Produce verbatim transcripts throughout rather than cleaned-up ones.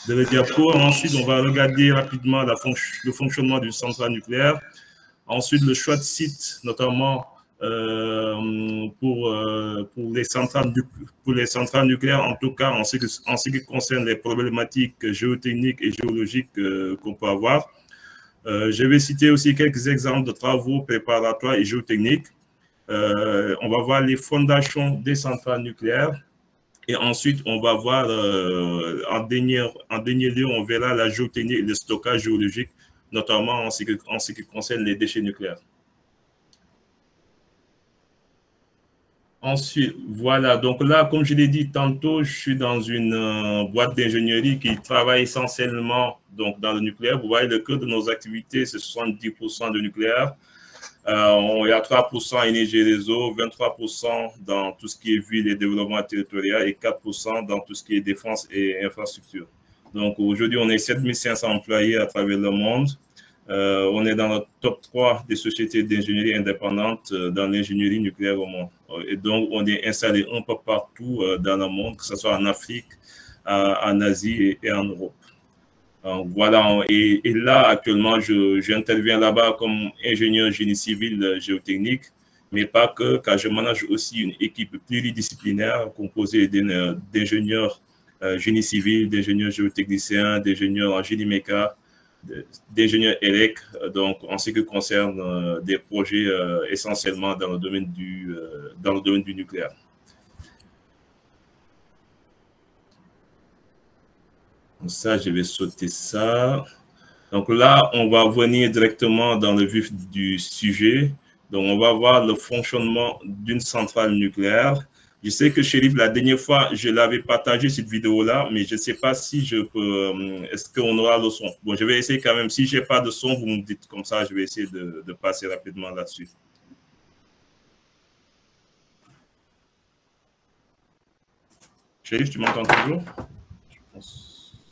de la diapo. Ensuite, on va regarder rapidement la fonc- le fonctionnement d'une centrale nucléaire. Ensuite, le choix de site, notamment euh, pour, euh, pour, les centrales, pour les centrales nucléaires, en tout cas en ce qui, en ce qui concerne les problématiques géotechniques et géologiques euh, qu'on peut avoir. Euh, je vais citer aussi quelques exemples de travaux préparatoires et géotechniques. Euh, on va voir les fondations des centrales nucléaires. Et ensuite, on va voir, euh, en, dernier, en dernier lieu, on verra la géotechnie et le stockage géologique, notamment en ce qui, en ce qui concerne les déchets nucléaires. Ensuite, voilà, donc là, comme je l'ai dit tantôt, je suis dans une euh, boîte d'ingénierie qui travaille essentiellement donc, dans le nucléaire. Vous voyez, le cœur de nos activités, c'est soixante-dix pour cent de nucléaire. Euh, il y a trois pour cent énergie et réseau, vingt-trois pour cent dans tout ce qui est ville et développement territorial et quatre pour cent dans tout ce qui est défense et infrastructure. Donc aujourd'hui, on est sept mille cinq cents employés à travers le monde. Euh, on est dans le top trois des sociétés d'ingénierie indépendantes euh, dans l'ingénierie nucléaire au monde. Et donc, on est installé un peu partout euh, dans le monde, que ce soit en Afrique, euh, en Asie et, et en Europe. Donc, voilà, et, et là, actuellement, j'interviens là-bas comme ingénieur génie civil euh, géotechnique, mais pas que, car je manage aussi une équipe pluridisciplinaire composée d'ingénieurs euh, génie civil, d'ingénieurs géotechniciens, d'ingénieurs en génie méca, d'ingénieurs E L E C, donc en ce qui concerne euh, des projets euh, essentiellement dans le domaine du, euh, dans le domaine du nucléaire. Donc ça, je vais sauter ça. Donc là, on va venir directement dans le vif du sujet. Donc, on va voir le fonctionnement d'une centrale nucléaire. Je sais que, Chérif, la dernière fois, je l'avais partagé cette vidéo-là, mais je ne sais pas si je peux... Est-ce qu'on aura le son? Bon, je vais essayer quand même. Si je n'ai pas de son, vous me dites comme ça, je vais essayer de, de passer rapidement là-dessus. Chérif, tu m'entends toujours? Je pense...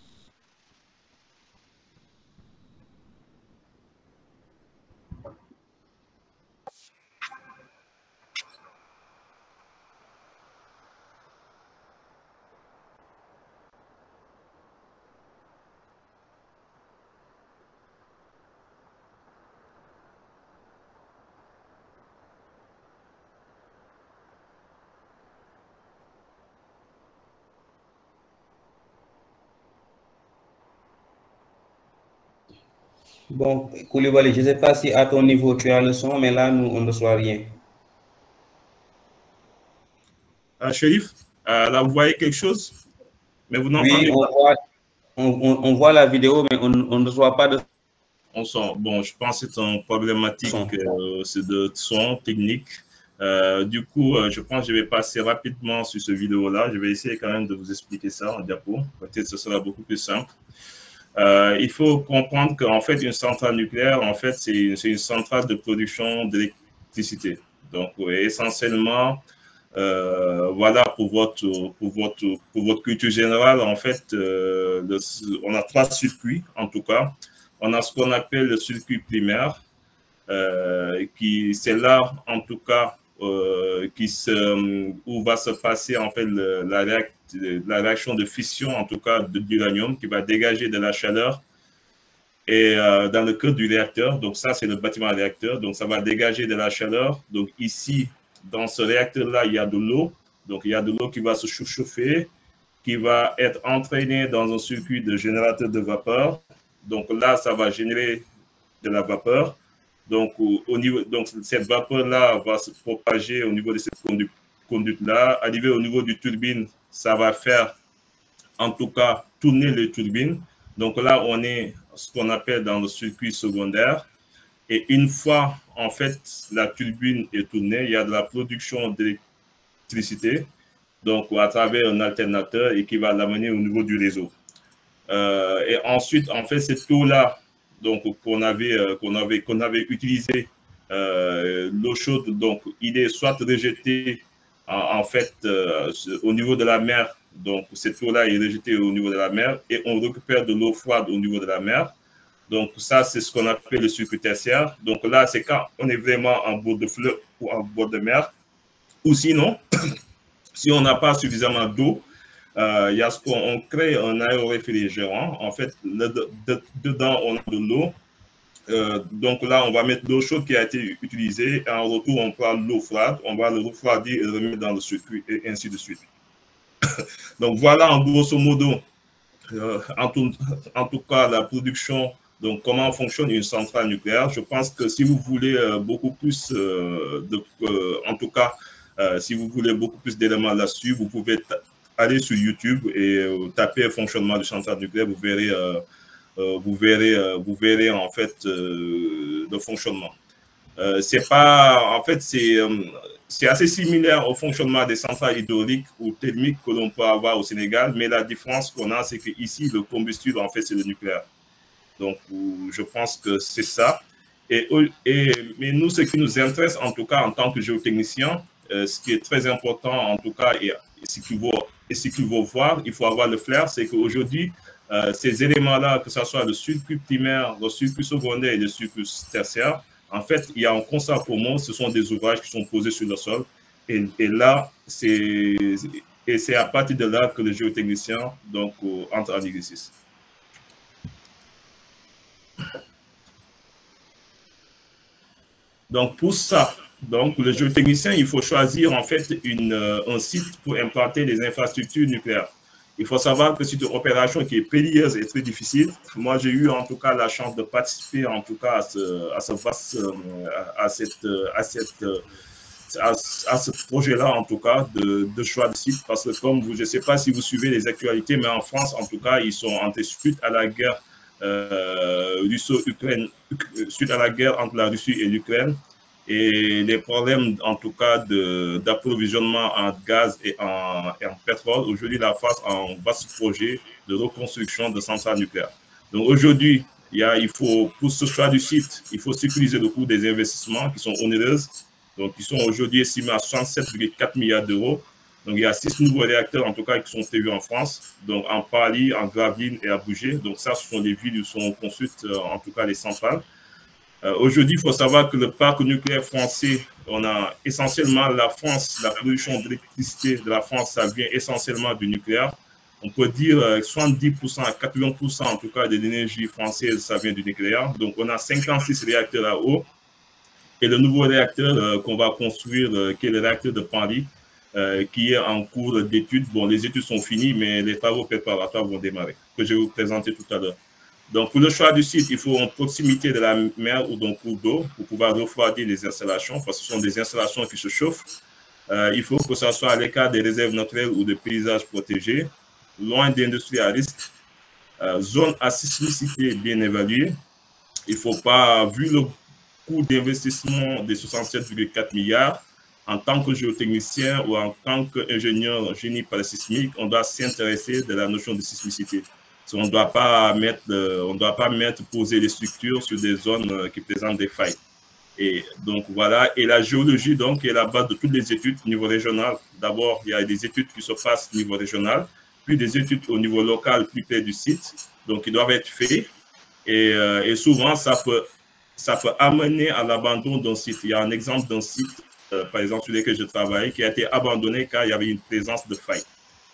Bon, Koulibaly, je ne sais pas si à ton niveau tu as le son, mais là, nous, on ne reçoit rien. Ah, Chérif, euh, là, vous voyez quelque chose? Mais vous n'entendez oui, on pas? Voit, on, on, on voit la vidéo, mais on, on ne reçoit pas de on son. Bon, je pense que c'est une problématique son. euh, de son technique. Euh, du coup, euh, je pense que je vais passer rapidement sur ce vidéo-là. Je vais essayer quand même de vous expliquer ça en diapo. Peut-être que ce sera beaucoup plus simple. Euh, il faut comprendre qu'en fait, une centrale nucléaire, en fait, c'est une centrale de production d'électricité. Donc, ouais, essentiellement, euh, voilà, pour votre, pour, votre, pour votre culture générale, en fait, euh, le, on a trois circuits, en tout cas. On a ce qu'on appelle le circuit primaire, euh, qui c'est là, en tout cas, euh, qui se, où va se passer, en fait, le, la réaction la réaction de fission, en tout cas de l'uranium, qui va dégager de la chaleur et euh, dans le cœur du réacteur. Donc ça, c'est le bâtiment réacteur. Donc ça va dégager de la chaleur. Donc ici, dans ce réacteur-là, il y a de l'eau. Donc il y a de l'eau qui va se chauffer, qui va être entraînée dans un circuit de générateur de vapeur. Donc là, ça va générer de la vapeur. Donc, au, au niveau, donc cette vapeur-là va se propager au niveau de cette conduite conduite-là. Arrivé au niveau du turbine, ça va faire, en tout cas, tourner les turbines. Donc là, on est ce qu'on appelle dans le circuit secondaire. Et une fois, en fait, la turbine est tournée, il y a de la production d'électricité, donc à travers un alternateur et qui va l'amener au niveau du réseau. Euh, et ensuite, en fait, cette eau-là, donc qu'on avait, euh, qu'on avait, qu'on avait utilisé, euh, l'eau chaude, donc il est soit rejeté en, en fait euh, au niveau de la mer. Donc cette eau-là est rejetée au niveau de la mer et on récupère de l'eau froide au niveau de la mer. Donc ça, c'est ce qu'on appelle le circuit tertiaire. Donc là, c'est quand on est vraiment en bord de fleuve ou en bord de mer. Ou sinon, si on n'a pas suffisamment d'eau, euh, il y a ce qu'on on crée un aéroréfrigérant. En fait, le, de, de, dedans, on a de l'eau. Euh, donc là, on va mettre l'eau chaude qui a été utilisée. Et en retour, on prend l'eau froide, on va le refroidir et le remettre dans le circuit, et ainsi de suite. Donc voilà, en grosso modo, euh, en, tout, en tout cas, la production. Donc, comment fonctionne une centrale nucléaire? Je pense que si vous voulez euh, beaucoup plus, euh, de, euh, en tout cas, euh, si vous voulez beaucoup plus d'éléments là-dessus, vous pouvez aller sur YouTube et euh, taper fonctionnement de centrale nucléaire. Vous verrez, euh, euh, vous verrez, euh, vous verrez en fait euh, le fonctionnement. Euh, c'est pas, en fait, c'est euh, c'est assez similaire au fonctionnement des centrales hydrauliques ou thermiques que l'on peut avoir au Sénégal, mais la différence qu'on a, c'est qu'ici, le combustible, en fait, c'est le nucléaire. Donc, je pense que c'est ça. Et, et, mais nous, ce qui nous intéresse, en tout cas, en tant que géotechnicien, euh, ce qui est très important, en tout cas, et, et ce qu'il faut, faut voir, il faut avoir le flair, c'est qu'aujourd'hui, euh, ces éléments-là, que ce soit le circuit primaire, le circuit secondaire et le circuit tertiaire, en fait, il y a un constat commun, ce sont des ouvrages qui sont posés sur le sol. Et, et là, c'est et c'est à partir de là que le géotechnicien donc, euh, entre en exercice. Donc, pour ça, donc, le géotechnicien, il faut choisir en fait une, euh, un site pour implanter des infrastructures nucléaires. Il faut savoir que c'est une opération qui est périlleuse et très difficile. Moi, j'ai eu en tout cas la chance de participer en tout cas à ce, à ce, vaste, à cette, à cette, à, à ce projet-là en tout cas de, de choix de site. Parce que comme vous, je ne sais pas si vous suivez les actualités, mais en France, en tout cas, ils sont en suite à la guerre euh, russo-ukraine, suite à la guerre entre la Russie et l'Ukraine. Et les problèmes, en tout cas, d'approvisionnement en gaz et en, et en pétrole, aujourd'hui, la France a un vaste projet de reconstruction de centrales nucléaires. Donc aujourd'hui, il, il faut, pour ce choix du site, il faut sécuriser le coût des investissements qui sont onéreux, donc qui sont aujourd'hui estimés à soixante-sept virgule quatre milliards d'euros. Donc il y a six nouveaux réacteurs, en tout cas, qui sont prévus en France, donc en Paris, en Gravelines et à Bougé. Donc ça, ce sont les villes où sont construites, en tout cas, les centrales. Euh, Aujourd'hui, il faut savoir que le parc nucléaire français, on a essentiellement la France, la production d'électricité de la France, ça vient essentiellement du nucléaire. On peut dire euh, soixante-dix pour cent à quatre-vingts pour cent en tout cas de l'énergie française, ça vient du nucléaire. Donc, on a cinquante-six réacteurs à eau. Et le nouveau réacteur euh, qu'on va construire, euh, qui est le réacteur de Paris, euh, qui est en cours d'études. Bon, les études sont finies, mais les travaux préparatoires vont démarrer, que je vais vous présenter tout à l'heure. Donc, pour le choix du site, il faut en proximité de la mer ou d'un cours d'eau pour pouvoir refroidir les installations, parce que ce sont des installations qui se chauffent. Euh, il faut que ça soit à l'écart des réserves naturelles ou des paysages protégés, loin d'industries à risque, euh, zone à sismicité bien évaluée. Il ne faut pas, vu le coût d'investissement de soixante-sept virgule quatre milliards, en tant que géotechnicien ou en tant qu'ingénieur génie parasismique, on doit s'intéresser de la notion de sismicité. On ne doit pas mettre, on doit pas mettre, poser les structures sur des zones qui présentent des failles. Et donc voilà, et la géologie donc est la base de toutes les études au niveau régional. D'abord, il y a des études qui se passent au niveau régional, puis des études au niveau local, plus près du site. Donc, ils doivent être faits. Et, euh, et souvent, ça peut, ça peut amener à l'abandon d'un site. Il y a un exemple d'un site, euh, par exemple, sur lequel je travaille, qui a été abandonné car il y avait une présence de failles.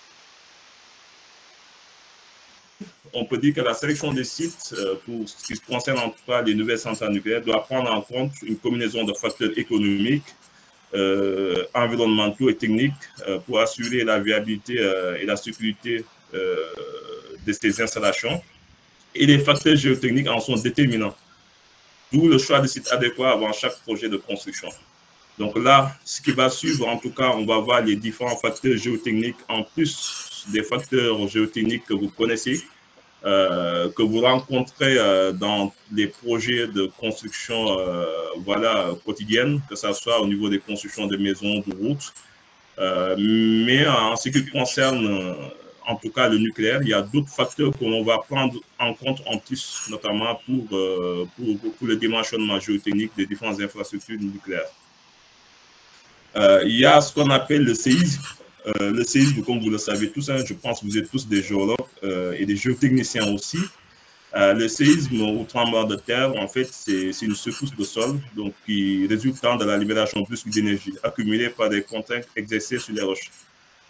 On peut dire que la sélection des sites, euh, pour ce qui concerne en tout cas les nouvelles centrales nucléaires, doit prendre en compte une combinaison de facteurs économiques, euh, environnementaux et techniques euh, pour assurer la viabilité euh, et la sécurité euh, de ces installations. Et les facteurs géotechniques en sont déterminants. D'où le choix de sites adéquats avant chaque projet de construction. Donc là, ce qui va suivre, en tout cas, on va voir les différents facteurs géotechniques en plus des facteurs géotechniques que vous connaissez, Euh, que vous rencontrez euh, dans les projets de construction euh, voilà, quotidienne, que ce soit au niveau des constructions de maisons, de routes. Euh, mais en ce qui concerne, euh, en tout cas, le nucléaire, il y a d'autres facteurs que l'on va prendre en compte en plus, notamment pour, euh, pour, pour le dimensionnement géotechnique des différentes infrastructures nucléaires. Euh, il y a ce qu'on appelle le séisme. Euh, le séisme, comme vous le savez tous, hein, je pense que vous êtes tous des géologues euh, et des géotechniciens aussi. Euh, le séisme ou tremblement de terre, en fait, c'est une secousse de sol donc, qui résultant de la libération brusque d'énergie accumulée par des contraintes exercées sur les roches.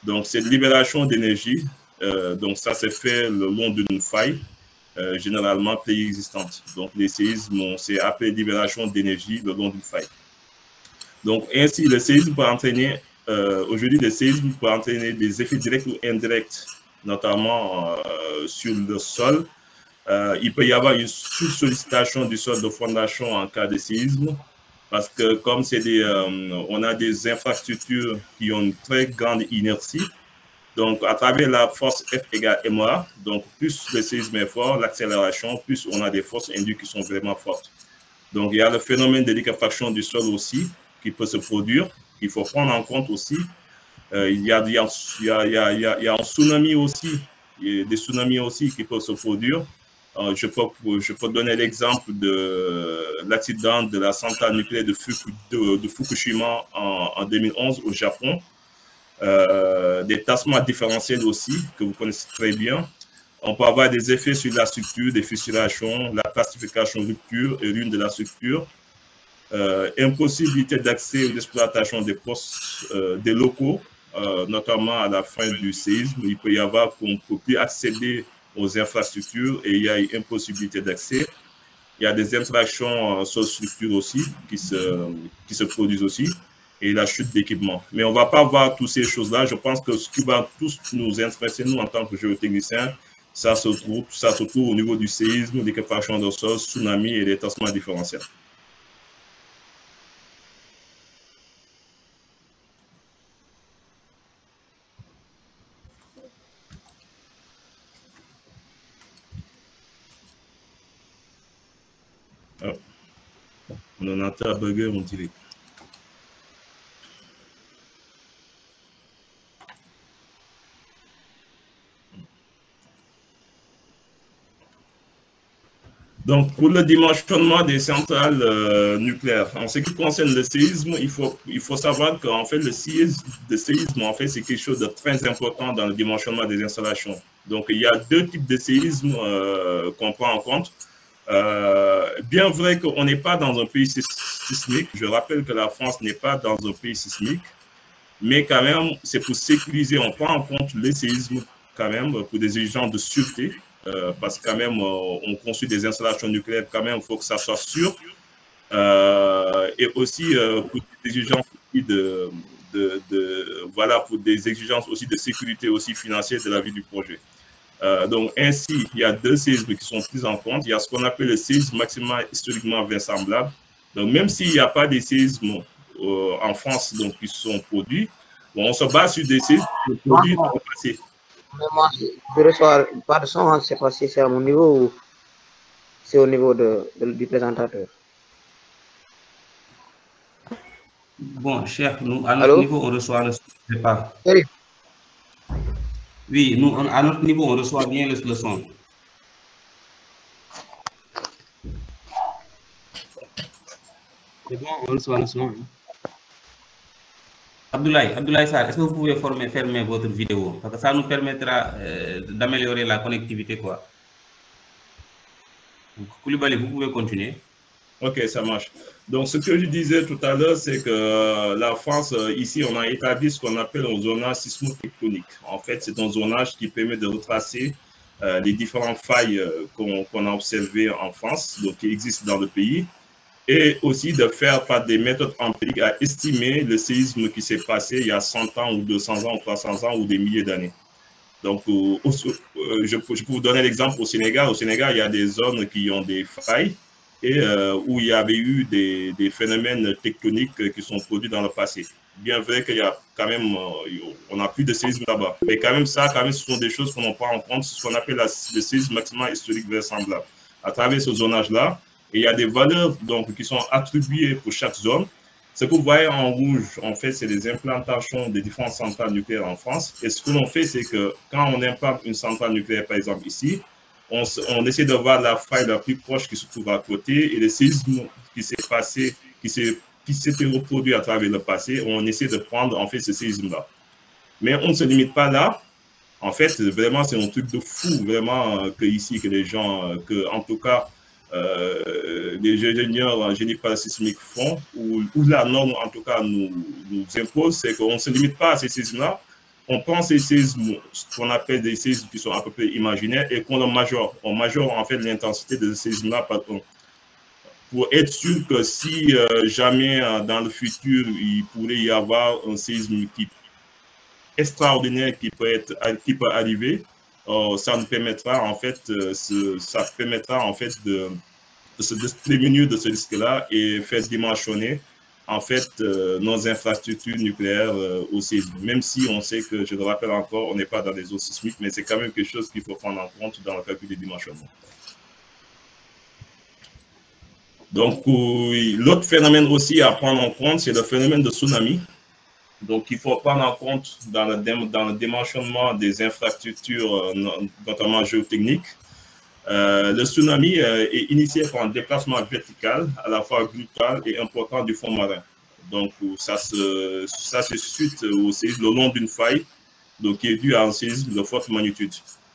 Donc, cette libération d'énergie, euh, donc ça s'est fait le long d'une faille, euh, généralement préexistante. Donc, les séismes, c'est appelé libération d'énergie le long d'une faille. Donc, ainsi, le séisme peut entraîner, euh, aujourd'hui, le séisme peut entraîner des effets directs ou indirects, notamment euh, sur le sol. Euh, il peut y avoir une sous-sollicitation du sol de fondation en cas de séisme, parce que comme c'est des, euh, on a des infrastructures qui ont une très grande inertie, donc à travers la force F égale M A, donc plus le séisme est fort, l'accélération, plus on a des forces induites qui sont vraiment fortes. Donc il y a le phénomène de liquéfaction du sol aussi qui peut se produire, qu'il faut prendre en compte aussi. Euh, il, y a, il, y a, il, y a, il, y a, il, y a, il y a un tsunami aussi, il y a des tsunamis aussi qui peuvent se produire. Euh, je, peux, je peux donner l'exemple de l'accident de la centrale nucléaire de, Fuku, de, de Fukushima en, en deux mille onze au Japon. Euh, des tassements différentiels aussi, que vous connaissez très bien. On peut avoir des effets sur la structure, des fissurations, la classification rupture et ruine de la structure. Euh, impossibilité d'accès ou d'exploitation des postes euh, des locaux, euh, notamment à la fin du séisme. Il peut y avoir qu'on ne peut plus accéder aux infrastructures et il y a une impossibilité d'accès. Il y a des interactions euh, sur structure aussi qui se, qui se produisent aussi et la chute d'équipement. Mais on ne va pas voir toutes ces choses-là. Je pense que ce qui va tous nous intéresser, nous, en tant que géotechniciens, ça se trouve, ça se trouve au niveau du séisme, liquéfaction de sol, tsunami et des tassements différentiels. Oh. On en a un burger, on dirait. Donc, pour le dimensionnement des centrales euh, nucléaires, en ce qui concerne le séisme, il faut, il faut savoir qu'en fait, le séisme, le séisme en fait, c'est quelque chose de très important dans le dimensionnement des installations. Donc, il y a deux types de séismes euh, qu'on prend en compte. Euh, bien vrai qu'on n'est pas dans un pays sismique, je rappelle que la France n'est pas dans un pays sismique, mais quand même, c'est pour sécuriser, on prend en compte les séismes quand même pour des exigences de sûreté. Euh, parce que quand même, euh, on construit des installations nucléaires, quand même, il faut que ça soit sûr. Euh, et aussi euh, pour des exigences de, de, de, voilà, pour des exigences aussi de sécurité aussi financière de la vie du projet. Euh, donc, ainsi, il y a deux séismes qui sont pris en compte. Il y a ce qu'on appelle le séisme maximal historiquement vraisemblable. Donc, même s'il n'y a pas des séismes euh, en France donc, qui sont produits, bon, on se base sur des séismes qui sont produits dans le passé. Moi, je reçois pas de son, je ne sais pas si c'est à mon niveau ou c'est au niveau de, de, du présentateur. Bon, cher, nous, à notre Allô? niveau, on reçoit le son, je sais pas. Oui, oui nous, on, à notre niveau, on reçoit bien le, le son. C'est bon, on reçoit le son. Abdoulaye, Abdoulaye Sarr, est-ce que vous pouvez former, fermer votre vidéo? Parce que ça nous permettra euh, d'améliorer la connectivité, quoi. Donc, Koulibaly, vous pouvez continuer. Ok, ça marche. Donc, ce que je disais tout à l'heure, c'est que euh, la France, euh, ici, on a établi ce qu'on appelle un zonage sismotectonique. En fait, c'est un zonage qui permet de retracer euh, les différentes failles euh, qu'on qu'on a observées en France, donc qui existent dans le pays, et aussi de faire par des méthodes empiriques à estimer le séisme qui s'est passé il y a cent ans ou deux cents ans ou trois cents ans ou des milliers d'années. Donc, euh, euh, je, je peux vous donner l'exemple au Sénégal. Au Sénégal, il y a des zones qui ont des failles et euh, où il y avait eu des, des phénomènes tectoniques qui sont produits dans le passé. Bien vrai qu'il y a quand même, euh, on n'a plus de séisme là-bas. Mais quand même, ça, quand même, ce sont des choses qu'on prend en compte, ce qu'on appelle la, le séisme maximal historique vraisemblable. À travers ce zonage-là, il y a des valeurs donc, qui sont attribuées pour chaque zone. Ce que vous voyez en rouge, en fait, c'est des implantations des différentes centrales nucléaires en France. Et ce que l'on fait, c'est que quand on implante une centrale nucléaire, par exemple ici, on, on essaie de voir la faille la plus proche qui se trouve à côté et le séisme qui s'est passé, qui s'était reproduit à travers le passé, on essaie de prendre en fait ce séisme-là. Mais on ne se limite pas là. En fait, vraiment, c'est un truc de fou, vraiment, que ici, que les gens, que en tout cas, Euh, les ingénieurs en génie parasismique font, ou, ou la norme en tout cas nous, nous impose, c'est qu'on ne se limite pas à ces séismes-là, on prend ces séismes, ce qu'on appelle des séismes qui sont à peu près imaginaires, et qu'on le majore. On majore en fait l'intensité de ces séismes-là par un. Pour être sûr que si euh, jamais euh, dans le futur, il pourrait y avoir un séisme qui, extraordinaire qui peut, être, qui peut arriver, euh, ça nous permettra en fait, euh, ce, ça permettra en fait de, de se prémunir de ce risque-là et faire dimensionner en fait euh, nos infrastructures nucléaires euh, au séisme. Même si on sait que, je le rappelle encore, on n'est pas dans des eaux sismiques, mais c'est quand même quelque chose qu'il faut prendre en compte dans le calcul des dimensionnements. Donc, l'autre phénomène aussi à prendre en compte, c'est le phénomène de tsunami. Donc, il faut prendre en compte dans le, dans le dimensionnement des infrastructures, notamment géotechniques. Euh, le tsunami euh, est initié par un déplacement vertical, à la fois brutal et important du fond marin. Donc, ça se, ça se suite au séisme le long d'une faille, donc qui est dû à un séisme de forte magnitude.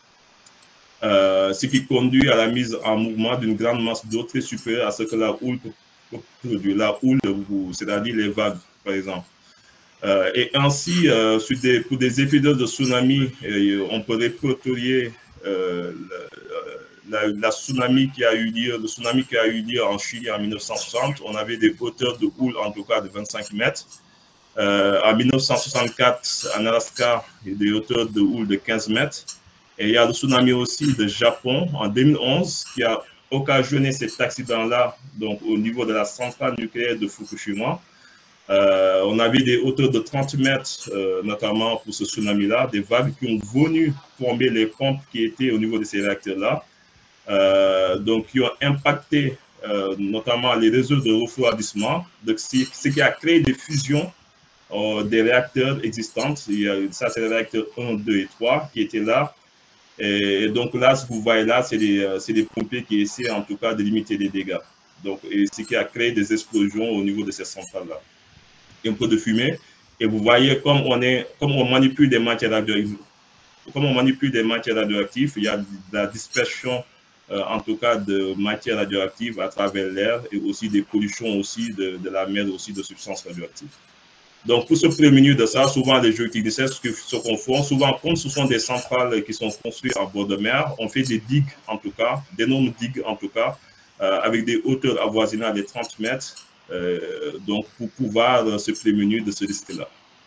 Euh, ce qui conduit à la mise en mouvement d'une grande masse d'eau très supérieure à ce que la houle peut produire, la houle, c'est-à-dire les vagues, par exemple. Euh, et ainsi, euh, sur des, pour des épisodes de tsunami, euh, on peut répertorier euh, la, la, la tsunami qui a eu lieu, le tsunami qui a eu lieu en Chili en mille neuf cent soixante. On avait des hauteurs de houle, en tout cas, de vingt-cinq mètres. Euh, en mille neuf cent soixante-quatre, en Alaska, il y a des hauteurs de houle de quinze mètres. Et il y a le tsunami aussi de Japon en deux mille onze qui a occasionné cet accident-là, donc au niveau de la centrale nucléaire de Fukushima. Euh, on avait des hauteurs de trente mètres, euh, notamment pour ce tsunami-là, des vagues qui ont venu plomber les pompes qui étaient au niveau de ces réacteurs-là, euh, donc qui ont impacté euh, notamment les réseaux de refroidissement, ce qui a créé des fusions euh, des réacteurs existants. Il y a, ça, c'est les réacteurs un, deux et trois qui étaient là. Et donc là, ce que vous voyez là, c'est des, des pompiers qui essaient en tout cas de limiter les dégâts. Donc, et ce qui a créé des explosions au niveau de ces centrales-là. Un peu de fumée. Et vous voyez, comme on, est, comme on manipule des matières radioactives, comme on manipule des matières radioactives, il y a de la dispersion, euh, en tout cas, de matières radioactives à travers l'air et aussi des pollutions aussi de, de la mer, aussi de substances radioactives. Donc, pour se prémunir de ça, souvent les géotechniciens, ce qu'on fait, souvent, comme ce sont des centrales qui sont construites en bord de mer, on fait des digues, en tout cas, d'énormes digues, en tout cas, euh, avec des hauteurs avoisinant les trente mètres, euh, donc pour pouvoir euh, se prémunir de ce risque-là.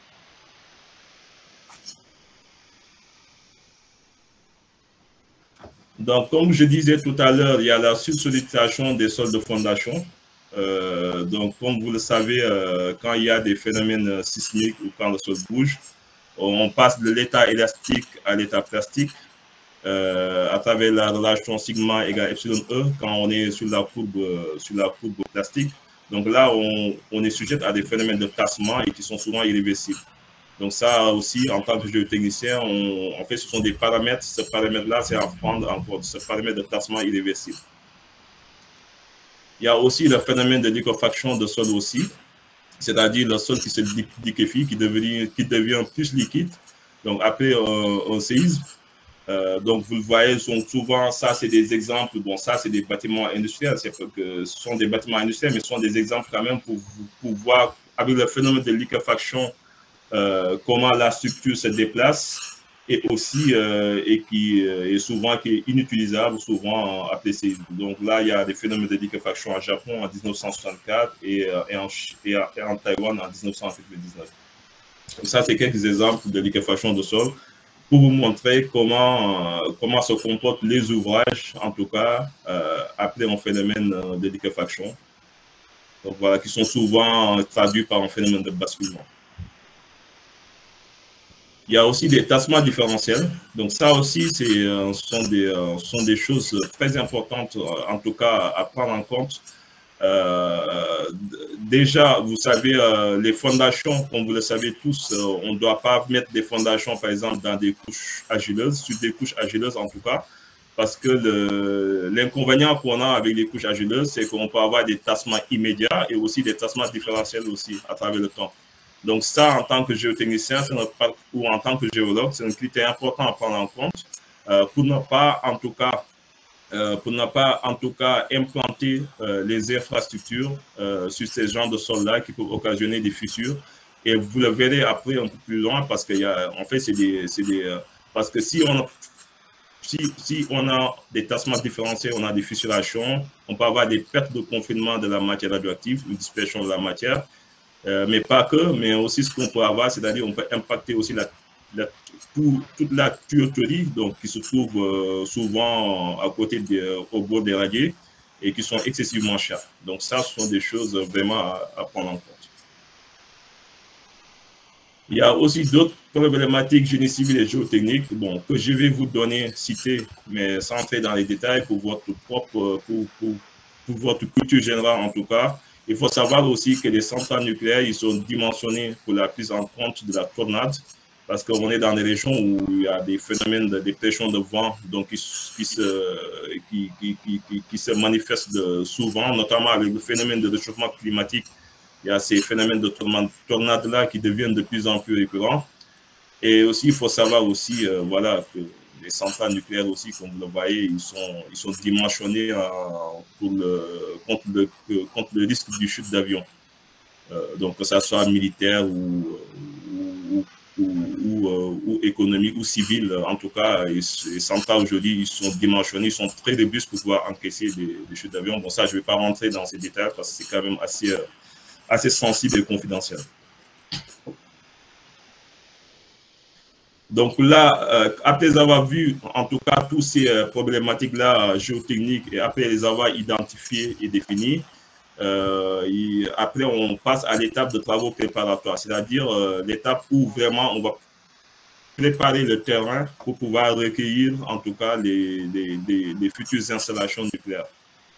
Donc, comme je disais tout à l'heure, il y a la sursollicitation des sols de fondation. Euh, donc, comme vous le savez, euh, quand il y a des phénomènes sismiques ou quand le sol bouge, on passe de l'état élastique à l'état plastique euh, à travers la relation sigma égale epsilon E quand on est sur la courbe, euh, sur la courbe plastique. Donc là, on, on est sujet à des phénomènes de tassement et qui sont souvent irréversibles. Donc ça aussi, en tant que géotechnicien, on, en fait, ce sont des paramètres. Ce paramètre-là, c'est à prendre en compte, ce paramètre de tassement irréversible. Il y a aussi le phénomène de liquéfaction de sol aussi, c'est-à-dire le sol qui se liquéfie, qui devient, qui devient plus liquide, donc après un, un séisme. Euh, donc vous le voyez, sont souvent, ça c'est des exemples, bon ça c'est des bâtiments industriels, c'est que ce sont des bâtiments industriels, mais ce sont des exemples quand même pour, pour voir avec le phénomène de liquéfaction euh, comment la structure se déplace et aussi euh, et qui euh, est souvent qui est inutilisable, souvent appelé séisme. Donc là, il y a des phénomènes de liquéfaction en Japon en mille neuf cent soixante-quatre et, euh, et, en, et, et en Taïwan en mille neuf cent quatre-vingt-dix-neuf. Donc ça, c'est quelques exemples de liquéfaction de sol pour vous montrer comment, euh, comment se comportent les ouvrages, en tout cas, euh, après un phénomène de liquéfaction. Donc voilà, qui sont souvent traduits par un phénomène de basculement. Il y a aussi des tassements différentiels. Donc ça aussi, c'est, euh, sont, des, euh, sont des choses très importantes, en tout cas, à prendre en compte. Euh, déjà, vous savez, euh, les fondations, comme vous le savez tous, euh, on ne doit pas mettre des fondations, par exemple, dans des couches argileuses, sur des couches argileuses en tout cas, parce que l'inconvénient qu'on a avec les couches argileuses, c'est qu'on peut avoir des tassements immédiats et aussi des tassements différentiels aussi à travers le temps. Donc ça, en tant que géotechnicien ou en tant que géologue, c'est un critère important à prendre en compte euh, pour ne pas, en tout cas, euh, pour ne pas, en tout cas, implanter euh, les infrastructures euh, sur ces genres de sols-là qui peuvent occasionner des fissures Et vous le verrez après un peu plus loin parce qu'il y a, en fait, c'est des, c'est des, parce que si on, si, si on a des tassements différenciés, on a des fissurations, on peut avoir des pertes de confinement de la matière radioactive, une dispersion de la matière, euh, mais pas que, mais aussi ce qu'on peut avoir, c'est-à-dire on peut impacter aussi la, la, tout, toute la tuyauterie, donc qui se trouve euh, souvent à côté de, au bord des radiers et qui sont excessivement chers. Donc ça, ce sont des choses vraiment à, à prendre en compte. Il y a aussi d'autres problématiques génie civil et géotechniques, bon, que je vais vous donner, citer, mais sans entrer dans les détails pour votre propre, pour, pour, pour votre culture générale en tout cas. Il faut savoir aussi que les centrales nucléaires, ils sont dimensionnés pour la prise en compte de la tornade, parce qu'on est dans des régions où il y a des phénomènes de dépression de vent, donc qui, qui, se, qui, qui, qui, qui se manifestent de, souvent, notamment avec le phénomène de réchauffement climatique. Il y a ces phénomènes de tornades-là qui deviennent de plus en plus récurrents. Et aussi, il faut savoir aussi, euh, voilà, que les centrales nucléaires aussi, comme vous le voyez, ils sont, ils sont dimensionnés euh, pour le, contre, le, contre le risque du chute d'avion. Euh, donc, que ça soit militaire ou, ou, ou, ou, euh, ou économique ou civil, en tout cas, les centrales aujourd'hui, ils sont dimensionnés, ils sont très robustes pour pouvoir encaisser des, des chutes d'avion. Bon, ça, je ne vais pas rentrer dans ces détails parce que c'est quand même assez... Euh, assez sensible et confidentiel. Donc là, euh, après avoir vu en tout cas toutes ces euh, problématiques-là euh, géotechniques et après les avoir identifiées et définies, euh, et après on passe à l'étape de travaux préparatoires, c'est-à-dire euh, l'étape où vraiment on va préparer le terrain pour pouvoir recueillir en tout cas les, les, les, les futures installations nucléaires.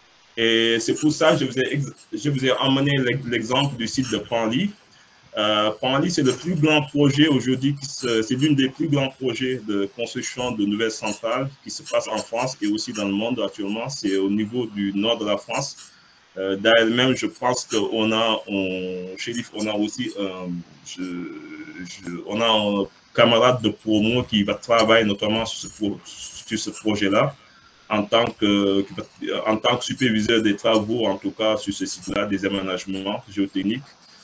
Et c'est pour ça que je vous ai, je vous ai emmené l'exemple du site de Panly. Euh, Panly, c'est le plus grand projet aujourd'hui, c'est l'une des plus grands projets de construction de nouvelles centrales qui se passe en France et aussi dans le monde actuellement. C'est au niveau du nord de la France. Euh, D'ailleurs, même, je pense qu'on a, on, Chérif, on a aussi euh, je, je, on a un camarade de promo qui va travailler notamment sur ce, sur ce projet-là. En tant, que, en tant que superviseur des travaux, en tout cas sur ce site-là, des aménagements géotechniques.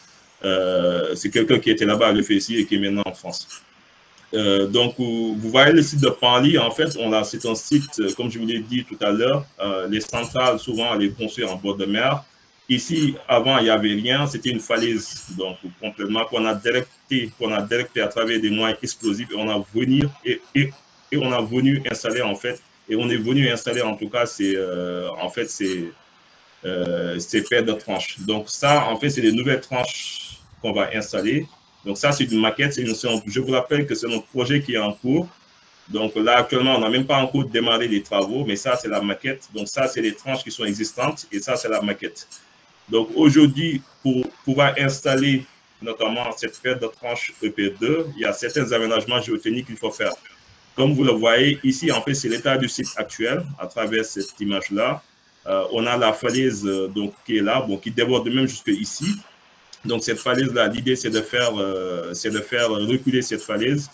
Euh, c'est quelqu'un qui était là-bas à l'E F S I et qui est maintenant en France. Euh, donc, vous voyez le site de Panly, en fait, c'est un site, comme je vous l'ai dit tout à l'heure, euh, les centrales, souvent, elles sont construites en bord de mer. Ici, avant, il n'y avait rien, c'était une falaise, donc complètement, qu'on a directé, qu'on a directé à travers des moyens explosifs et on a venu, et, et, et on a venu installer, en fait, et on est venu installer en tout cas ces, euh, en fait, ces, euh, ces paires de tranches. Donc ça, en fait, c'est les nouvelles tranches qu'on va installer. Donc ça, c'est une maquette. Une, je vous rappelle que c'est notre projet qui est en cours. Donc là, actuellement, on n'a même pas encore démarré les travaux, mais ça, c'est la maquette. Donc ça, c'est les tranches qui sont existantes et ça, c'est la maquette. Donc aujourd'hui, pour pouvoir installer notamment cette paire de tranches E P deux, il y a certains aménagements géotechniques qu'il faut faire. Comme vous le voyez, ici, en fait, c'est l'état du site actuel à travers cette image-là. Euh, on a la falaise euh, donc, qui est là, bon, qui déborde même jusque ici. Donc, cette falaise-là, l'idée, c'est de, euh, de faire reculer cette falaise.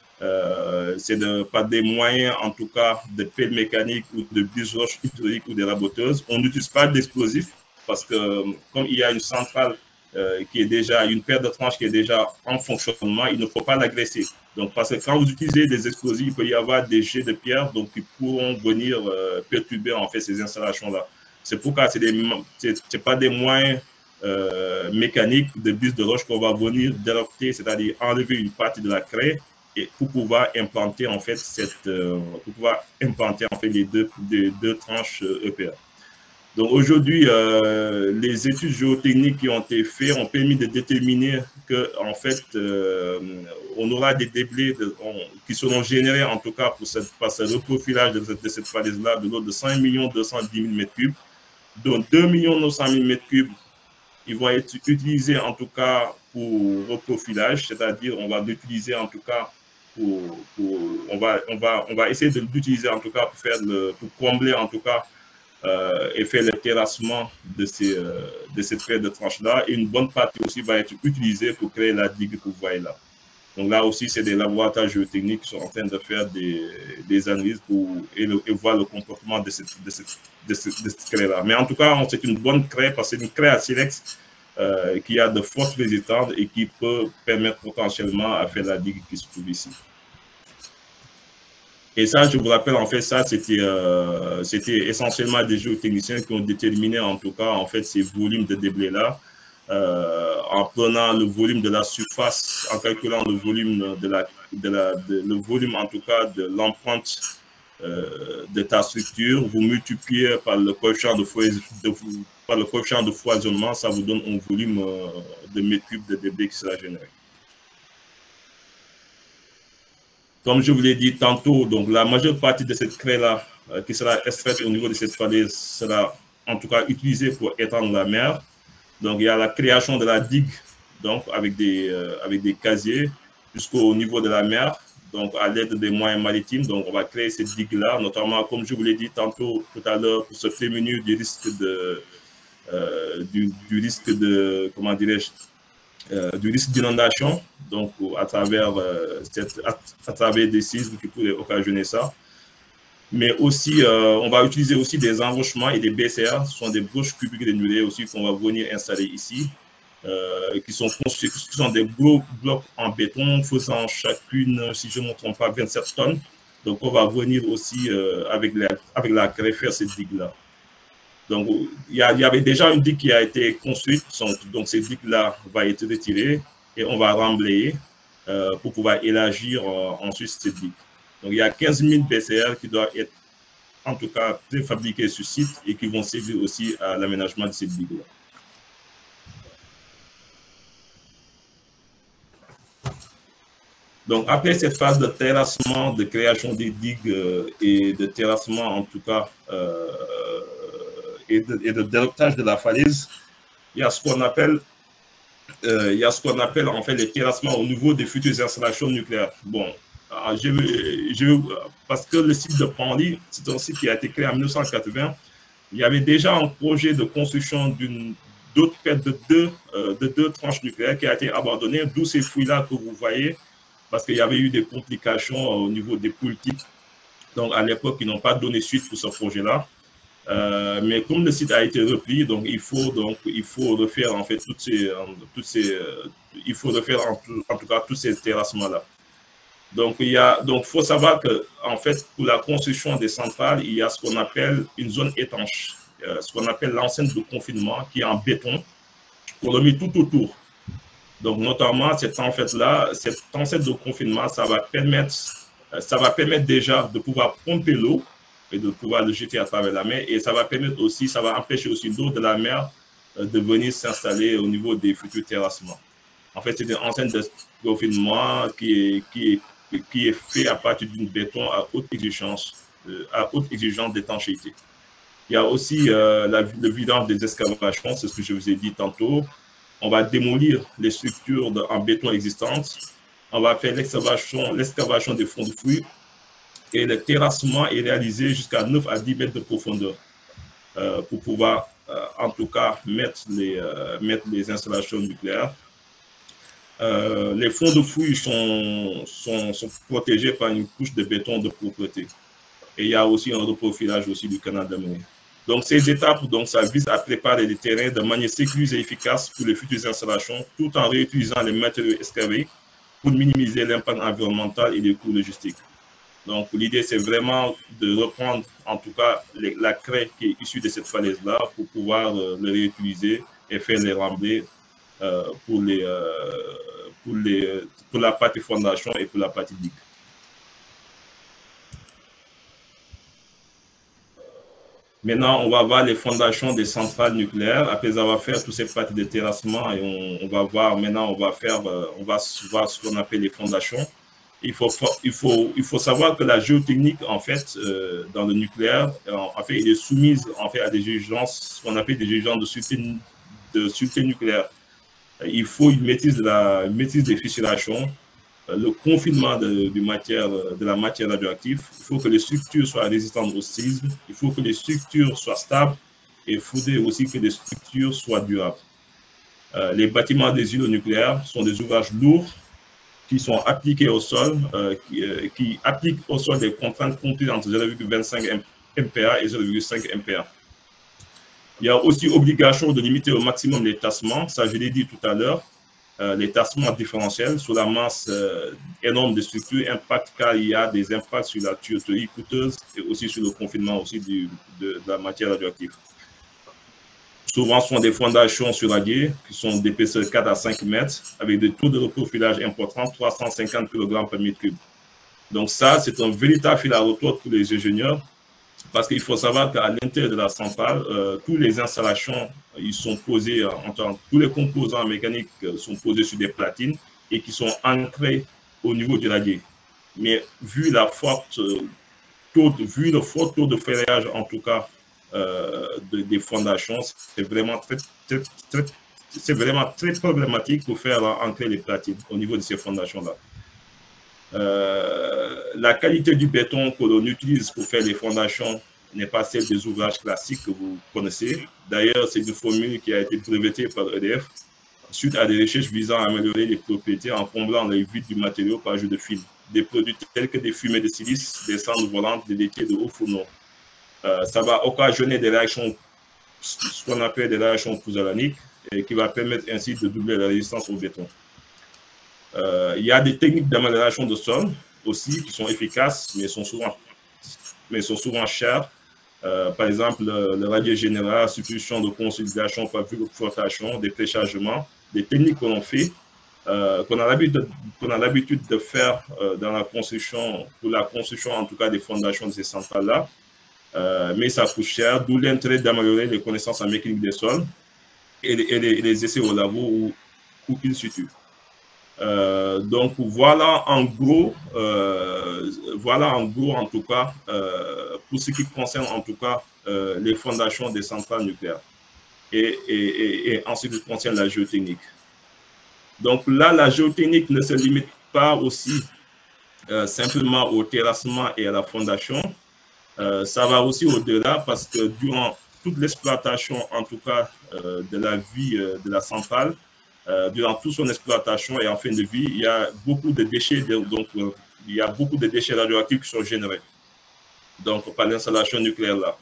Euh, c'est de, par des moyens, en tout cas, de pelles mécaniques ou de buse roches hydrauliques ou de raboteuses. On n'utilise pas d'explosifs parce que, comme il y a une centrale euh, qui est déjà, une paire de tranches qui est déjà en fonctionnement, il ne faut pas l'agresser. Donc, parce que quand vous utilisez des explosifs, il peut y avoir des jets de pierre donc, qui pourront venir euh, perturber en fait ces installations-là. C'est pourquoi ce n'est pas des moyens euh, mécaniques de buse de roche qu'on va venir déroter, c'est-à-dire enlever une partie de la craie et pour pouvoir implanter en fait cette, euh, pour pouvoir implanter en fait les deux, les deux tranches euh, E P A. Donc aujourd'hui, euh, les études géotechniques qui ont été faites ont permis de déterminer que en fait, euh, on aura des déblais de, on, qui seront générés en tout cas pour cette, par ce reprofilage de, de cette falaise-là de l'ordre de cinq millions deux cent dix mille mètres cubes, dont deux millions neuf cent mille mètres cubes, ils vont être utilisés en tout cas pour reprofilage, c'est-à-dire on va l'utiliser en tout cas pour, pour on va on va on va essayer de l'utiliser en tout cas pour faire le, pour combler en tout cas Euh, et faire le terrassement de, ces, euh, de cette paire de tranches-là. Et une bonne partie aussi va être utilisée pour créer la digue que vous voyez là. Donc là aussi, c'est des laboratoires géotechniques qui sont en train de faire des, des analyses pour et, le, et voir le comportement de cette, de cette, de cette, de cette craie-là. Mais en tout cas, c'est une bonne craie parce que c'est une craie à silex euh, qui a de fortes résistances et qui peut permettre potentiellement à faire la digue qui se trouve ici. Et ça, je vous rappelle, en fait, ça, c'était euh, c'était essentiellement des géotechniciens qui ont déterminé, en tout cas, en fait, ces volumes de déblais-là, euh, en prenant le volume de la surface, en calculant le volume de la, de la de, le volume, en tout cas, de l'empreinte euh, de ta structure, vous multipliez par le coefficient de, de, par le coefficient de foisonnement, ça vous donne un volume euh, de mètres cubes de déblais qui sera généré. Comme je vous l'ai dit tantôt, donc la majeure partie de cette craie-là euh, qui sera extraite au niveau de cette falaise sera en tout cas utilisée pour étendre la mer. Donc il y a la création de la digue donc, avec, des, euh, avec des casiers jusqu'au niveau de la mer, donc à l'aide des moyens maritimes. Donc on va créer cette digue-là, notamment comme je vous l'ai dit tantôt tout à l'heure, pour se prémunir du risque de, euh, du, du risque de, comment dirais-je, Euh, du risque d'inondation, donc à travers, euh, cette, à, à travers des séismes qui pourraient occasionner ça. Mais aussi, euh, on va utiliser aussi des enrochements et des B C R, ce sont des broches cubiques granulées aussi qu'on va venir installer ici, euh, qui sont construits, qui sont des gros blocs en béton faisant chacune, si je ne me trompe pas, vingt-sept tonnes. Donc on va venir aussi euh, avec, la, avec la craie faire cette digue-là. Donc, il y, a, il y avait déjà une digue qui a été construite, donc cette digue-là va être retirée et on va remblayer euh, pour pouvoir élargir euh, ensuite cette digue. Donc, il y a quinze mille B C R qui doivent être, en tout cas, préfabriqués sur site et qui vont servir aussi à l'aménagement de cette digue-là. Donc, après cette phase de terrassement, de création des digues euh, et de terrassement, en tout cas, euh, et de, et de délotage de la falaise, il y a ce qu'on appelle, euh, il y a ce qu'on appelle en fait les terrassements au niveau des futures installations nucléaires. Bon, je, je, parce que le site de Panly, c'est un site qui a été créé en mille neuf cent quatre-vingts, il y avait déjà un projet de construction d'une d'autres paires de deux, euh, de deux tranches nucléaires qui a été abandonné, d'où ces fouilles-là que vous voyez, parce qu'il y avait eu des complications au niveau des politiques. Donc, à l'époque, ils n'ont pas donné suite pour ce projet-là. Euh, mais comme le site a été repris, donc il faut donc il faut refaire en fait toutes ces, toutes ces euh, il faut refaire en tout, en tout cas tous ces terrassements là. Donc il y a donc faut savoir que en fait pour la construction des centrales il y a ce qu'on appelle une zone étanche, euh, ce qu'on appelle l'enceinte de confinement qui est en béton qu'on a mis tout autour. Donc notamment cette en fait là cette enceinte de confinement ça va permettre ça va permettre déjà de pouvoir pomper l'eau et de pouvoir le jeter à travers la mer. Et ça va permettre aussi, ça va empêcher aussi l'eau de la mer de venir s'installer au niveau des futurs terrassements. En fait, c'est une enceinte de confinement qui est, qui est, qui est fait à partir d'une béton à haute exigence, à haute exigence d'étanchéité. Il y a aussi euh, la, le vidange des excavations, c'est ce que je vous ai dit tantôt. On va démolir les structures de, en béton existantes. On va faire l'excavation, l'excavation des fonds de fouilles. Et le terrassement est réalisé jusqu'à neuf à dix mètres de profondeur euh, pour pouvoir, euh, en tout cas, mettre les, euh, mettre les installations nucléaires. Euh, les fonds de fouilles sont, sont, sont protégés par une couche de béton de propreté. Et il y a aussi un reprofilage aussi du canal d'Amener. Donc, ces étapes, donc, ça vise à préparer les terrains de manière sécurisée et efficace pour les futures installations, tout en réutilisant les matériaux excavés pour minimiser l'impact environnemental et les coûts logistiques. Donc, l'idée, c'est vraiment de reprendre, en tout cas, les, la craie qui est issue de cette falaise-là pour pouvoir euh, le réutiliser et faire les remblais euh, pour, les, euh, pour, les, pour la partie fondation et pour la partie digue. Maintenant, on va voir les fondations des centrales nucléaires. Après avoir fait toutes ces parties de terrassement, et on, on va voir, maintenant, on va faire, euh, on va voir ce qu'on appelle les fondations. Il faut, il, faut, il faut savoir que la géotechnique, en fait, euh, dans le nucléaire, en, en fait, il est soumise en fait, à des exigences, ce qu'on appelle des exigences de sûreté, de sûreté nucléaire. Il faut une maîtrise, de la, une maîtrise des fissurations, le confinement de, de, matière, de la matière radioactive. Il faut que les structures soient résistantes au séisme. Il faut que les structures soient stables. Et il faudrait aussi que les structures soient durables. Euh, les bâtiments des îlots nucléaires sont des ouvrages lourds qui sont appliqués au sol, euh, qui, euh, qui appliquent au sol des contraintes comprises entre zéro virgule vingt-cinq M P A et zéro virgule cinq M P A. Il y a aussi obligation de limiter au maximum les tassements, ça je l'ai dit tout à l'heure. Euh, les tassements différentiels sur la masse euh, énorme des structures impactent car il y a des impacts sur la tuyauterie coûteuse et aussi sur le confinement aussi du, de, de la matière radioactive. Souvent, ce sont des fondations sur radier qui sont d'épaisseur quatre à cinq mètres avec des taux de reprofilage importants, trois cent cinquante kilogrammes par mètre cube. Donc ça, c'est un véritable fil à retordre pour les ingénieurs parce qu'il faut savoir qu'à l'intérieur de la centrale, euh, toutes les installations, ils sont posés, en tant, tous les composants mécaniques sont posés sur des platines et qui sont ancrés au niveau du radier. Mais vu la forte taux de, vu le fort taux de ferrage, en tout cas, euh, de, des fondations, c'est vraiment très, très, très, c'est vraiment très problématique pour faire ancrer les platines au niveau de ces fondations-là. Euh, la qualité du béton que l'on utilise pour faire les fondations n'est pas celle des ouvrages classiques que vous connaissez. D'ailleurs, c'est une formule qui a été brevetée par E D F suite à des recherches visant à améliorer les propriétés en comblant les vides du matériau par ajout de fil. Des produits tels que des fumées de silice, des cendres volantes, des laitiers de haut fourneau. Euh, ça va occasionner des réactions, ce qu'on appelle des réactions pouzzolaniques, et qui va permettre ainsi de doubler la résistance au béton. Euh, il y a des techniques d'amélioration de sol aussi qui sont efficaces, mais sont souvent, mais sont souvent chères. Euh, par exemple, le, le radier général, substitution de consolidation par flotation, des préchargements, des techniques que l'on fait, euh, qu'on a l'habitude qu'on a l'habitude de faire euh, dans la construction, pour la construction en tout cas des fondations de ces centrales-là. Euh, mais ça coûte cher, d'où l'intérêt d'améliorer les connaissances en mécanique des sols et les, et les, et les essais au labo ou, ou in situ. Euh, donc voilà en gros, euh, voilà en gros en tout cas, euh, pour ce qui concerne en tout cas euh, les fondations des centrales nucléaires et, et, et, et en ce qui concerne la géotechnique. Donc là, la géotechnique ne se limite pas aussi euh, simplement au terrassement et à la fondation. Euh, ça va aussi au-delà parce que durant toute l'exploitation, en tout cas euh, de la vie euh, de la centrale, euh, durant toute son exploitation et en fin de vie, il y a beaucoup de déchets, de, donc euh, il y a beaucoup de déchets radioactifs qui sont générés donc par l'installation nucléaire là.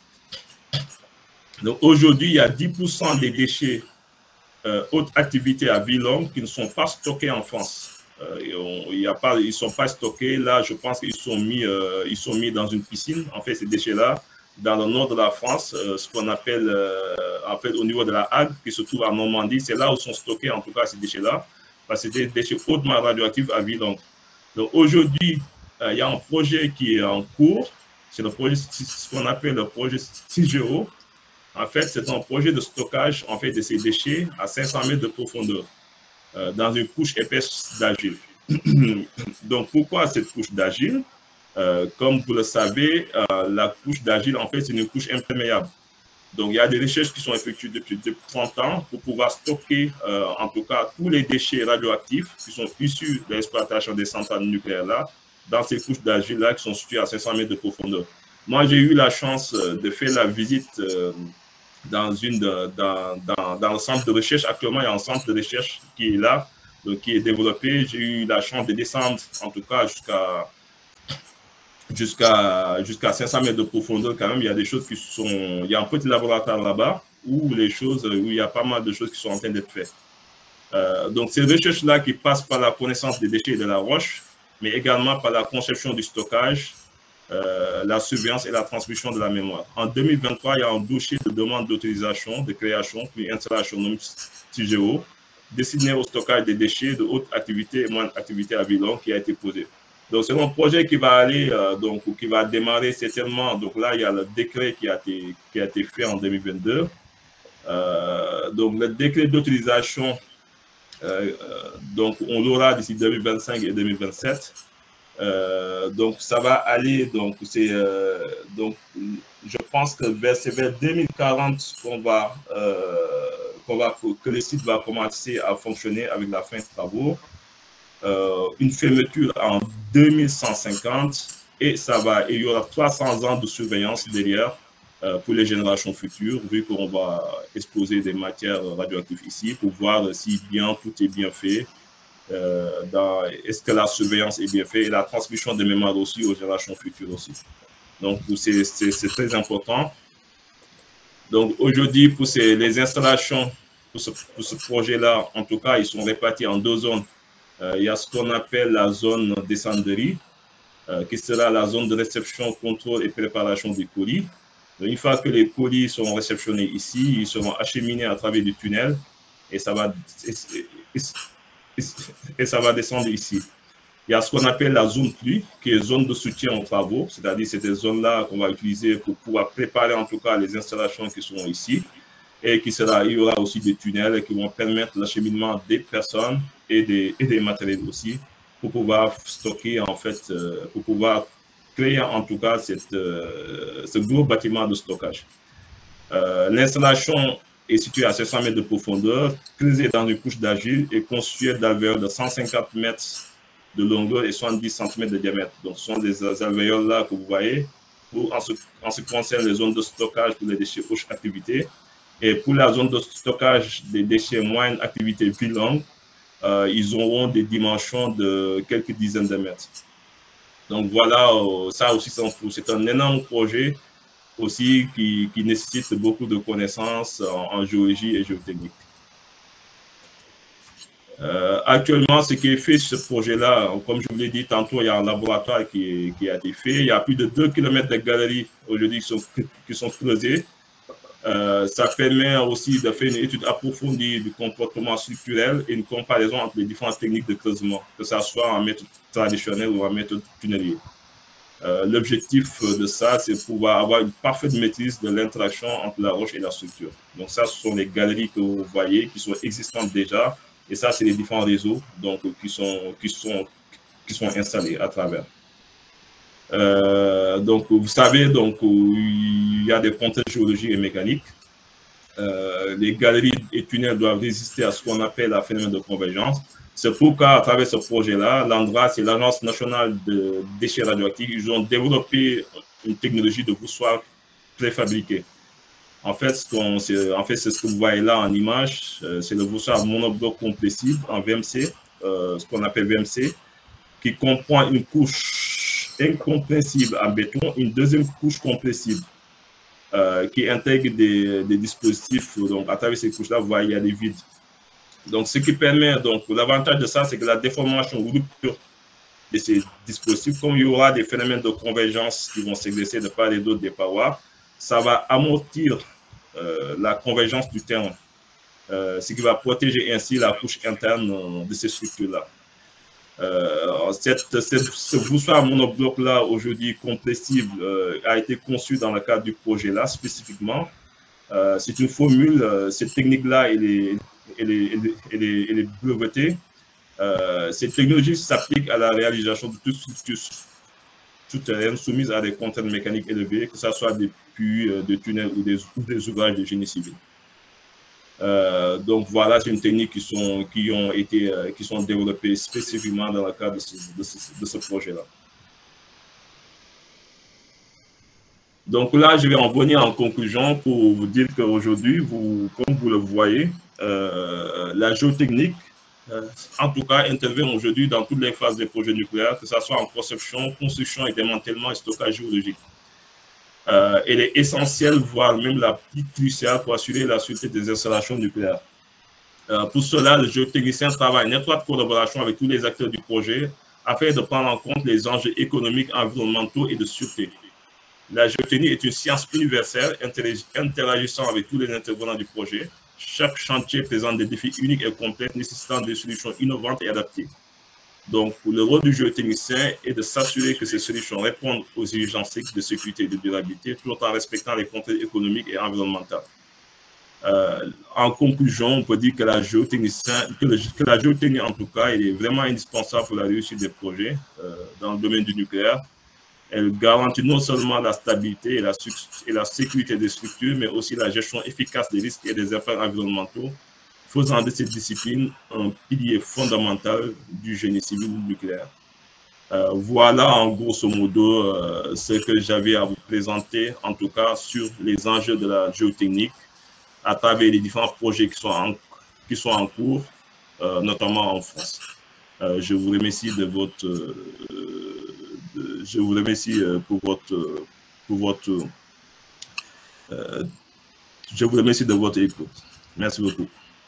Donc aujourd'hui, il y a dix pour cent des déchets euh, haute activité à vie longue qui ne sont pas stockés en France. Euh, on, il y a pas, ils ne sont pas stockés. Là, je pense qu'ils sont mis, euh, ils sont mis dans une piscine. En fait, ces déchets-là, dans le nord de la France, euh, ce qu'on appelle, euh, en fait, au niveau de la Hague, qui se trouve en Normandie, c'est là où sont stockés, en tout cas, ces déchets-là, parce que c'est des déchets hautement radioactifs à vie longue. Donc, aujourd'hui, euh, il y a un projet qui est en cours. C'est le projet, ce qu'on appelle le projet C I G E O. En fait, c'est un projet de stockage, en fait, de ces déchets à cinq cents mètres de profondeur. Euh, dans une couche épaisse d'argile. Donc, pourquoi cette couche d'argile? euh, Comme vous le savez, euh, la couche d'argile, en fait, c'est une couche imperméable. Donc, il y a des recherches qui sont effectuées depuis, depuis trente ans pour pouvoir stocker, euh, en tout cas, tous les déchets radioactifs qui sont issus de l'exploitation des centrales nucléaires-là, dans ces couches d'argile-là qui sont situées à cinq cents mètres de profondeur. Moi, j'ai eu la chance de faire la visite euh, Dans, une de, dans, dans, dans le centre de recherche. Actuellement, il y a un centre de recherche qui est là, donc qui est développé. J'ai eu la chance de descendre, en tout cas, jusqu'à jusqu'à jusqu'à cinq cents mètres de profondeur quand même. Il y a des choses qui sont... Il y a un petit laboratoire là-bas où les choses, où il y a pas mal de choses qui sont en train d'être faites. Euh, donc, ces recherches-là qui passent par la connaissance des déchets de la roche, mais également par la conception du stockage, Euh, la surveillance et la transmission de la mémoire. En deux mille vingt-trois, il y a un dossier de demande d'autorisation, de création, puis installation C I G E O, destiné au stockage des déchets de haute activité et moindre activité à vie longue qui a été posé. Donc, c'est un projet qui va aller, euh, donc, qui va démarrer certainement. Donc là, il y a le décret qui a été, qui a été fait en deux mille vingt-deux. Euh, donc, le décret d'autorisation, euh, euh, donc, on l'aura d'ici deux mille vingt-cinq et deux mille vingt-sept. Euh, donc ça va aller, donc c'est euh, donc je pense que vers, c'est vers deux mille quarante qu'on va, euh, qu'on va que le site va commencer à fonctionner avec la fin de travaux, euh, une fermeture en deux mille cent cinquante et ça va, et il y aura trois cents ans de surveillance derrière euh, pour les générations futures, vu qu'on va exposer des matières radioactives ici pour voir si bien tout est bien fait. Euh, dans, est-ce que la surveillance est bien faite et la transmission de mémoire aussi aux générations futures aussi. Donc, c'est très important. Donc aujourd'hui, pour ces, les installations, pour ce, pour ce projet-là, en tout cas, ils sont répartis en deux zones. Euh, il y a ce qu'on appelle la zone descenderie, euh, qui sera la zone de réception, contrôle et préparation des colis. Donc, une fois que les colis seront réceptionnés ici, ils seront acheminés à travers du tunnel et ça va, et, et, et, et ça va descendre ici. Il y a ce qu'on appelle la zone pluie, qui est zone de soutien aux travaux, c'est-à-dire c'est des zones-là qu'on va utiliser pour pouvoir préparer en tout cas les installations qui seront ici. Et qui sera, il y aura aussi des tunnels qui vont permettre l'acheminement des personnes et des, et des matériels aussi pour pouvoir stocker en fait, euh, pour pouvoir créer en tout cas cette, euh, ce gros bâtiment de stockage. Euh, L'installation est située à sept cents mètres de profondeur, creusée dans une couche d'argile et constituée d'alvéoles de cent cinquante mètres de longueur et soixante-dix centimètres de diamètre. Donc, ce sont des alvéoles là que vous voyez pour, en, ce, en ce qui concerne les zones de stockage pour les déchets haute activité. Et pour la zone de stockage des déchets moyenne activité plus longue, euh, ils auront des dimensions de quelques dizaines de mètres. Donc voilà, euh, ça aussi c'est un énorme projet aussi qui, qui nécessite beaucoup de connaissances en, en géologie et géotechnique. Euh, actuellement, ce qui est fait sur ce projet-là, comme je vous l'ai dit tantôt, il y a un laboratoire qui, qui a été fait. Il y a plus de deux kilomètres de galeries aujourd'hui qui sont, qui sont creusées. Euh, ça permet aussi de faire une étude approfondie du comportement structurel et une comparaison entre les différentes techniques de creusement, que ce soit en méthode traditionnelle ou en méthode tunnelier. Euh, L'objectif de ça, c'est pouvoir avoir une parfaite maîtrise de l'interaction entre la roche et la structure. Donc ça, ce sont les galeries que vous voyez qui sont existantes déjà, et ça, c'est les différents réseaux donc, qui, sont, qui, sont, qui sont installés à travers. Euh, donc, vous savez, donc, il y a des contraintes géologiques et mécaniques. Euh, les galeries et tunnels doivent résister à ce qu'on appelle un phénomène de convergence. C'est pourquoi, à travers ce projet-là, l'ANDRA, c'est l'Agence nationale de déchets radioactifs, ils ont développé une technologie de voussoir préfabriqué. En fait, ce en fait, c'est ce que vous voyez là en image, euh, c'est le voussoir monobloc compressible en V M C, euh, ce qu'on appelle V M C, qui comprend une couche incompressible en béton, une deuxième couche compressible euh, qui intègre des, des dispositifs. Donc, à travers ces couches-là, vous voyez, il y a des vides. Donc, ce qui permet, donc, l'avantage de ça, c'est que la déformation ou rupture de ces dispositifs, comme il y aura des phénomènes de convergence qui vont s'exercer de part et d'autre des parois, ça va amortir euh, la convergence du terrain, euh, ce qui va protéger ainsi la couche interne de ces structures-là. Euh, cette, cette, ce voussoir monobloc-là, aujourd'hui compressible, euh, a été conçu dans le cadre du projet-là spécifiquement. Euh, c'est une formule, euh, cette technique-là, elle est, elle, est, elle, est, elle, est, elle est brevetée. Euh, cette technologie s'applique à la réalisation de toute structure souterraine soumise à des contraintes mécaniques élevées, que ce soit des puits, euh, des tunnels ou des, ou des ouvrages de génie civil. Euh, donc voilà, c'est une technique qui sont, qui ont été, euh, qui sont développées spécifiquement dans le cadre de ce, de ce, de ce projet-là. Donc là, je vais en venir en conclusion pour vous dire qu'aujourd'hui, vous, comme vous le voyez, euh, la géotechnique, euh, en tout cas, intervient aujourd'hui dans toutes les phases des projets nucléaires, que ce soit en conception, construction et démantèlement et stockage géologique. Euh, elle est essentielle, voire même la plus cruciale pour assurer la sûreté des installations nucléaires. Euh, pour cela, le géotechnicien travaille en étroite collaboration avec tous les acteurs du projet afin de prendre en compte les enjeux économiques, environnementaux et de sûreté. La géotechnie est une science universelle interagissant avec tous les intervenants du projet. Chaque chantier présente des défis uniques et complexes nécessitant des solutions innovantes et adaptées. Donc, le rôle du géotechnicien est de s'assurer que ces solutions répondent aux exigences de sécurité et de durabilité, tout en respectant les contraintes économiques et environnementales. Euh, en conclusion, on peut dire que la géotechnie, que, le, que la géotechnie en tout cas, elle est vraiment indispensable pour la réussite des projets euh, dans le domaine du nucléaire. Elle garantit non seulement la stabilité et la, et la sécurité des structures, mais aussi la gestion efficace des risques et des impacts environnementaux, faisant de cette discipline un pilier fondamental du génie civil nucléaire. Euh, voilà en grosso modo euh, ce que j'avais à vous présenter, en tout cas sur les enjeux de la géotechnique à travers les différents projets qui sont en, qui sont en cours, euh, notamment en France. Euh, je vous remercie de votre... Euh, de, je vous remercie pour votre... Pour votre euh, Je vous remercie de votre écoute. Merci beaucoup.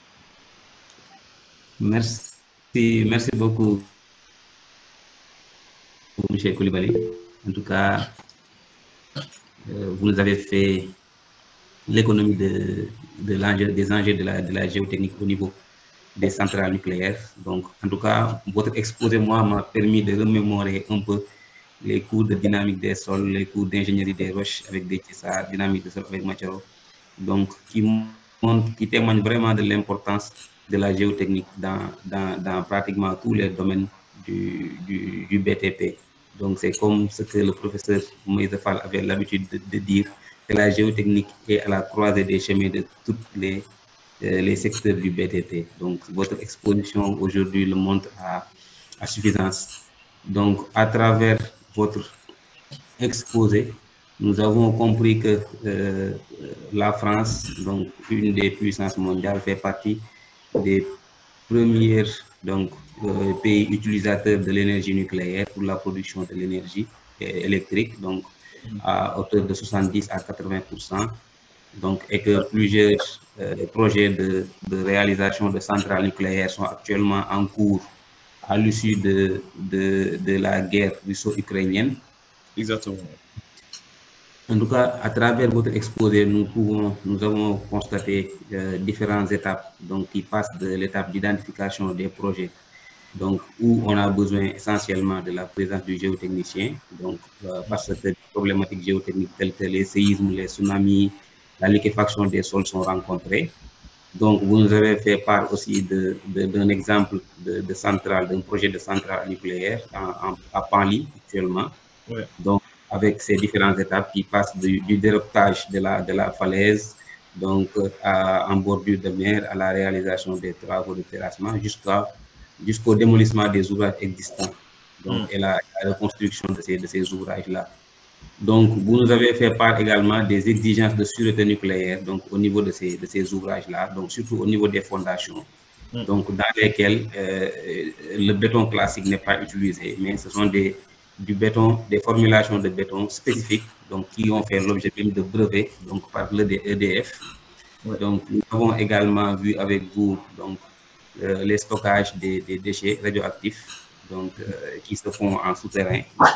Merci, merci beaucoup, M. Koulibaly. En tout cas, euh, vous nous avez fait l'économie de, de l'enjeu, des enjeux de la, de la géotechnique au niveau des centrales nucléaires. Donc, en tout cas, votre exposé, moi, m'a permis de remémorer un peu les cours de dynamique des sols, les cours d'ingénierie des roches avec des Tissard, dynamique des sols avec Macharo. Donc, qui, montre, qui témoigne vraiment de l'importance de la géotechnique dans, dans, dans pratiquement tous les domaines du, du, du B T P. Donc, c'est comme ce que le professeur Moïse Fall avait l'habitude de, de dire, que la géotechnique est à la croisée des chemins de tous les, euh, les secteurs du B T P. Donc, votre exposition aujourd'hui le montre à, à suffisance. Donc, à travers votre exposé, nous avons compris que euh, la France, donc une des puissances mondiales, fait partie des premiers donc, euh, pays utilisateurs de l'énergie nucléaire pour la production de l'énergie électrique, donc à hauteur de soixante-dix à quatre-vingts pour cent. Donc, et que plusieurs euh, projets de, de réalisation de centrales nucléaires sont actuellement en cours à l'issue de, de, de la guerre russo-ukrainienne. Exactement. En tout cas, à travers votre exposé, nous, pouvons, nous avons constaté euh, différentes étapes donc, qui passent de l'étape d'identification des projets, donc, où on a besoin essentiellement de la présence du géotechnicien, donc, euh, parce que les problématiques géotechniques telles que les séismes, les tsunamis, la liquéfaction des sols sont rencontrées. Donc, vous nous avez fait part aussi d'un de, de, exemple de, de centrale, d'un projet de centrale nucléaire en, en, à Panly actuellement. Ouais. Donc, avec ces différentes étapes qui passent du, du dérotage de la, de la falaise, donc à, en bordure de mer, à la réalisation des travaux de terrassement, jusqu'à, jusqu'au démolissement des ouvrages existants, donc, mm. et la, la reconstruction de ces, de ces ouvrages-là. Donc, vous nous avez fait part également des exigences de sûreté nucléaire, donc au niveau de ces, de ces ouvrages-là, donc surtout au niveau des fondations, mm. donc dans lesquelles euh, le béton classique n'est pas utilisé, mais ce sont des du béton, des formulations de béton spécifiques, donc qui ont fait l'objet de brevets, donc par le E D F. Ouais. Donc, nous avons également vu avec vous donc euh, les stockages des, des déchets radioactifs, donc euh, qui se font en souterrain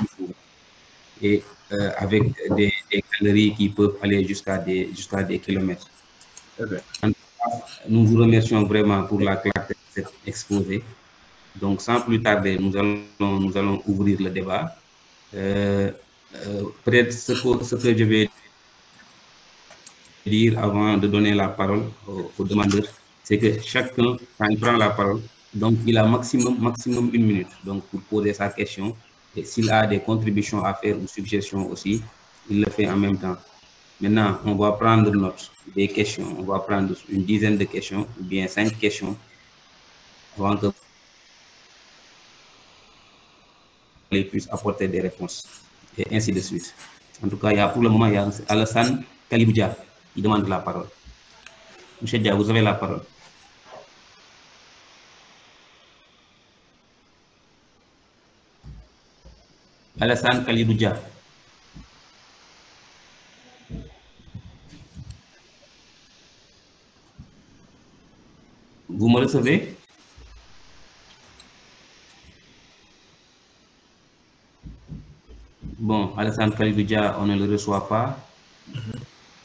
et euh, avec des, des galeries qui peuvent aller jusqu'à des jusqu'à des kilomètres. Okay. En tout cas, nous vous remercions vraiment pour la clarté de cet exposé. Donc, sans plus tarder, nous allons, nous allons ouvrir le débat. Euh, euh, Peut-être ce que, ce que je vais dire avant de donner la parole aux, aux demandeurs, c'est que chacun, quand il prend la parole, donc il a maximum, maximum une minute donc, pour poser sa question. Et s'il a des contributions à faire ou suggestions aussi, il le fait en même temps. Maintenant, on va prendre note des questions. On va prendre une dizaine de questions ou bien cinq questions avant que les puissent apporter des réponses et ainsi de suite. En tout cas, il y a, pour le moment, il y a Alassane Kaliboudia qui demande la parole. Monsieur Dia, vous avez la parole. Alassane Kaliboudia. Vous me recevez? Bon, Alassane Kaliboudia, on ne le reçoit pas. Mm-hmm.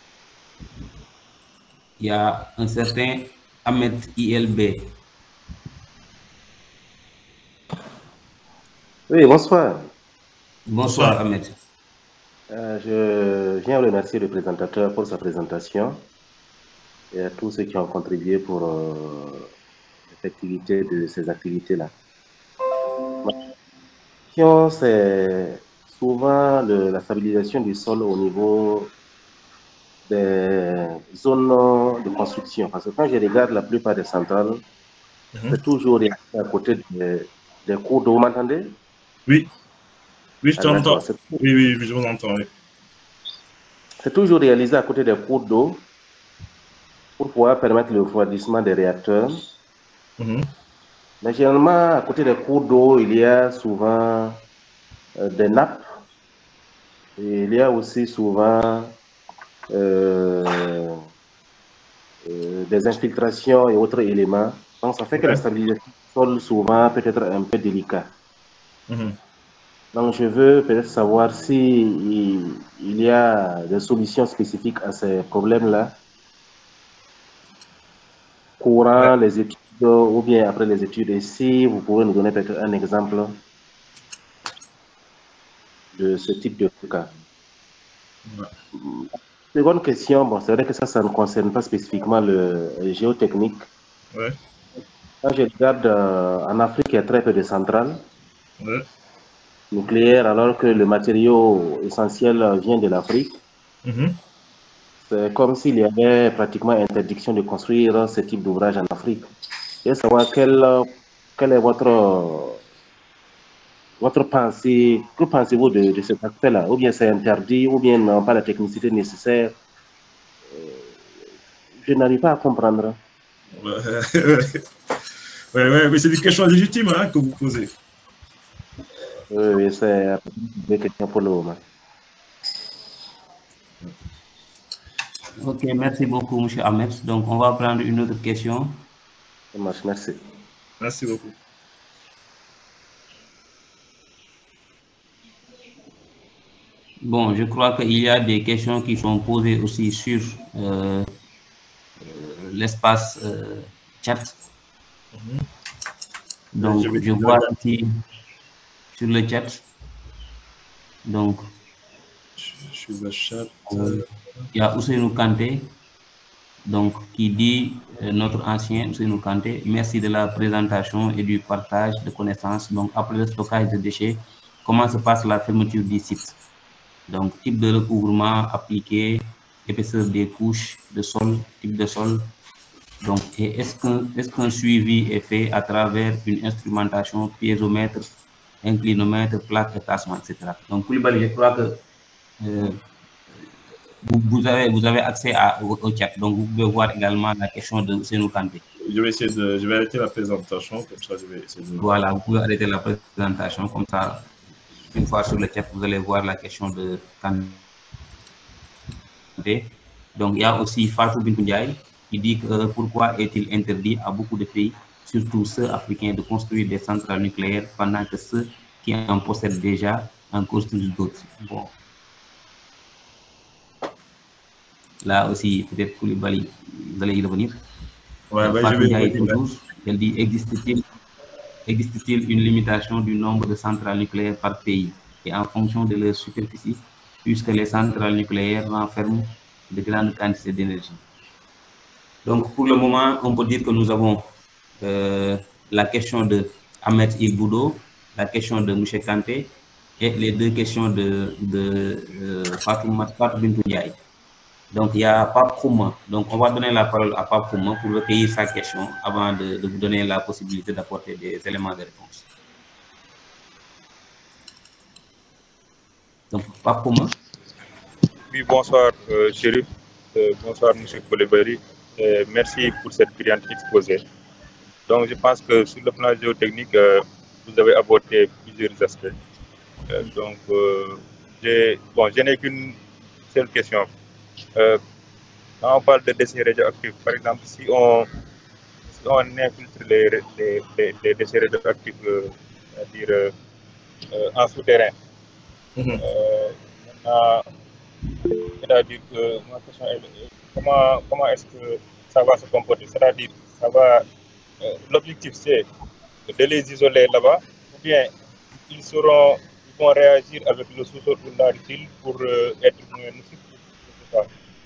Il y a un certain Ahmed I L B. Oui, bonsoir. Bonsoir, Ahmed. Euh, je viens remercier le présentateur pour sa présentation et à tous ceux qui ont contribué pour euh, l'effectivité de ces activités-là. Ma question, c'est souvent le, la stabilisation du sol au niveau des zones de construction. Parce que quand je regarde la plupart des centrales, mm-hmm. c'est toujours à côté des, des cours d'eau. Vous m'entendez? Oui. Oui, je t'entends. Oui, oui, je vous entends. Oui. C'est toujours réalisé à côté des cours d'eau pour pouvoir permettre le refroidissement des réacteurs. Mm-hmm. Mais généralement, à côté des cours d'eau, il y a souvent euh, des nappes. Et il y a aussi souvent euh, des infiltrations et autres éléments. Donc, ça fait que Ouais. la stabilisation du sol, souvent, peut être un peu délicat. Mhm. Donc, je veux peut-être savoir si il, il y a des solutions spécifiques à ces problèmes-là, courant les études ou bien après les études. Et si vous pouvez nous donner peut-être un exemple de ce type de cas. Ouais. Seconde question, bon, c'est vrai que ça, ça ne concerne pas spécifiquement le, le géotechnique. Ouais. Quand je regarde euh, en Afrique, il y a très peu de centrales Ouais. nucléaires, alors que le matériau essentiel euh, vient de l'Afrique. Mhm. C'est comme s'il y avait pratiquement interdiction de construire ce type d'ouvrage en Afrique. Je veux savoir quelle, quelle est votre, euh, votre pensée, que pensez-vous de, de cet aspect-là? Ou bien c'est interdit, ou bien non, pas la technicité nécessaire. Je n'arrive pas à comprendre. Ouais, ouais, ouais, mais c'est des questions légitimes hein, que vous posez. Oui, oui, c'est une question pour le moment. Ok, merci beaucoup, M. Ahmed. Donc, on va prendre une autre question. Ça marche, merci. Merci beaucoup. Bon, je crois qu'il y a des questions qui sont posées aussi sur euh, euh, l'espace euh, chat. Mhm. Donc, Je vais je vois ici sur le chat. Donc, je suis le chat. euh, il y a Ousseinou Kanté, donc, qui dit, euh, notre ancien Ousseinou Kanté, merci de la présentation et du partage de connaissances. Donc, après le stockage de déchets, comment se passe la fermeture du site? Donc, type de recouvrement appliqué, épaisseur des couches de sol, type de sol. Donc, et est-ce qu'un est-ce qu'un suivi est fait à travers une instrumentation piézomètre, inclinomètre, plaque, tassement, et cetera. Donc, Koulibaly, je crois que euh, vous, vous, avez, vous avez accès à, au, au chat. Donc, vous pouvez voir également la question de Ousseinou Kanté. Je vais essayer de, je vais arrêter la présentation, comme ça je vais essayer de... Voilà, vous pouvez arrêter la présentation, comme ça, une fois sur le chat, vous allez voir la question de Kanté. Donc, il y a aussi Fatou Bintou Ndiaye qui dit que euh, pourquoi est-il interdit à beaucoup de pays, surtout ceux africains, de construire des centrales nucléaires pendant que ceux qui en possèdent déjà en construisent d'autres. Bon. Là aussi, peut-être Koulibaly, vous allez y revenir. Ouais, Euh, ouais, je Fatou vais Ndiaye revenir, toujours, elle dit, existe-t-il existe-t-il une limitation du nombre de centrales nucléaires par pays et en fonction de leur superficie, puisque les centrales nucléaires renferment de grandes quantités d'énergie. Donc, pour le moment, on peut dire que nous avons euh, la question de Ahmed Il-Boudo, la question de M. Kanté et les deux questions de, de euh, Fatou, Fatou Bintou Ndiaye. Donc, il y a Pape Kouma. Donc, on va donner la parole à Pape Kouma pour recueillir sa question avant de, de vous donner la possibilité d'apporter des éléments de réponse. Donc, Pape Kouma. Oui, bonsoir, euh, Chérif. Euh, bonsoir, M. Koulibaly. Euh, merci pour cette brillante exposé. Donc, je pense que sur le plan géotechnique, euh, vous avez abordé plusieurs aspects. Euh, donc, euh, bon, je n'ai qu'une seule question. Euh, quand on parle de déchets radioactifs, par exemple, si on, si on infiltre les, les, les, les déchets radioactifs, euh, c'est-à-dire euh, euh, en souterrain, Mhm. euh, c'est-à-dire que ma question est comment, comment est-ce que ça va se comporter? C'est-à-dire, ça va, euh, l'objectif c'est de les isoler là-bas, ou bien ils seront, ils vont réagir avec le sous-sol ou l'argile pour euh, être moins nocifs.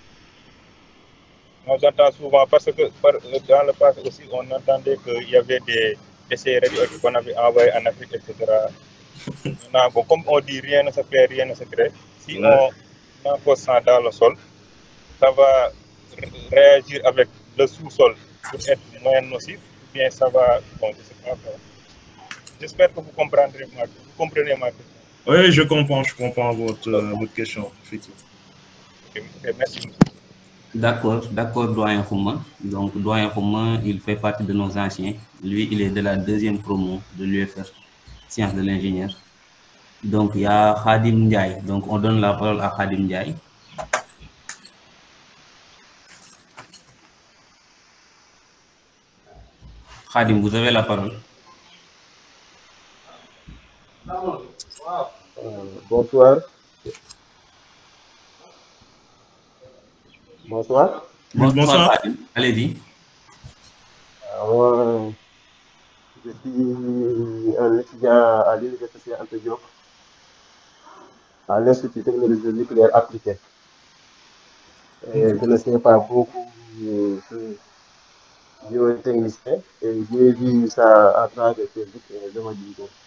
On entend souvent parce que par, dans le passé aussi on entendait qu'il y avait des déchets radioactifs qu'on avait envoyés en Afrique, et cetera. Maintenant, bon, comme on dit rien ne se fait, rien ne se crée. Si Ouais. on impose ça dans le sol, ça va réagir avec le sous-sol pour être moins nocif, ou bien ça va, bon, je sais pas. J'espère que vous comprendrez ma, vous comprenez ma question. Oui, je comprends, je comprends votre, euh, votre question, effectivement. Okay, okay, merci. D'accord, d'accord, Doyen Kouma. Donc, Doyen Kouma, il fait partie de nos anciens. Lui, il est de la deuxième promo de l'U F R, Sciences de l'ingénieur. Donc, il y a Khadim Ndiaye. Donc, on donne la parole à Khadim Ndiaye. Khadim, vous avez la parole. Euh, bonsoir. Bonsoir. Bonsoir, Bonsoir. Khadim. Allez-y. Moi, je suis un étudiant à l'Université Anta Diop, à l'Institut technologique nucléaire appliqué. Et je ne sais pas beaucoup de géotechnicien et j'ai vu ça à travers Facebook et je me dis bon,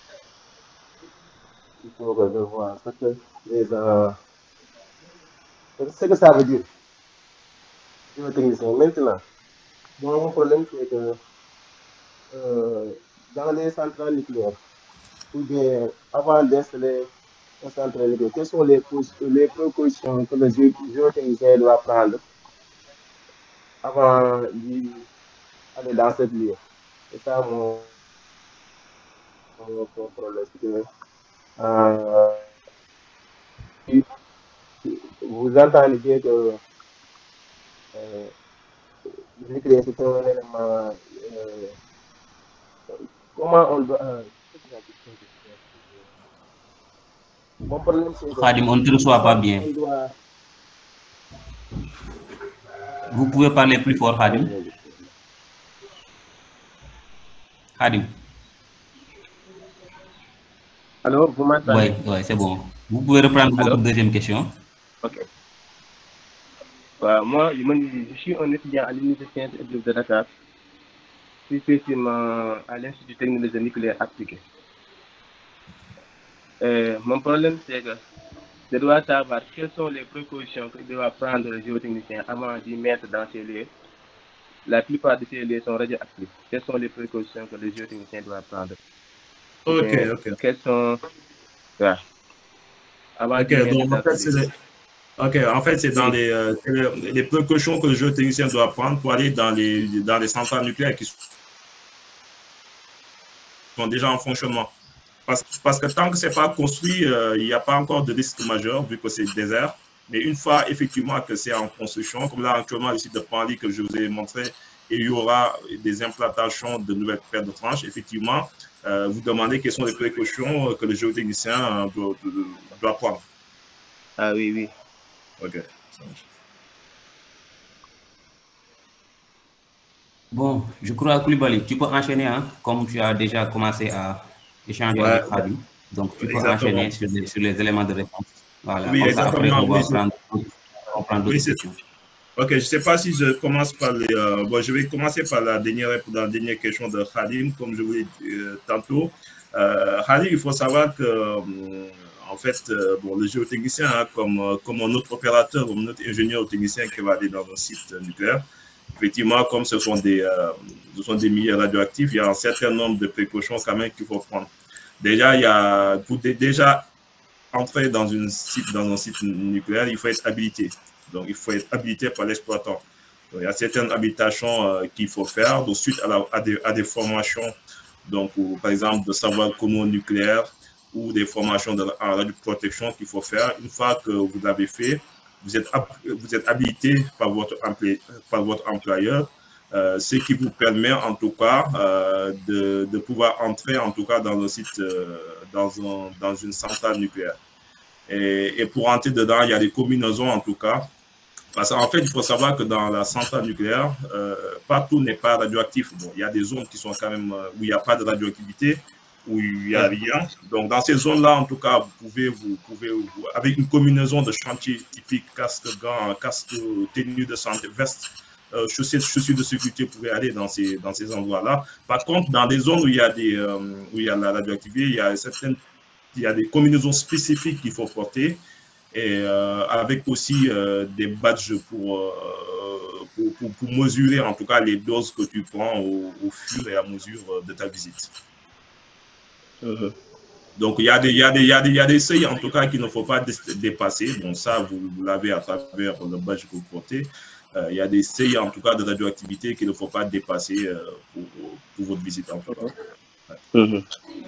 il faut que je vois ce que les gens, ce que ça veut dire, géotechnicien. Maintenant, bon, mon problème c'est que euh, dans les centrales nucléaires, ou bien avant d'installer une centrale nucléaire, quelles sont les, les précautions que le gé- géotechnicien doit prendre avant d'aller dans cette lieu? C'est ça mon, mon- mon problème. c'est que, euh, vous entendez bien que euh, le nucléaire c'est un élément. euh, comment on doit. euh, mon problème c'est que Khadim, on ne te reçoit pas bien. on doit. Vous pouvez parler plus fort, Khadim. Khadim. Alors, vous m'entendez? Oui, ouais, c'est bon. Vous pouvez reprendre votre Alors? deuxième question. Ok. Ouais, moi, je, me- je suis un étudiant à l'Université de Dakar, plus précisément à l'Institut technologique nucléaire appliqué. Euh, mon problème, c'est que je dois savoir quelles sont les précautions que doit prendre le géotechnicien avant d'y mettre dans ces lieux. La plupart de ces lieux sont radioactifs. Quelles sont les précautions que le géotechnicien doit prendre? Ok, Et ok. quelles sont. Ouais. Avant d'y Ok, mettre donc en dans fait, ces c'est lieux. les- ok, en fait, c'est dans Oui. les, euh, c'est les, les précautions que le géotechnicien doit prendre pour aller dans les, dans les centrales nucléaires qui sont déjà en fonctionnement. Parce, parce que tant que ce n'est pas construit, euh, il n'y a pas encore de risque majeur vu que c'est désert. Mais une fois effectivement que c'est en construction, comme là actuellement le site de Panly que je vous ai montré, et il y aura des implantations de nouvelles paires de tranches, effectivement, euh, vous demandez quelles sont les précautions que le géotechnicien euh, doit, doit prendre. Ah oui, oui. Ok, ça marche. Bon, je crois, Koulibaly, tu peux enchaîner, hein, comme tu as déjà commencé à échanger Ouais, avec Khadim. Donc, tu peux exactement. enchaîner sur les, sur les éléments de réponse. Voilà, Oui, comme ça, après, exactement. on Oui, va c'est- prendre, on prend d'autres oui, c'est- questions. Ok, je ne sais pas si je commence par les. euh, bon, je vais commencer par la dernière, la dernière question de Khadim, comme je vous l'ai dit euh, tantôt. Euh, Khadim, il faut savoir que, euh, en fait, euh, bon, le géotechnicien, hein, comme, euh, comme un autre opérateur, comme notre ingénieur technicien qui va aller dans un site nucléaire, effectivement, comme ce sont des, euh, ce sont des milieux radioactifs, il y a un certain nombre de précautions quand même qu'il faut prendre. Déjà, il y a, pour dé- déjà entrer dans, une site, dans un site nucléaire, il faut être habilité. Donc, il faut être habilité par l'exploitant. Il y a certaines habilitations euh, qu'il faut faire, donc suite à, la, à, des, à des formations, donc, ou, par exemple, de savoir comment nucléaire ou des formations de, en radioprotection qu'il faut faire. Une fois que vous l'avez fait, vous êtes, vous êtes habilité par votre, par votre employeur, euh, ce qui vous permet en tout cas euh, de, de pouvoir entrer en tout cas dans un site, euh, dans, un, dans une centrale nucléaire. Et, et pour entrer dedans, il y a des combinaisons en tout cas. Parce qu'en fait, il faut savoir que dans la centrale nucléaire, euh, partout n'est pas radioactif. Bon, il y a des zones qui sont quand même où il n'y a pas de radioactivité, où il n'y a rien. Donc, dans ces zones-là, en tout cas, vous pouvez, vous pouvez vous, avec une combinaison de chantier typique, casque, gants, casque, tenue de santé, veste, euh, chaussures, chaussures de sécurité, vous pouvez aller dans ces, dans ces endroits-là. Par contre, dans des zones où il y a, des, euh, où il y a la radioactivité, il y a, certaines, il y a des combinaisons spécifiques qu'il faut porter. Et euh, avec aussi euh, des badges pour, euh, pour, pour, pour mesurer en tout cas les doses que tu prends au, au fur et à mesure de ta visite. Uh-huh. Donc il y a des, il y a des, il y a des, il y a des seuils en tout cas qu'il ne faut pas dépasser. Bon, ça vous, vous l'avez à travers le badge que vous portez. Euh, il y a des seuils en tout cas de radioactivité qu'il ne faut pas dépasser euh, pour, pour votre visite en tout cas. Uh-huh. Uh-huh.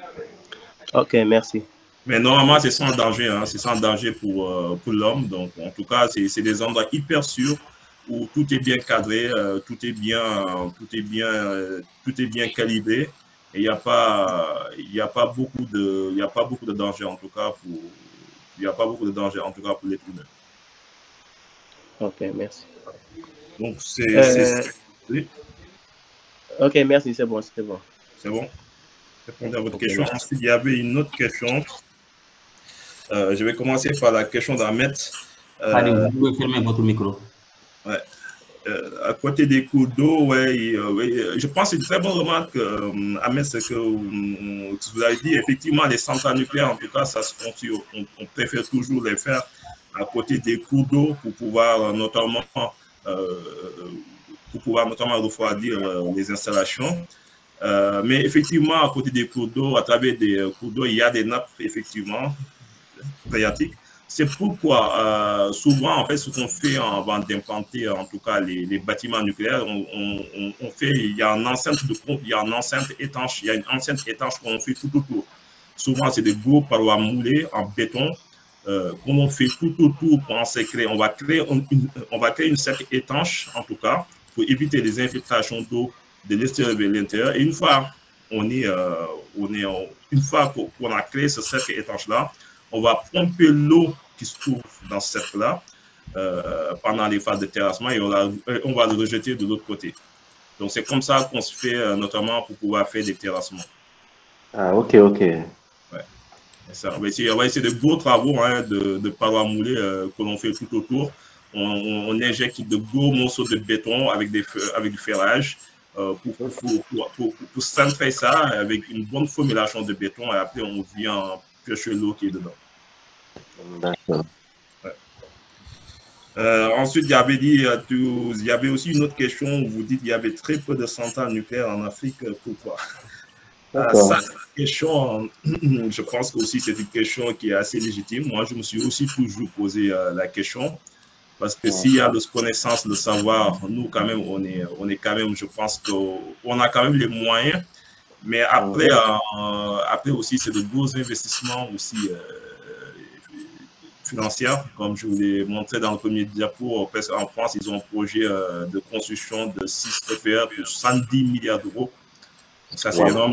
Ok, merci. Mais normalement, c'est sans danger, hein, c'est sans danger pour, euh, pour l'homme. Donc, en tout cas, c'est des endroits hyper sûrs où tout est bien cadré, euh, tout est bien, tout est bien, euh, tout est bien calibré, et il n'y a pas, il y a pas beaucoup de, il y a pas beaucoup de danger en tout cas pour, il y a pas beaucoup de danger en tout cas pour l'être humain. Ok, merci. Donc c'est, Euh, oui. Ok, merci, c'est bon, c'est bon. C'est bon. Répondez à votre Okay, question. merci. Ensuite, il y avait une autre question. Euh, je vais commencer par la question d'Ahmed. Euh, Allez, vous pouvez fermer votre micro. Ouais. Euh, à côté des cours d'eau, ouais, euh, ouais, je pense que c'est une très bonne remarque, euh, Ahmed, c'est que euh, vous avez dit, effectivement, les centrales nucléaires, en tout cas, ça, on, on, on préfère toujours les faire à côté des cours d'eau pour pouvoir notamment, euh, pour pouvoir notamment refroidir euh, les installations. Euh, mais effectivement, à côté des cours d'eau, à travers des cours d'eau, il y a des nappes, effectivement, phréatiques. C'est pourquoi, euh, souvent, en fait, ce qu'on fait avant d'implanter, en tout cas, les, les bâtiments nucléaires, on, on, on fait, il y a une enceinte de pompe, il y a une enceinte étanche, il y a une enceinte étanche qu'on fait tout autour. Souvent, c'est des gros parois moulées en béton, euh, qu'on fait tout autour pour en se créer. On va créer une, une, on va créer une cercle étanche, en tout cas, pour éviter les infiltrations d'eau de l'extérieur vers l'intérieur. Et une fois on est, euh, on est, une fois qu'on a créé ce cercle étanche-là, on va pomper l'eau qui se trouve dans ce cercle-là euh, pendant les phases de terrassement et on, a, on va le rejeter de l'autre côté. Donc, c'est comme ça qu'on se fait, euh, notamment pour pouvoir faire des terrassements. Ah, ok, ok. Ouais. Ça, on, va essayer, on va essayer de beaux travaux hein, de, de parois moulées euh, que l'on fait tout autour. On, on, on injecte de gros morceaux de béton avec, des, avec du ferrage euh, pour, pour, pour, pour, pour, pour centrer ça avec une bonne formulation de béton et après, on vient piocher l'eau qui est dedans. D'accord. Ouais. Euh, ensuite, il y avait dit, il y avait aussi une autre question où vous dites qu'il y avait très peu de centrales nucléaires en Afrique. Pourquoi? Euh, ça, question, je pense que aussi c'est une question qui est assez légitime. Moi, je me suis aussi toujours posé euh, la question parce que s'il y a de connaissance, de savoir, nous quand même, on est, on est quand même, je pense qu'on a quand même les moyens. Mais après, euh, après aussi, c'est de gros investissements aussi. Euh, financière, comme je vous l'ai montré dans le premier diapo. En France, ils ont un projet euh, de construction de six E P R de soixante-dix milliards d'euros. Ça, c'est wow. énorme.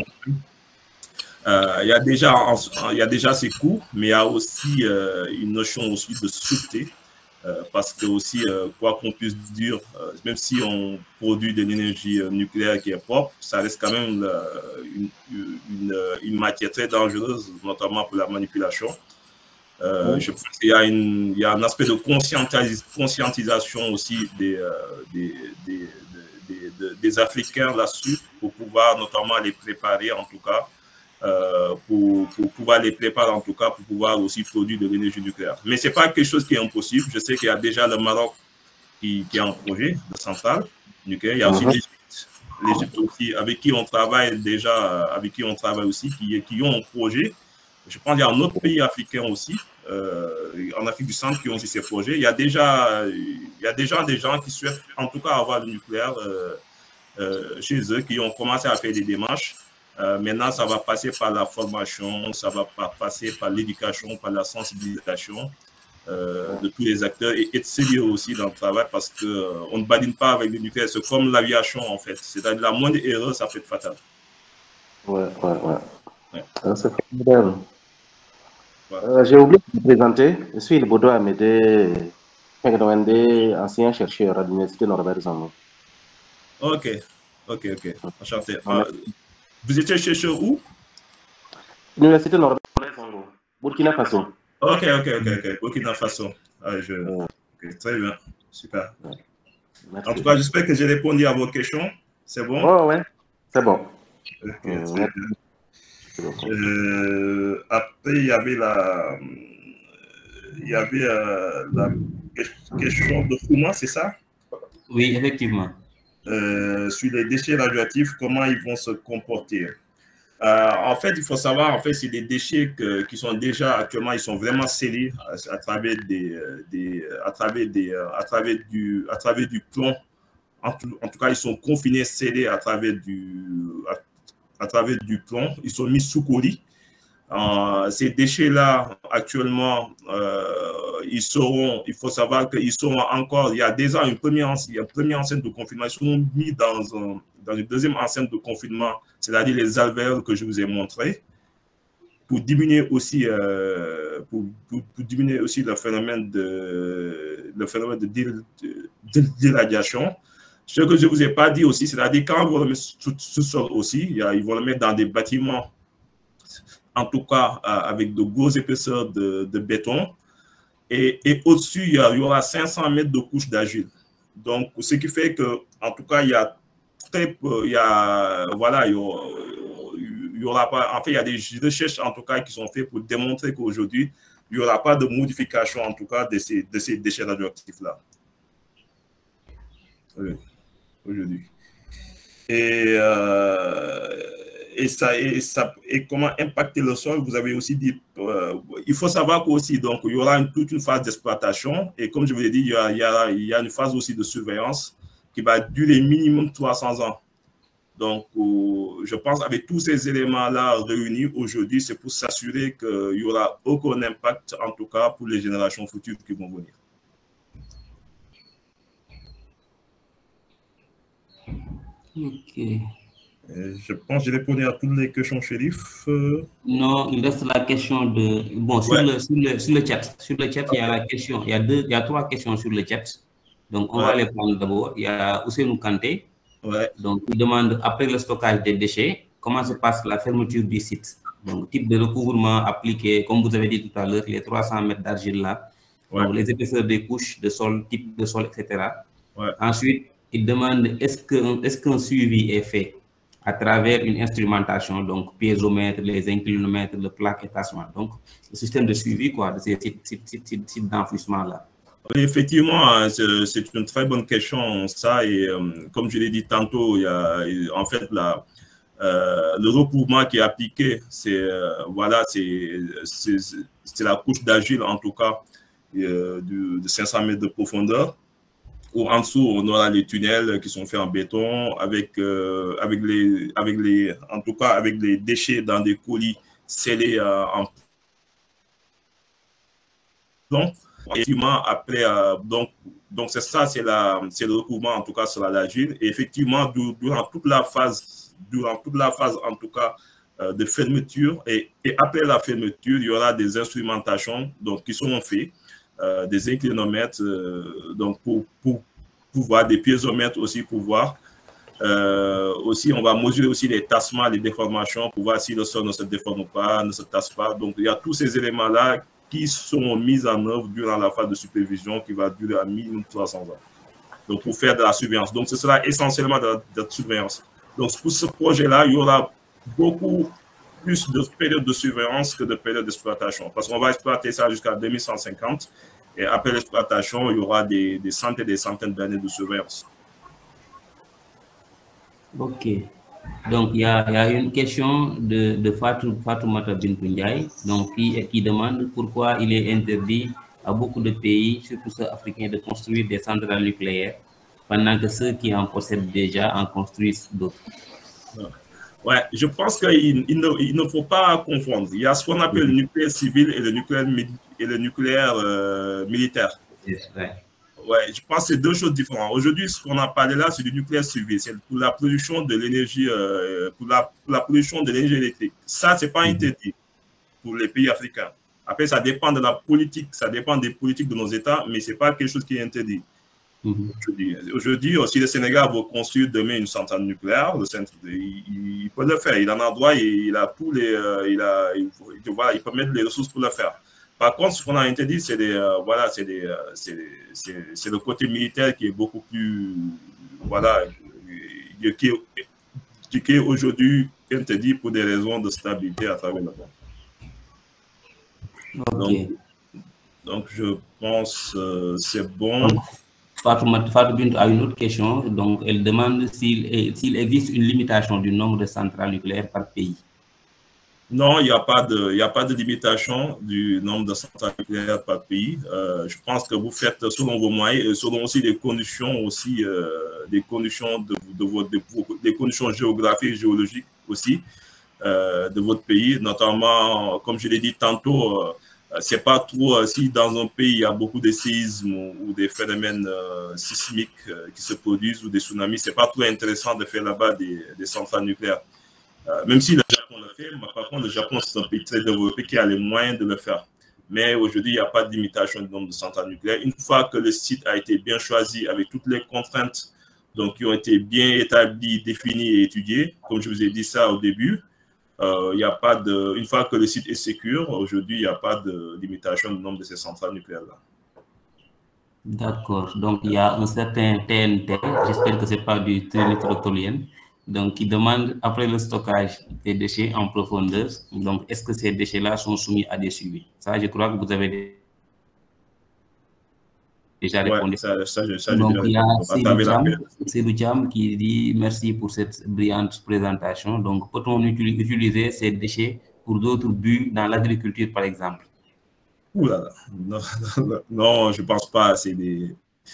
Euh, il, y a déjà, il y a déjà ces coûts, mais il y a aussi euh, une notion aussi de sûreté. Euh, parce que aussi, euh, quoi qu'on puisse dire, euh, même si on produit de l'énergie euh, nucléaire qui est propre, ça reste quand même euh, une, une, une matière très dangereuse, notamment pour la manipulation. Euh, oui. Je pense qu'il y a, une, il y a un aspect de conscientis, conscientisation aussi des, euh, des, des, des, des, des Africains là-dessus pour pouvoir notamment les préparer en tout cas, euh, pour, pour pouvoir les préparer en tout cas pour pouvoir aussi produire de l'énergie nucléaire. Mais ce n'est pas quelque chose qui est impossible. Je sais qu'il y a déjà le Maroc qui, qui a un projet de centrale nucléaire. Il y a aussi uh-huh. l'Égypte, l'Égypte aussi avec qui on travaille déjà, avec qui on travaille aussi, qui, qui ont un projet. Je pense qu'il y a un autre pays africain aussi, euh, en Afrique du Centre, qui ont aussi ces projets. Il y a déjà, il y a déjà des gens qui souhaitent, en tout cas, avoir le nucléaire euh, euh, chez eux, qui ont commencé à faire des démarches. Euh, maintenant, ça va passer par la formation, ça va passer par l'éducation, par la sensibilisation euh, de tous les acteurs et être sérieux aussi dans le travail parce qu'on euh, ne badine pas avec le nucléaire. C'est comme l'aviation, en fait. C'est-à-dire la moindre erreur, ça peut être fatal. Ouais, ouais, ouais. ouais. Ah, c'est formidable. Euh, J'ai oublié de vous présenter. Je suis le Bodo Amédé, ancien chercheur à l'Université Norbert Zambo. Ok, ok, ok. Enchanté. Euh, vous étiez chercheur où? L'Université Norbert Zambo, Burkina Faso. Ok, ok, ok, ok. Burkina Faso. Ah, je... ouais. Okay, très bien, super. Ouais. En tout cas, j'espère que j'ai répondu à vos questions. C'est bon? Oh, ouais, c'est bon. Ok, très bien. Euh, après, il y avait la, il y avait euh, la question de Fouma, c'est ça? Oui, effectivement. Euh, sur les déchets radioactifs, comment ils vont se comporter? Euh, en fait, il faut savoir, en fait, c'est des déchets que, qui sont déjà actuellement, ils sont vraiment scellés à, à travers des, des, à travers des, à travers du, à travers du plomb. En tout, en tout cas, ils sont confinés, scellés à travers du, à, à travers du plomb. Ils sont mis sous colis. Euh, ces déchets-là, actuellement, euh, ils seront, il faut savoir qu'ils seront encore, il y a déjà une première, il y a une première enceinte de confinement, ils seront mis dans, un, dans une deuxième enceinte de confinement, c'est-à-dire les alvéoles que je vous ai montrés, pour diminuer aussi, euh, pour, pour, pour diminuer aussi le phénomène de, le phénomène de, de, de, d'irradiation. Ce que je ne vous ai pas dit aussi, c'est-à-dire quand ils vont le mettre sous-sol aussi, il y a, ils vont le mettre dans des bâtiments, en tout cas avec de grosses épaisseurs de, de béton. Et, et au-dessus, il, il y aura cinq cents mètres de couche d'argile. Donc, ce qui fait que, en tout cas, il y a très peu, il y a, voilà, il y aura, il y aura pas, en fait, il y a des recherches, en tout cas, qui sont faites pour démontrer qu'aujourd'hui, il n'y aura pas de modification, en tout cas, de ces, de ces déchets radioactifs-là. Oui, aujourd'hui. Et, euh, et, ça, et, ça, et comment impacter le sol, vous avez aussi dit, euh, il faut savoir qu'aussi, donc, il y aura une, toute une phase d'exploitation, et comme je vous l'ai dit, il y, a, il, y a, il y a une phase aussi de surveillance qui va durer minimum trois cents ans. Donc, euh, je pense avec tous ces éléments-là réunis aujourd'hui, c'est pour s'assurer qu'il n'y aura aucun impact, en tout cas pour les générations futures qui vont venir. Ok. Je pense que j'ai répondu à toutes les questions, Chérif. Non, il reste la question de... Bon, sur, ouais. le, sur, le, sur le chat, sur le chat, okay. Il y a la question, il y a, deux, il y a trois questions sur le chat. Donc, on ouais. va les prendre d'abord. Il y a Ousseinou Kanté. Ouais. Donc, il demande, après le stockage des déchets, comment se passe la fermeture du site? Donc, type de recouvrement appliqué, comme vous avez dit tout à l'heure, les trois cents mètres d'argile là, ouais. Donc, les épaisseurs des couches de sol, type de sol, et cetera. Ouais. Ensuite, il demande, est-ce qu'un est-ce qu'un suivi est fait à travers une instrumentation, donc piézomètre, les inclinomètres, le plaque et tassement. Donc, le système de suivi quoi, de ces sites, sites, sites, sites, sites d'enfouissement-là. Oui, effectivement, c'est une très bonne question, ça. Et euh, comme je l'ai dit tantôt, il y a en fait la, euh, le recouvrement qui est appliqué, c'est euh, voilà, c'est la couche d'argile, en tout cas, euh, de, de cinq cents mètres de profondeur. Ou en dessous, on aura les tunnels qui sont faits en béton avec, euh, avec, les, avec les, en tout cas, avec les déchets dans des colis scellés euh, en donc, effectivement, après, euh, donc, donc c'est ça, c'est le recouvrement, en tout cas, sur l'argile. Et effectivement, durant toute la phase, durant toute la phase, en tout cas, euh, de fermeture, et, et après la fermeture, il y aura des instrumentations donc, qui seront faites. Euh, des inclinomètres, euh, donc pour, pour, pour voir, des piézomètres aussi pour voir. Euh, aussi, on va mesurer aussi les tassements, les déformations pour voir si le sol ne se déforme pas, ne se tasse pas. Donc, il y a tous ces éléments-là qui sont mis en œuvre durant la phase de supervision qui va durer à minimum trois cents ans. Donc, pour faire de la surveillance. Donc, ce sera essentiellement de la, de la surveillance. Donc, pour ce projet-là, il y aura beaucoup plus de périodes de surveillance que de périodes d'exploitation. Parce qu'on va exploiter ça jusqu'à deux mille cent cinquante. Et après l'exploitation, il y aura des, des centaines et des centaines d'années de surveillance. OK. Donc, il y a, il y a une question de, de Fatou, Fatoumata Bintou Ndiaye, donc qui, qui demande pourquoi il est interdit à beaucoup de pays, surtout ceux africains, de construire des centrales nucléaires, pendant que ceux qui en possèdent déjà en construisent d'autres. Ouais, je pense qu'il il ne, il ne faut pas confondre. Il y a ce qu'on appelle le nucléaire civil et le nucléaire, et le nucléaire euh, militaire. Yes, right. Ouais, je pense que c'est deux choses différentes. Aujourd'hui, ce qu'on a parlé là, c'est du nucléaire civil. C'est pour la production de l'énergie, euh, pour, la, pour la production de l'énergie électrique. Ça, c'est pas interdit pour les pays africains. Après, ça dépend de la politique, ça dépend des politiques de nos États, mais c'est pas quelque chose qui est interdit. Mm-hmm. Aujourd'hui, si le Sénégal veut construire demain une centrale nucléaire, le centre, il, il peut le faire. Il en a droit, il, il a tous les, euh, il a, il, il, voilà, il peut mettre les ressources pour le faire. Par contre, ce qu'on a interdit, c'est euh, voilà, c'est euh, le côté militaire qui est beaucoup plus, voilà, qui est, qui est aujourd'hui interdit pour des raisons de stabilité à travers le monde. Okay. Donc, donc, je pense que euh, c'est bon. Fatou Bintou a une autre question. Donc, elle demande s'il s'il existe une limitation du nombre de centrales nucléaires par pays. Non, il n'y a pas de, il n'y a pas de limitation du nombre de centrales nucléaires par pays. Euh, je pense que vous faites selon vos moyens et selon aussi les conditions aussi, euh, des conditions de, de, de, de, des conditions géographiques, géologiques aussi. euh, de votre pays, notamment, comme je l'ai dit tantôt, euh, c'est pas trop, euh, si dans un pays il y a beaucoup de séismes ou, ou des phénomènes euh, sismiques euh, qui se produisent ou des tsunamis, c'est pas trop intéressant de faire là-bas des, des centrales nucléaires. Euh, même si le Japon le fait, mais par contre, le Japon, c'est un pays très développé qui a les moyens de le faire. Mais aujourd'hui, il n'y a pas de limitation du nombre de centrales nucléaires. Une fois que le site a été bien choisi avec toutes les contraintes donc, qui ont été bien établies, définies et étudiées, comme je vous ai dit ça au début, euh, il y a pas de, une fois que le site est sécure, aujourd'hui, il n'y a pas de limitation du nombre de ces centrales nucléaires-là. D'accord. Donc, il y a un certain T N T, j'espère que ce n'est pas du toluen, donc qui demande, après le stockage des déchets en profondeur, donc est-ce que ces déchets-là sont soumis à des suivis? Ça, je crois que vous avez déjà répondu. Ouais, ça, ça, ça, ça, donc, il y a répondu. Seydou Thiam qui dit merci pour cette brillante présentation. Donc, peut-on utiliser ces déchets pour d'autres buts dans l'agriculture, par exemple? Ouh là là. Non, non, non, je ne pense pas. C'est des...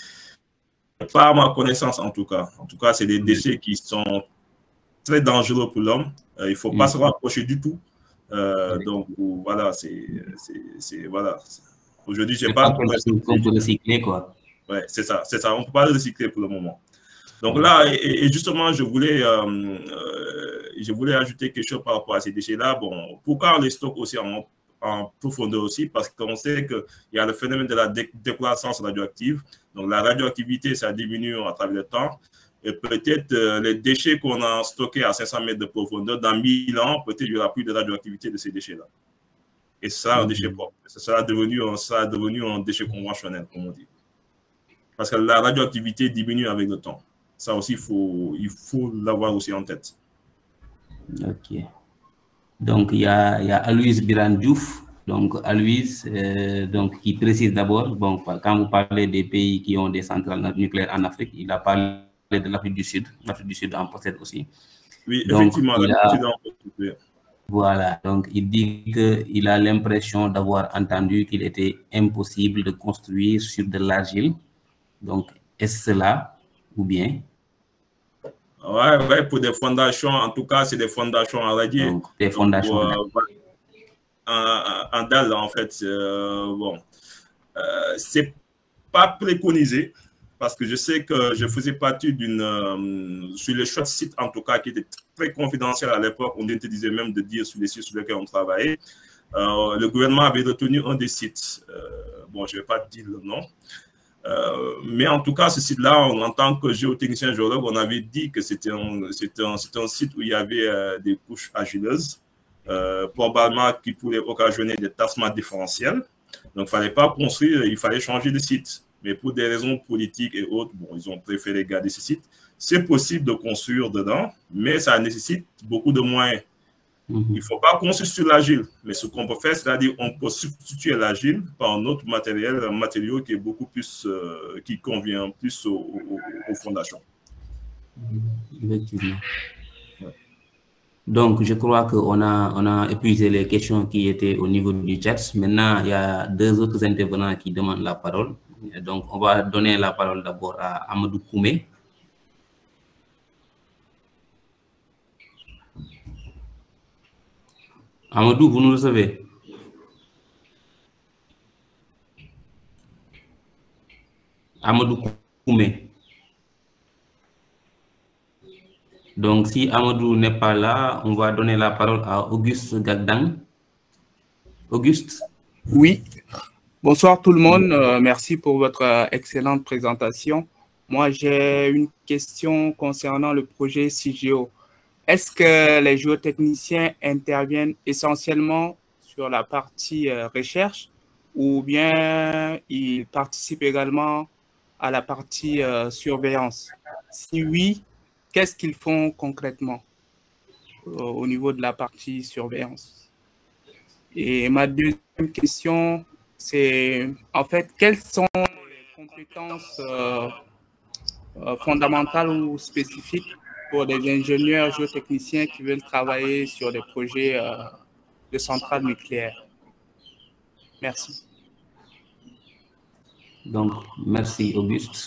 Pas à ma connaissance, en tout cas. En tout cas, c'est des déchets qui sont très dangereux pour l'homme. Euh, il ne faut pas mmh. se rapprocher du tout. Euh, oui. Donc, voilà, c'est... Voilà. Aujourd'hui, je n'ai pas... On peut recycler, quoi. Oui, c'est ça, c'est ça. On ne peut pas le recycler pour le moment. Donc là, et, et justement, je voulais, euh, euh, je voulais ajouter quelque chose par rapport à ces déchets-là. Bon, pourquoi on les stocke aussi en, en profondeur aussi? Parce qu'on sait qu'il y a le phénomène de la dé décroissance radioactive. Donc la radioactivité, ça diminue à travers le temps. Et peut-être euh, les déchets qu'on a stockés à cinq cents mètres de profondeur, dans mille ans, peut-être il n'y aura plus de radioactivité de ces déchets-là. Et ça sera un déchet propre. Ça sera devenu, ça sera devenu un déchet conventionnel, comme on dit. Parce que la radioactivité diminue avec le temps. Ça aussi, il faut il faut l'avoir aussi en tête. Ok. Donc, il y a, il y a Aloïse Birandjouf, donc Aloïse, euh, donc, qui précise d'abord, bon, quand vous parlez des pays qui ont des centrales nucléaires en Afrique, il a parlé de l'Afrique du Sud. L'Afrique du Sud en possède aussi. Oui, donc, effectivement, l'Afrique du Sud en possède. Voilà, donc il dit qu'il a l'impression d'avoir entendu qu'il était impossible de construire sur de l'argile. Donc, est-ce cela ou bien? Ouais, ouais, pour des fondations, en tout cas, c'est des fondations en radier. Donc, des fondations Donc, pour, euh, en, en dalle, en fait, euh, bon, euh, c'est pas préconisé parce que je sais que je faisais partie d'une, euh, sur les choix de sites, en tout cas, qui étaient très confidentiels à l'époque. On interdisait même de dire sur les sites sur lesquels on travaillait. Euh, le gouvernement avait retenu un des sites. Euh, bon, je ne vais pas dire le nom. Euh, mais en tout cas, ce site-là, en tant que géotechnicien géologue, on avait dit que c'était un, un, un site où il y avait euh, des couches argileuses, euh, probablement qui pourraient occasionner des tassements différentiels. Donc, il ne fallait pas construire, il fallait changer de site. Mais pour des raisons politiques et autres, bon, ils ont préféré garder ce site. C'est possible de construire dedans, mais ça nécessite beaucoup de moyens. Il ne faut pas construire sur l'argile, mais ce qu'on peut faire, c'est-à-dire qu'on peut substituer l'argile par un autre matériel, un matériau qui est beaucoup plus, euh, qui convient plus aux, aux, aux fondations. Effectivement. Ouais. Donc, je crois qu'on a, on a épuisé les questions qui étaient au niveau du chat. Maintenant, il y a deux autres intervenants qui demandent la parole. Donc, on va donner la parole d'abord à Amadou Koumé. Amadou, vous nous recevez? Amadou Koumé. Donc, si Amadou n'est pas là, on va donner la parole à Auguste Gagdang. Auguste? Oui. Bonsoir tout le monde. Euh, merci pour votre euh, excellente présentation. Moi, j'ai une question concernant le projet CIGEO. Est-ce que les géotechniciens interviennent essentiellement sur la partie euh, recherche ou bien ils participent également à la partie euh, surveillance? Si oui, qu'est-ce qu'ils font concrètement euh, au niveau de la partie surveillance? Et ma deuxième question, c'est en fait, quelles sont les compétences euh, euh, fondamentales ou spécifiques pour des ingénieurs géotechniciens qui veulent travailler sur des projets euh, de centrales nucléaires? Merci. Donc, merci Auguste.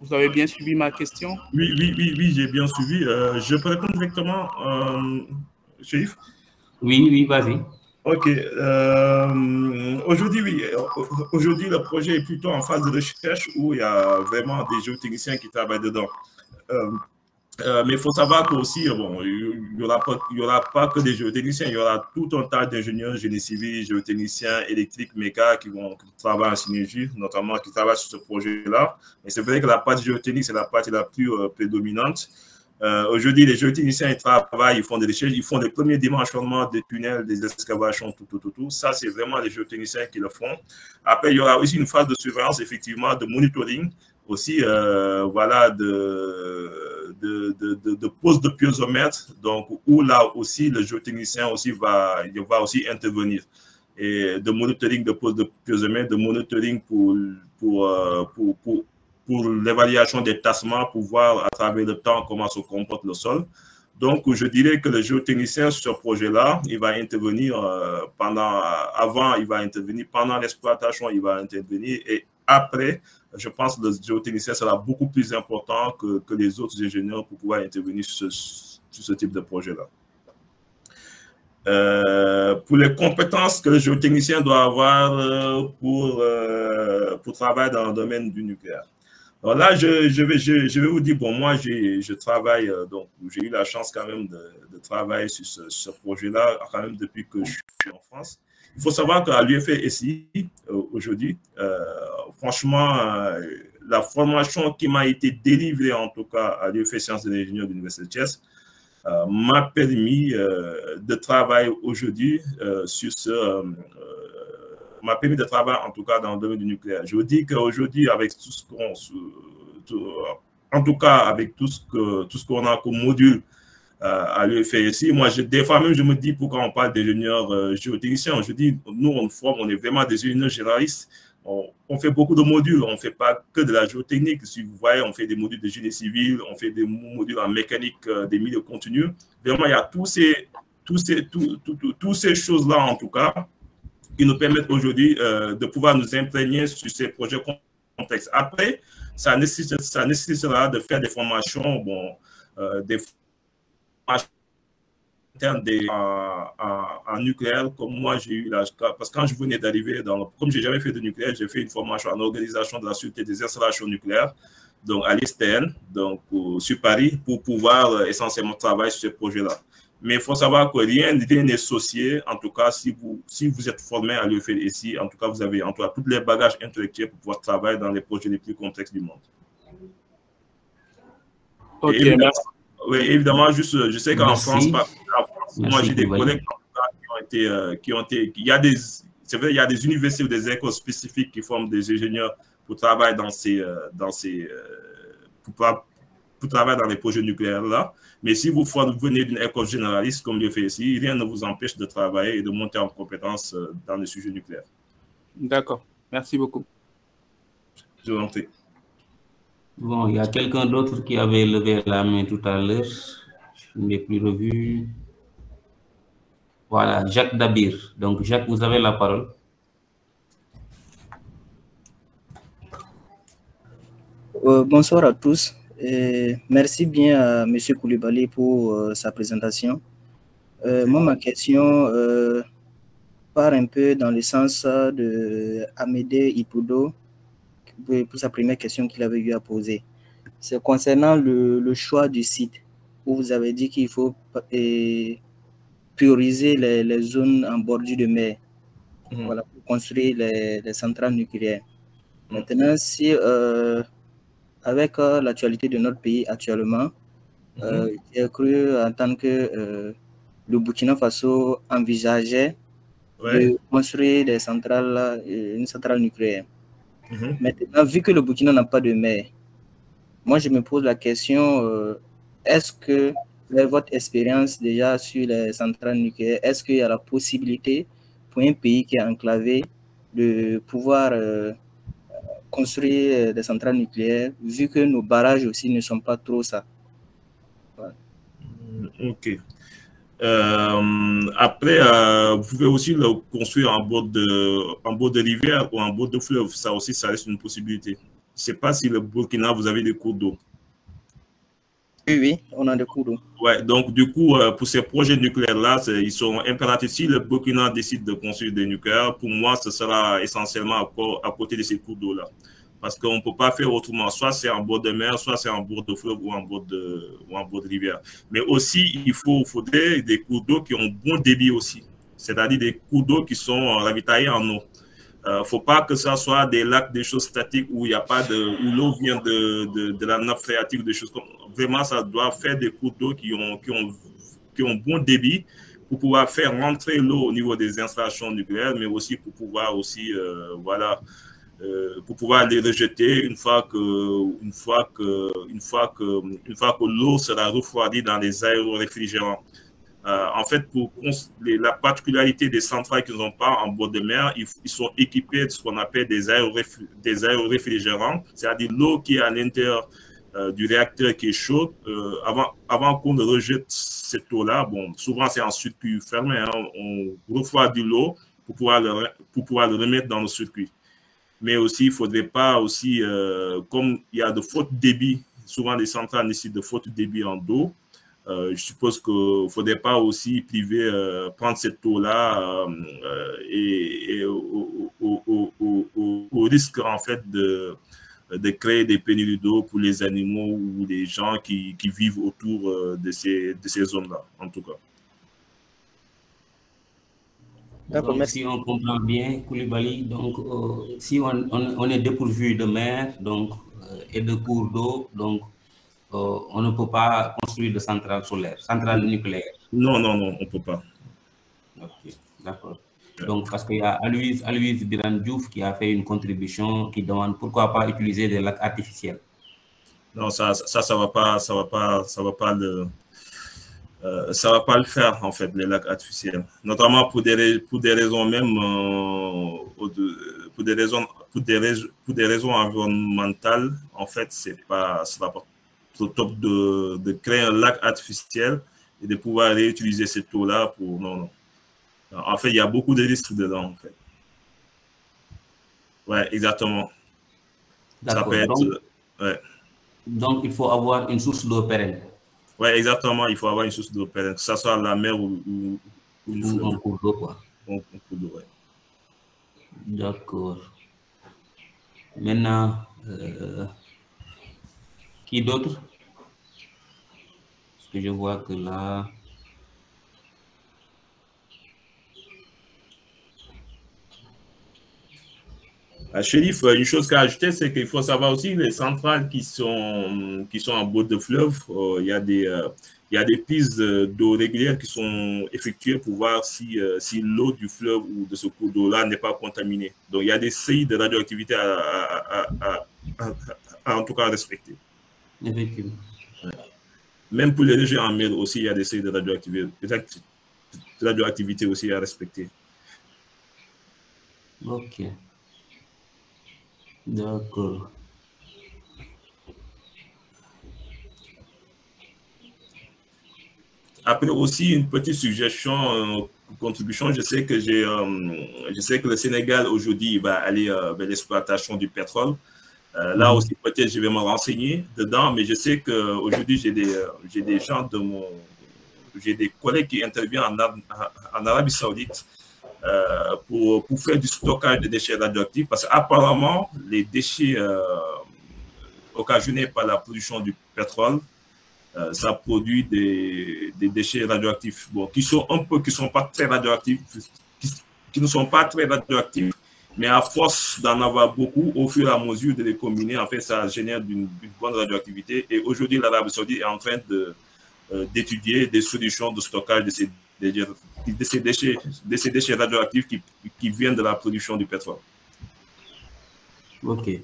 Vous avez bien suivi ma question? Oui, oui, oui, oui, j'ai bien suivi. Euh, je peux répondre directement, euh, Chérif? Oui, oui, vas-y. Ok. Euh, aujourd'hui, oui. Aujourd'hui, le projet est plutôt en phase de recherche où il y a vraiment des géotechniciens qui travaillent dedans. Euh, euh, mais il faut savoir qu'aussi, bon, il n'y aura, aura pas que des géotechniciens, il y aura tout un tas d'ingénieurs génie civil, géotechniciens, électriques, méca qui vont qui travailler en synergie, notamment qui travaillent sur ce projet-là. Mais c'est vrai que la partie géotechnique, c'est la partie la plus euh, prédominante. Euh, Aujourd'hui, les géotechniciens, ils travaillent, ils font des recherches, ils font les premiers dimensionnements des tunnels, des excavations, tout, tout, tout, tout. Ça, c'est vraiment les géotechniciens qui le font. Après, il y aura aussi une phase de surveillance, effectivement, de monitoring, aussi, euh, voilà, de, de, de, de, de pose de piézomètre, donc, où là aussi, le géotechnicien aussi va, il va aussi intervenir. Et de monitoring de pose de piézomètre, de monitoring pour, pour, euh, pour, pour pour l'évaluation des tassements, pour voir à travers le temps comment se comporte le sol. Donc, je dirais que le géotechnicien sur ce projet-là, il va intervenir euh, pendant, avant, il va intervenir pendant l'exploitation, il va intervenir et après, je pense que le géotechnicien sera beaucoup plus important que, que les autres ingénieurs pour pouvoir intervenir sur ce, sur ce type de projet-là. Euh, pour les compétences que le géotechnicien doit avoir euh, pour, euh, pour travailler dans le domaine du nucléaire. Alors là, je, je, vais, je, je vais vous dire, bon, moi, je travaille, euh, donc j'ai eu la chance quand même de, de travailler sur ce, ce projet-là, quand même depuis que je suis en France. Il faut savoir qu'à l'U F S I, euh, aujourd'hui, euh, franchement, euh, la formation qui m'a été délivrée, en tout cas, à l'U F S Sciences de l'Ingénieur de l'Université de Thiès, euh, m'a permis euh, de travailler aujourd'hui euh, sur ce... Euh, m'a permis de travailler en tout cas dans le domaine du nucléaire. Je vous dis qu'aujourd'hui, avec tout ce qu'on, en tout cas avec tout ce que tout ce qu'on a comme module euh, à l'U F S I, moi, je, des fois même, je me dis pourquoi on parle d'ingénieurs euh, géotechniciens. Je dis, nous, on forme, on est vraiment des ingénieurs généralistes. On, on fait beaucoup de modules, on ne fait pas que de la géotechnique. Si vous voyez, on fait des modules de génie civil, on fait des modules en mécanique, euh, des milieux continus. Vraiment, il y a tous ces, tous ces, tout, tout, tout, toutes ces choses-là, en tout cas, qui nous permettent aujourd'hui euh, de pouvoir nous imprégner sur ces projets complexes. Après, ça nécessite, ça nécessitera de faire des formations, bon, euh, des formations internes des, en, en, en nucléaire, comme moi j'ai eu la... Parce que quand je venais d'arriver, dans le, comme je n'ai jamais fait de nucléaire, j'ai fait une formation en organisation de la sûreté des installations nucléaires, donc à l'I S T N, donc euh, sur Paris, pour pouvoir euh, essentiellement travailler sur ces projets-là. Mais il faut savoir que rien n'est associé, en tout cas, si vous, si vous êtes formé à l'U F S I, en tout cas, vous avez en tout cas tous les bagages intellectuels pour pouvoir travailler dans les projets les plus complexes du monde. Ok, évidemment, merci. Oui, évidemment, juste, je sais qu'en France, par, en France merci, moi j'ai des collègues collègues qui ont été, euh, qui ont été, il y a des, c'est vrai, il y a des universités ou des écoles spécifiques qui forment des ingénieurs pour travailler dans ces, euh, dans ces, euh, pour, pour travailler dans les projets nucléaires là. Mais si vous venez d'une école généraliste comme l'U F S I, rien ne vous empêche de travailler et de monter en compétence dans les sujets nucléaires. D'accord. Merci beaucoup. Je vous en prie. Bon, il y a quelqu'un d'autre qui avait levé la main tout à l'heure. Je ne l'ai plus revu. Voilà, Jacques Dabir. Donc, Jacques, vous avez la parole. Euh, bonsoir à tous. Et merci bien à M. Koulibaly pour euh, sa présentation. Euh, moi, ma question euh, part un peu dans le sens de Amédée Ipoudo pour, pour sa première question qu'il avait eu à poser. C'est concernant le, le choix du site où vous avez dit qu'il faut et, prioriser les, les zones en bordure de mer mmh. voilà, pour construire les, les centrales nucléaires. Mmh. Maintenant, si euh, avec euh, l'actualité de notre pays actuellement, mmh. euh, j'ai cru entendre que euh, le Burkina Faso envisageait ouais. de construire des centrales, une centrale nucléaire. Mmh. Maintenant, vu que le Burkina n'a pas de mer, moi je me pose la question, euh, est-ce que, avec votre expérience déjà sur les centrales nucléaires, est-ce qu'il y a la possibilité pour un pays qui est enclavé de pouvoir euh, construire des centrales nucléaires, vu que nos barrages aussi ne sont pas trop ça? Voilà. Ok. Euh, après, euh, vous pouvez aussi le construire en bord de, en bord de rivière ou en bord de fleuve. Ça aussi, ça reste une possibilité. Je ne sais pas si le Burkina, vous avez des cours d'eau. Oui, oui, on a des cours d'eau. Ouais, donc du coup, euh, pour ces projets nucléaires-là, ils sont impératifs. Si le Burkina décide de construire des nucléaires, pour moi, ce sera essentiellement à, à côté de ces cours d'eau-là. Parce qu'on ne peut pas faire autrement. Soit c'est en bord de mer, soit c'est en bord de fleuve ou en bord de, ou en bord de rivière. Mais aussi, il faut, faudrait des cours d'eau qui ont bon débit aussi. C'est-à-dire des cours d'eau qui sont ravitaillés en eau. Il euh, ne faut pas que ça soit des lacs, des choses statiques où il n'y a pas de, où l'eau vient de, de, de la nappe phréatique, des choses comme. Vraiment, ça doit faire des cours d'eau qui ont, qui ont, qui ont bon débit pour pouvoir faire rentrer l'eau au niveau des installations nucléaires, mais aussi pour pouvoir aussi, euh, voilà, euh, pour pouvoir les rejeter une fois que, une fois que, une fois que, une fois que l'eau sera refroidie dans les aéroréfrigérants. Euh, en fait, pour les, la particularité des centrales qui ne sont pas en bord de mer, ils, ils sont équipés de ce qu'on appelle des, aéroréfri, des aéroréfrigérants, c'est-à-dire l'eau qui est à l'intérieur euh, du réacteur qui est chaude. Euh, avant avant qu'on ne rejette cette eau-là, bon, souvent c'est en circuit fermé, hein, on refroidit l'eau pour pouvoir le, pour pouvoir le remettre dans le circuit. Mais aussi, il ne faudrait pas aussi, euh, comme il y a de forts débits, souvent les centrales nécessitent de forts débits en eau. Euh, je suppose qu'il ne faudrait pas aussi priver, euh, prendre cette eau-là euh, et, et au, au, au, au, au risque en fait de, de créer des pénuries d'eau pour les animaux ou les gens qui, qui vivent autour de ces, de ces zones-là, en tout cas. Donc, merci. Si on comprend bien, Koulibaly, donc euh, si on, on, on est dépourvu de mer donc, euh, et de cours d'eau, donc Euh, on ne peut pas construire de centrales solaires, centrales nucléaires. Non, non, non, on ne peut pas. Ok, d'accord. Donc, parce qu'il y a Aloïse, Aloïse Biran Diouf qui a fait une contribution qui demande pourquoi pas utiliser des lacs artificiels. Non, ça, ça, ça va pas, ça va pas, ça va pas le, euh, ça va pas le faire en fait, les lacs artificiels. Notamment pour des, pour des raisons même, euh, pour des raisons, pour des raisons, pour des raisons environnementales, en fait, c'est pas, ça va pas. Au top de, de créer un lac artificiel et de pouvoir réutiliser cette eau-là pour... Non, non. En fait, il y a beaucoup de risques dedans, en fait. Ouais, exactement. Ça peut être... Donc, ouais. donc, il faut avoir une source d'eau pérenne. Ouais, exactement. Il faut avoir une source d'eau pérenne, que ce soit la mer ou, ou, ou une ou un cours d'eau, quoi. Un cours d'eau, ouais. D'accord. Maintenant... Euh... Qui d'autre? Parce que je vois que là... À Chérif, une chose qu'à ajouter, c'est qu'il faut savoir aussi les centrales qui sont, qui sont en bord de fleuve. Euh, il y a des, euh, il y a des prises d'eau régulières qui sont effectuées pour voir si, euh, si l'eau du fleuve ou de ce cours d'eau-là n'est pas contaminée. Donc, il y a des séries de radioactivité à, à, à, à, à, à en tout cas respecter. Effectivement. Ouais. Même pour les rejets en mer aussi, il y a des séries de radioactivité, de radioactivité aussi à respecter. Ok. D'accord. Après aussi une petite suggestion, euh, contribution. Je sais que j'ai, euh, je sais que le Sénégal aujourd'hui va aller euh, vers l'exploitation du pétrole. Euh, là aussi, peut-être je vais me renseigner dedans, mais je sais qu'aujourd'hui, j'ai des, euh, j'ai des gens de mon... J'ai des collègues qui interviennent en, en Arabie Saoudite euh, pour, pour faire du stockage de déchets radioactifs, parce qu'apparemment, les déchets euh, occasionnés par la production du pétrole, euh, ça produit des, des déchets radioactifs, bon, qui sont un peu, qui sont pas très radioactifs, qui, qui ne sont pas très radioactifs, mais à force d'en avoir beaucoup, au fur et à mesure de les combiner, en fait, ça génère une, une bonne radioactivité. Et aujourd'hui, l'Arabie Saoudite est en train de, euh, d'étudier des solutions de stockage de ces, de, de ces, déchets, de ces déchets radioactifs qui, qui viennent de la production du pétrole. Ok.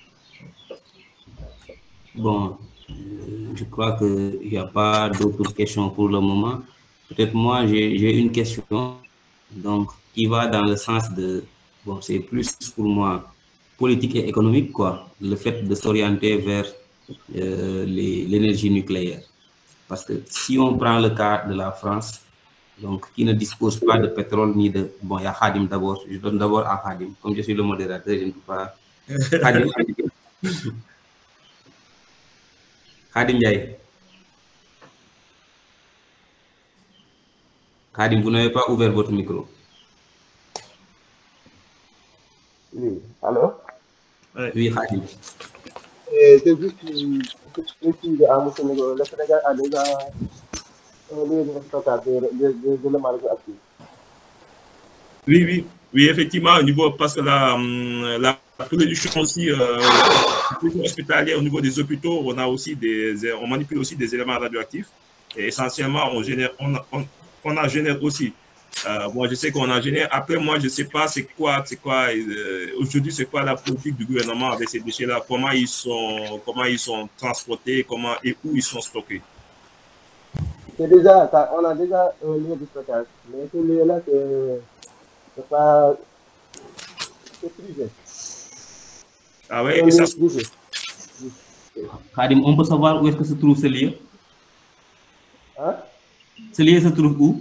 Bon, euh, je crois qu'il n'y a pas d'autres questions pour le moment. Peut-être moi, j'ai une question donc, qui va dans le sens de... Bon, c'est plus pour moi politique et économique, quoi, le fait de s'orienter vers euh, l'énergie nucléaire. Parce que si on prend le cas de la France, donc qui ne dispose pas de pétrole ni de... Bon, il y a Khadim d'abord, je donne d'abord à Khadim. Comme je suis le modérateur, je ne peux pas... Khadim, Khadim Ndiaye. Khadim, vous n'avez pas ouvert votre micro. Oui, allô? Oui, Khadim. C'est juste une petite à mon Sénégal. Le Sénégal a déjà un lieu de stockage de l'éléments radioactifs. Oui, oui, oui, effectivement, au niveau, parce que la, la production aussi, euh, hospitalière, au niveau des hôpitaux, on a aussi des, on manipule aussi des éléments radioactifs. Et essentiellement, on génère, on, on, on en génère aussi. Euh, moi, je sais qu'on en génère. Après, moi, je ne sais pas c'est quoi, c'est quoi, euh, aujourd'hui, c'est quoi la politique du gouvernement avec ces déchets-là, comment ils sont, comment ils sont transportés, comment et où ils sont stockés. C'est déjà, on a déjà un lieu de stockage, mais ce lieu-là, c'est pas, c'est privé. Ah ouais, et ça... Khadim, on peut savoir où est-ce que se trouve ce lieu? Hein? Ce lieu se trouve où?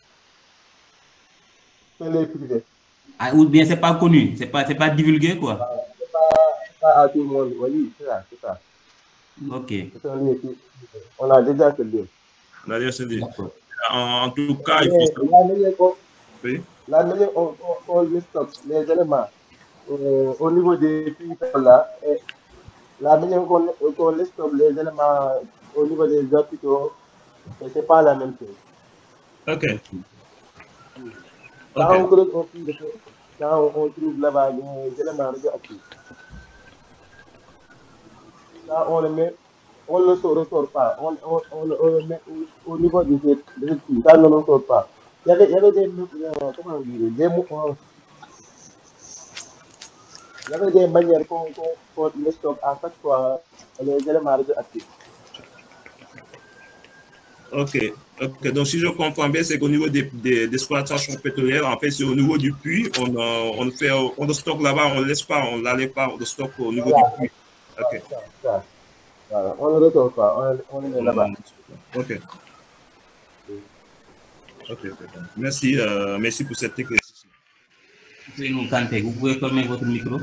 C'est lieu privé. Ah, ou bien c'est pas connu, c'est pas, c'est pas divulgué, quoi? C'est pas, pas à tout le monde, oui, c'est ça, c'est ça. Ok. C'est un lieu privé. On a déjà ce lieu. On a déjà ce lieu. En, en tout cas, mais il faut... La manière qu'on oui. on, on, on les stocke, les éléments, euh, au niveau des pays là, et la manière qu'on qu les stocke, les éléments au niveau des hôpitaux, c'est pas la même chose. Ok. Quand, okay. on, trouve, on, quand on, on trouve là-bas les éléments radioactifs, quand on le met, on ne le ressort pas, on, on, on, on le met au, au niveau des études, ça ne le ressort pas. Il y avait, il y avait des, euh, comment dire, des, euh, il y avait des manières qu'on qu qu les stocke à chaque fois, les éléments radioactifs. Ok, ok. Donc si je comprends bien, c'est qu'au niveau des, des, des exploitations pétrolières, en fait, c'est au niveau du puits, on, euh, on fait, on le stocke là-bas, on ne laisse pas, on ne l'allait pas, on le stocke au niveau voilà. du puits. Ok. Ça, ça. Voilà. On ne le ressort pas, on, on le met là-bas. Ok. Ok, ok. Merci, euh, merci pour cette éclaircissement. Kanté, vous pouvez fermer votre micro.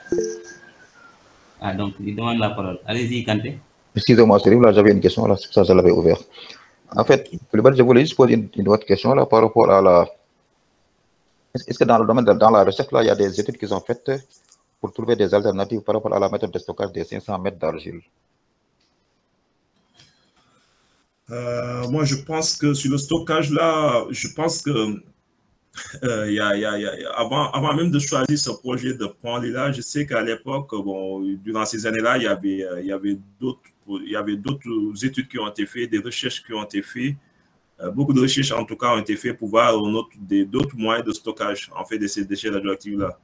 Ah, donc, il demande la parole. Allez-y, Kanté. Excusez-moi, là, j'avais une question, là, c'est pour ça que je l'avais ouvert. En fait, je voulais juste poser une, une autre question là, par rapport à la... Est-ce que dans le domaine de dans la recherche, là, il y a des études qui sont faites pour trouver des alternatives par rapport à la méthode de stockage des cinq cents mètres d'argile? Euh, moi, je pense que sur le stockage, là, je pense que euh, y a, y a, y a, avant, avant même de choisir ce projet de Pont-Lila, je sais qu'à l'époque, bon, durant ces années-là, il y avait, il y avait d'autres, il y avait d'autres études qui ont été faites, des recherches qui ont été faites. Euh, beaucoup de recherches, en tout cas, ont été faites pour voir d'autres moyens de stockage, en fait, de ces déchets radioactifs-là.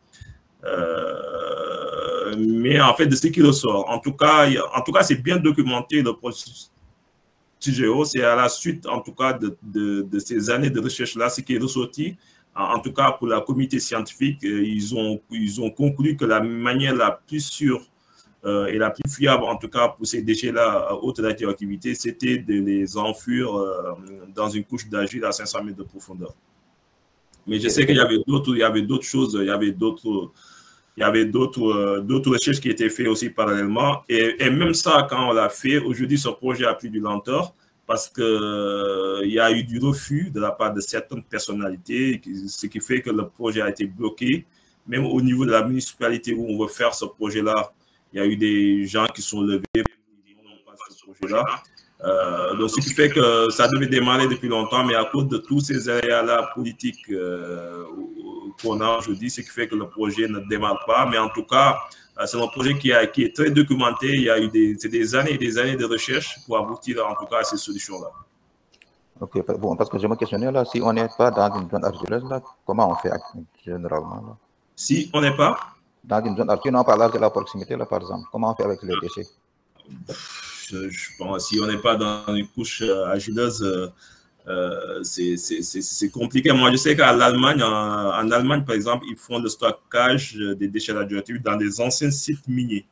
Euh, mais en fait, de ce qui ressort, en tout cas, en tout cas, c'est bien documenté le processus. C'est à la suite, en tout cas, de, de, de ces années de recherche-là, ce qui est ressorti. En, en tout cas, pour la communauté scientifique, ils ont, ils ont conclu que la manière la plus sûre euh, et la plus fiable, en tout cas, pour ces déchets-là à haute radioactivité, c'était de les enfuir euh, dans une couche d'argile à cinq cents mètres de profondeur. Mais je sais qu'il y avait d'autres, il y avait d'autres choses, il y avait d'autres... Il y avait d'autres d'autres recherches qui étaient faites aussi parallèlement. Et, et même ça, quand on l'a fait, aujourd'hui, ce projet a pris du lenteur parce qu'il euh, y a eu du refus de la part de certaines personnalités, ce qui fait que le projet a été bloqué. Même au niveau de la municipalité où on veut faire ce projet-là, il y a eu des gens qui sont levés pour non pas ce projet-là. Euh, donc, ce qui fait que ça devait démarrer depuis longtemps, mais à cause de tous ces aléas-là politiques euh, qu'on a aujourd'hui, ce qui fait que le projet ne démarre pas. Mais en tout cas, c'est un projet qui, a, qui est très documenté. Il y a eu des, des années et des années de recherche pour aboutir en tout cas à ces solutions-là. Ok, bon, parce que je me questionnais là, si on n'est pas dans une zone argileuse, là, comment on fait généralement là? Si on n'est pas dans une zone argileuse, non, pas là de la proximité, là, par exemple, comment on fait avec les déchets? Je, je pense si on n'est pas dans une couche argileuse, euh, euh, c'est compliqué. Moi, je sais qu'à l'Allemagne, en, en Allemagne, par exemple, ils font le stockage des déchets radioactifs dans des anciens sites miniers.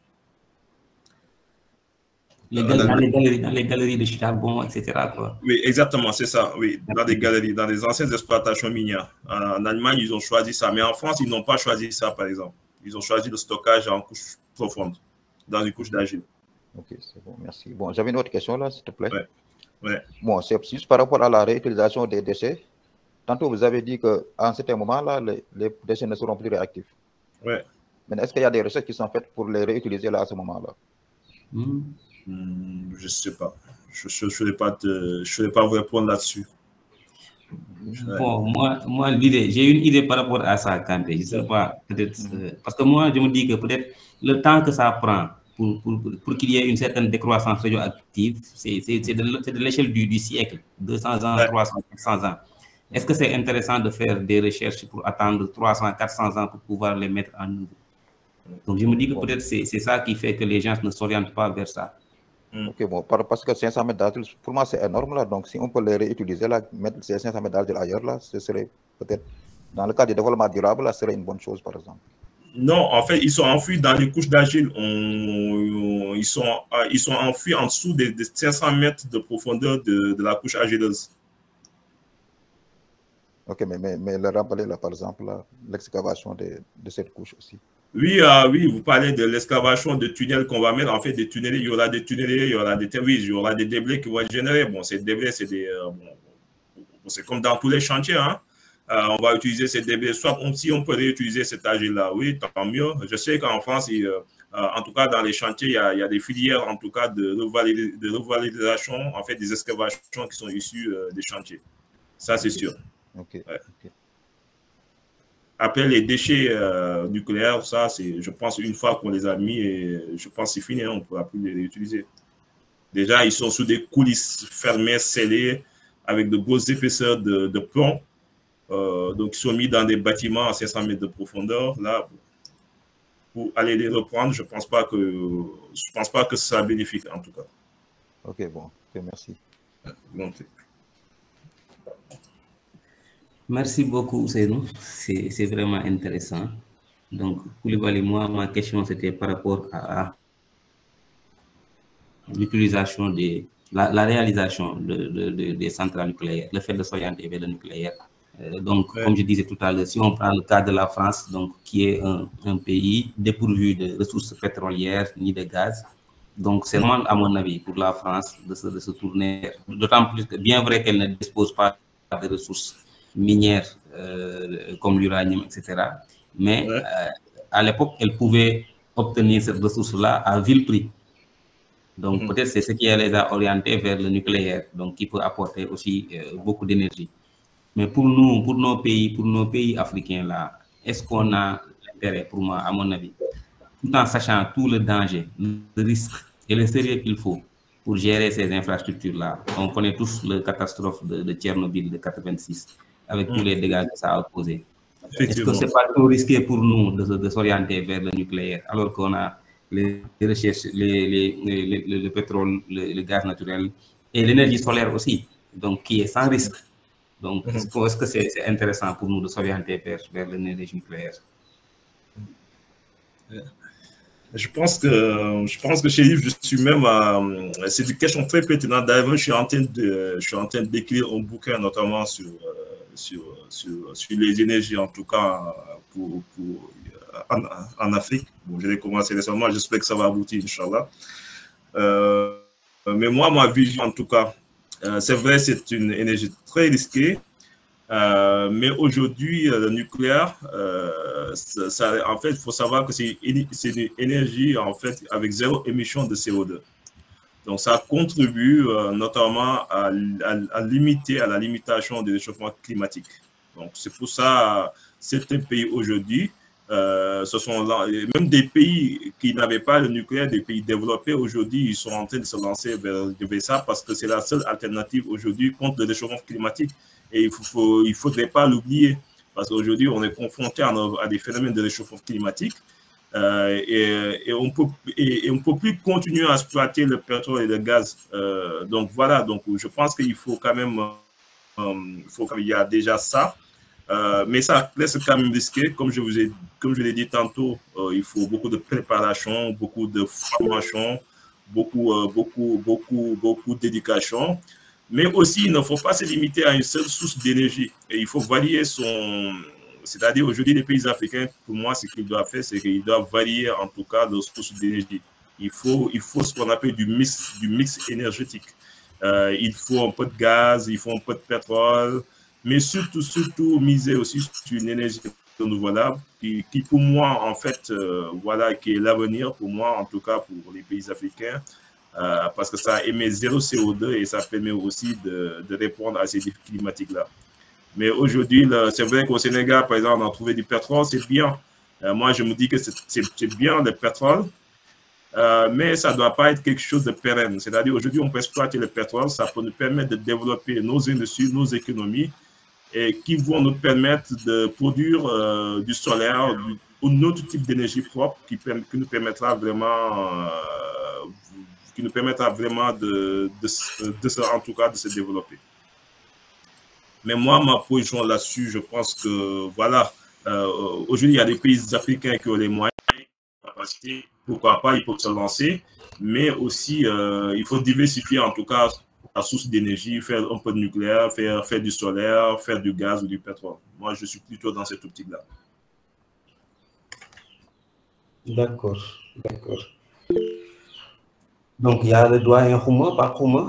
Les galeries, dans, les galeries, dans les galeries de charbon, et cetera quoi. Oui, exactement, c'est ça. Oui, dans des galeries, dans des anciennes exploitations minières. En, en Allemagne, ils ont choisi ça. Mais en France, ils n'ont pas choisi ça, par exemple. Ils ont choisi le stockage en couche profonde. dans une couche d'argile. Ok, c'est bon, merci. Bon, j'avais une autre question là, s'il te plaît. Ouais. Ouais. Bon, c'est juste par rapport à la réutilisation des déchets. Tantôt, vous avez dit qu'à un certain moment-là, les, les déchets ne seront plus réactifs. Ouais. Mais est-ce qu'il y a des recherches qui sont faites pour les réutiliser là à ce moment-là? mmh. mmh, Je ne sais pas. Je ne saurais pas, pas vous répondre là-dessus. Bon, moi, moi l'idée, j'ai une idée par rapport à ça, Kanté. Je sais pas, peut-être, euh, parce que moi, je me dis que peut-être le temps que ça prend pour, pour, pour qu'il y ait une certaine décroissance radioactive, c'est de, de l'échelle du, du siècle, deux cents ans, ouais. trois cents, quatre cents ans. Est-ce que c'est intéressant de faire des recherches pour attendre trois cents, quatre cents ans pour pouvoir les mettre en œuvre? Donc, je me dis que peut-être c'est ça qui fait que les gens ne s'orientent pas vers ça. Ok, bon, parce que cinq cents mètres d'argile, pour moi, c'est énorme là. Donc, si on peut les réutiliser là, mettre ces cinq cents mètres d'argile ailleurs là, ce serait peut-être, dans le cas du développement durable, là, ce serait une bonne chose, par exemple. Non, en fait, ils sont enfouis dans les couches d'argile. On... Ils, sont... ils sont enfouis en dessous des, des cinq cents mètres de profondeur de, de la couche argileuse. Ok, mais, mais, mais le remballer là, par exemple, l'excavation de, de cette couche aussi. Oui, euh, oui, vous parlez de l'excavation de tunnels qu'on va mettre. En fait, des tunnels, il y aura des tunnels, il y aura des oui, il y aura des déblais qui vont être générés. Bon, ces déblais, c'est des, euh, bon, c'est comme dans tous les chantiers. Hein. Euh, on va utiliser ces déblais. Soit on, si on peut réutiliser cet argile-là, oui, tant mieux. Je sais qu'en France, il, euh, en tout cas dans les chantiers, il y, a, il y a des filières, en tout cas de, revalid de revalorisation, en fait, des excavations qui sont issues euh, des chantiers. Ça, c'est sûr. Okay. Ouais. Okay. Après, les déchets euh, nucléaires, ça, c'est, je pense, une fois qu'on les a mis, et je pense que c'est fini, hein, on ne pourra plus les réutiliser. Déjà, ils sont sous des coulisses fermées, scellées, avec de grosses épaisseurs de, de plomb. Euh, donc, ils sont mis dans des bâtiments à cinq cents mètres de profondeur. Là, pour aller les reprendre, je ne pense pas que je pense pas que ce sera bénéfique, en tout cas. Ok, bon, okay, merci. Donc, merci beaucoup, Ousseynou. C'est vraiment intéressant. Donc, Coulibaly, moi, ma question, c'était par rapport à l'utilisation de la, la réalisation de, de, de, des centrales nucléaires, le fait de s'orienter vers le nucléaire. Euh, donc, ouais. Comme je disais tout à l'heure, si on prend le cas de la France, donc, qui est un, un pays dépourvu de ressources pétrolières ni de gaz, donc c'est normal, à mon avis, pour la France de se, de se tourner, d'autant plus que, bien vrai qu'elle ne dispose pas de ressources minières euh, comme l'uranium, et cetera. Mais ouais. euh, à l'époque, elle pouvait obtenir cette ressource-là à vil prix. Donc, mmh. peut-être c'est ce qui les a orientés vers le nucléaire, donc qui peut apporter aussi euh, beaucoup d'énergie. Mais pour nous, pour nos pays, pour nos pays africains là, est-ce qu'on a l'intérêt, pour moi, à mon avis, tout en sachant tout le danger, le risque et le sérieux qu'il faut pour gérer ces infrastructures-là? On connaît tous la catastrophe de, de Tchernobyl de quatre-vingt-six, avec mmh. tous les dégâts que ça a causé. Est-ce que ce n'est pas trop risqué pour nous de, de s'orienter vers le nucléaire, alors qu'on a les recherches, les, les, les, le, le pétrole, le, le gaz naturel et l'énergie solaire aussi, donc qui est sans risque? Donc, mmh. est-ce que c'est est intéressant pour nous de s'orienter vers, vers l'énergie nucléaire? Je pense que, je pense que chez Yves, je suis même à, c'est une question très pertinente. D'ailleurs, je suis en train de, je suis en train d'écrire un bouquin, notamment sur, sur, sur, sur les énergies, en tout cas, pour, pour, en, en Afrique. Bon, je vais commencer récemment, j'espère que ça va aboutir, Inch'Allah. Euh, mais moi, ma vision, en tout cas, euh, c'est vrai, c'est une énergie très risquée. Euh, mais aujourd'hui, le nucléaire, euh, ça, ça, en fait, il faut savoir que c'est une énergie en fait, avec zéro émission de C O deux. Donc, ça contribue euh, notamment à, à, à limiter, à la limitation du réchauffement climatique. Donc, c'est pour ça, certains pays aujourd'hui, euh, ce sont là, même des pays qui n'avaient pas le nucléaire, des pays développés aujourd'hui, ils sont en train de se lancer vers, vers ça parce que c'est la seule alternative aujourd'hui contre le réchauffement climatique. Et il ne faut, il faudrait pas l'oublier, parce qu'aujourd'hui, on est confronté à, à des phénomènes de réchauffement climatique euh, et, et on peut, et, et on peut plus continuer à exploiter le pétrole et le gaz. Euh, donc voilà, donc je pense qu'il faut quand même, euh, il faut qu'il y a déjà ça, euh, mais ça reste quand même risqué. Comme je vous ai, comme je l'ai dit tantôt, euh, il faut beaucoup de préparation, beaucoup de formation, beaucoup, euh, beaucoup, beaucoup, beaucoup de dédication. Mais aussi, il ne faut pas se limiter à une seule source d'énergie. Et il faut varier son... C'est-à-dire, aujourd'hui, les pays africains, pour moi, ce qu'ils doivent faire, c'est qu'ils doivent varier, en tout cas, leurs sources d'énergie. Il faut, il faut ce qu'on appelle du mix, du mix énergétique. Euh, il faut un peu de gaz, il faut un peu de pétrole, mais surtout, surtout miser aussi sur une énergie renouvelable qui, qui pour moi, en fait, euh, voilà, qui est l'avenir pour moi, en tout cas pour les pays africains, euh, parce que ça émet zéro C O deux et ça permet aussi de, de répondre à ces défis climatiques-là. Mais aujourd'hui, c'est vrai qu'au Sénégal, par exemple, on a trouvé du pétrole, c'est bien. Euh, moi, je me dis que c'est bien le pétrole, euh, mais ça ne doit pas être quelque chose de pérenne. C'est-à-dire, aujourd'hui, on peut exploiter le pétrole, ça peut nous permettre de développer nos industries, nos économies, et qui vont nous permettre de produire euh, du solaire, du, un autre type d'énergie propre qui, qui nous permettra vraiment, euh, qui nous permettra vraiment de, de, de, de se, en tout cas, de se développer. Mais moi, ma position là-dessus, je pense que, voilà, euh, aujourd'hui, il y a des pays africains qui ont les moyens, capacités, pourquoi pas, ils peuvent se lancer, mais aussi, euh, il faut diversifier, en tout cas, la source d'énergie, faire un peu de nucléaire, faire, faire du solaire, faire du gaz ou du pétrole. Moi, je suis plutôt dans cette optique-là. D'accord, d'accord. Donc, il y a le doyen Khouma, par Khouma.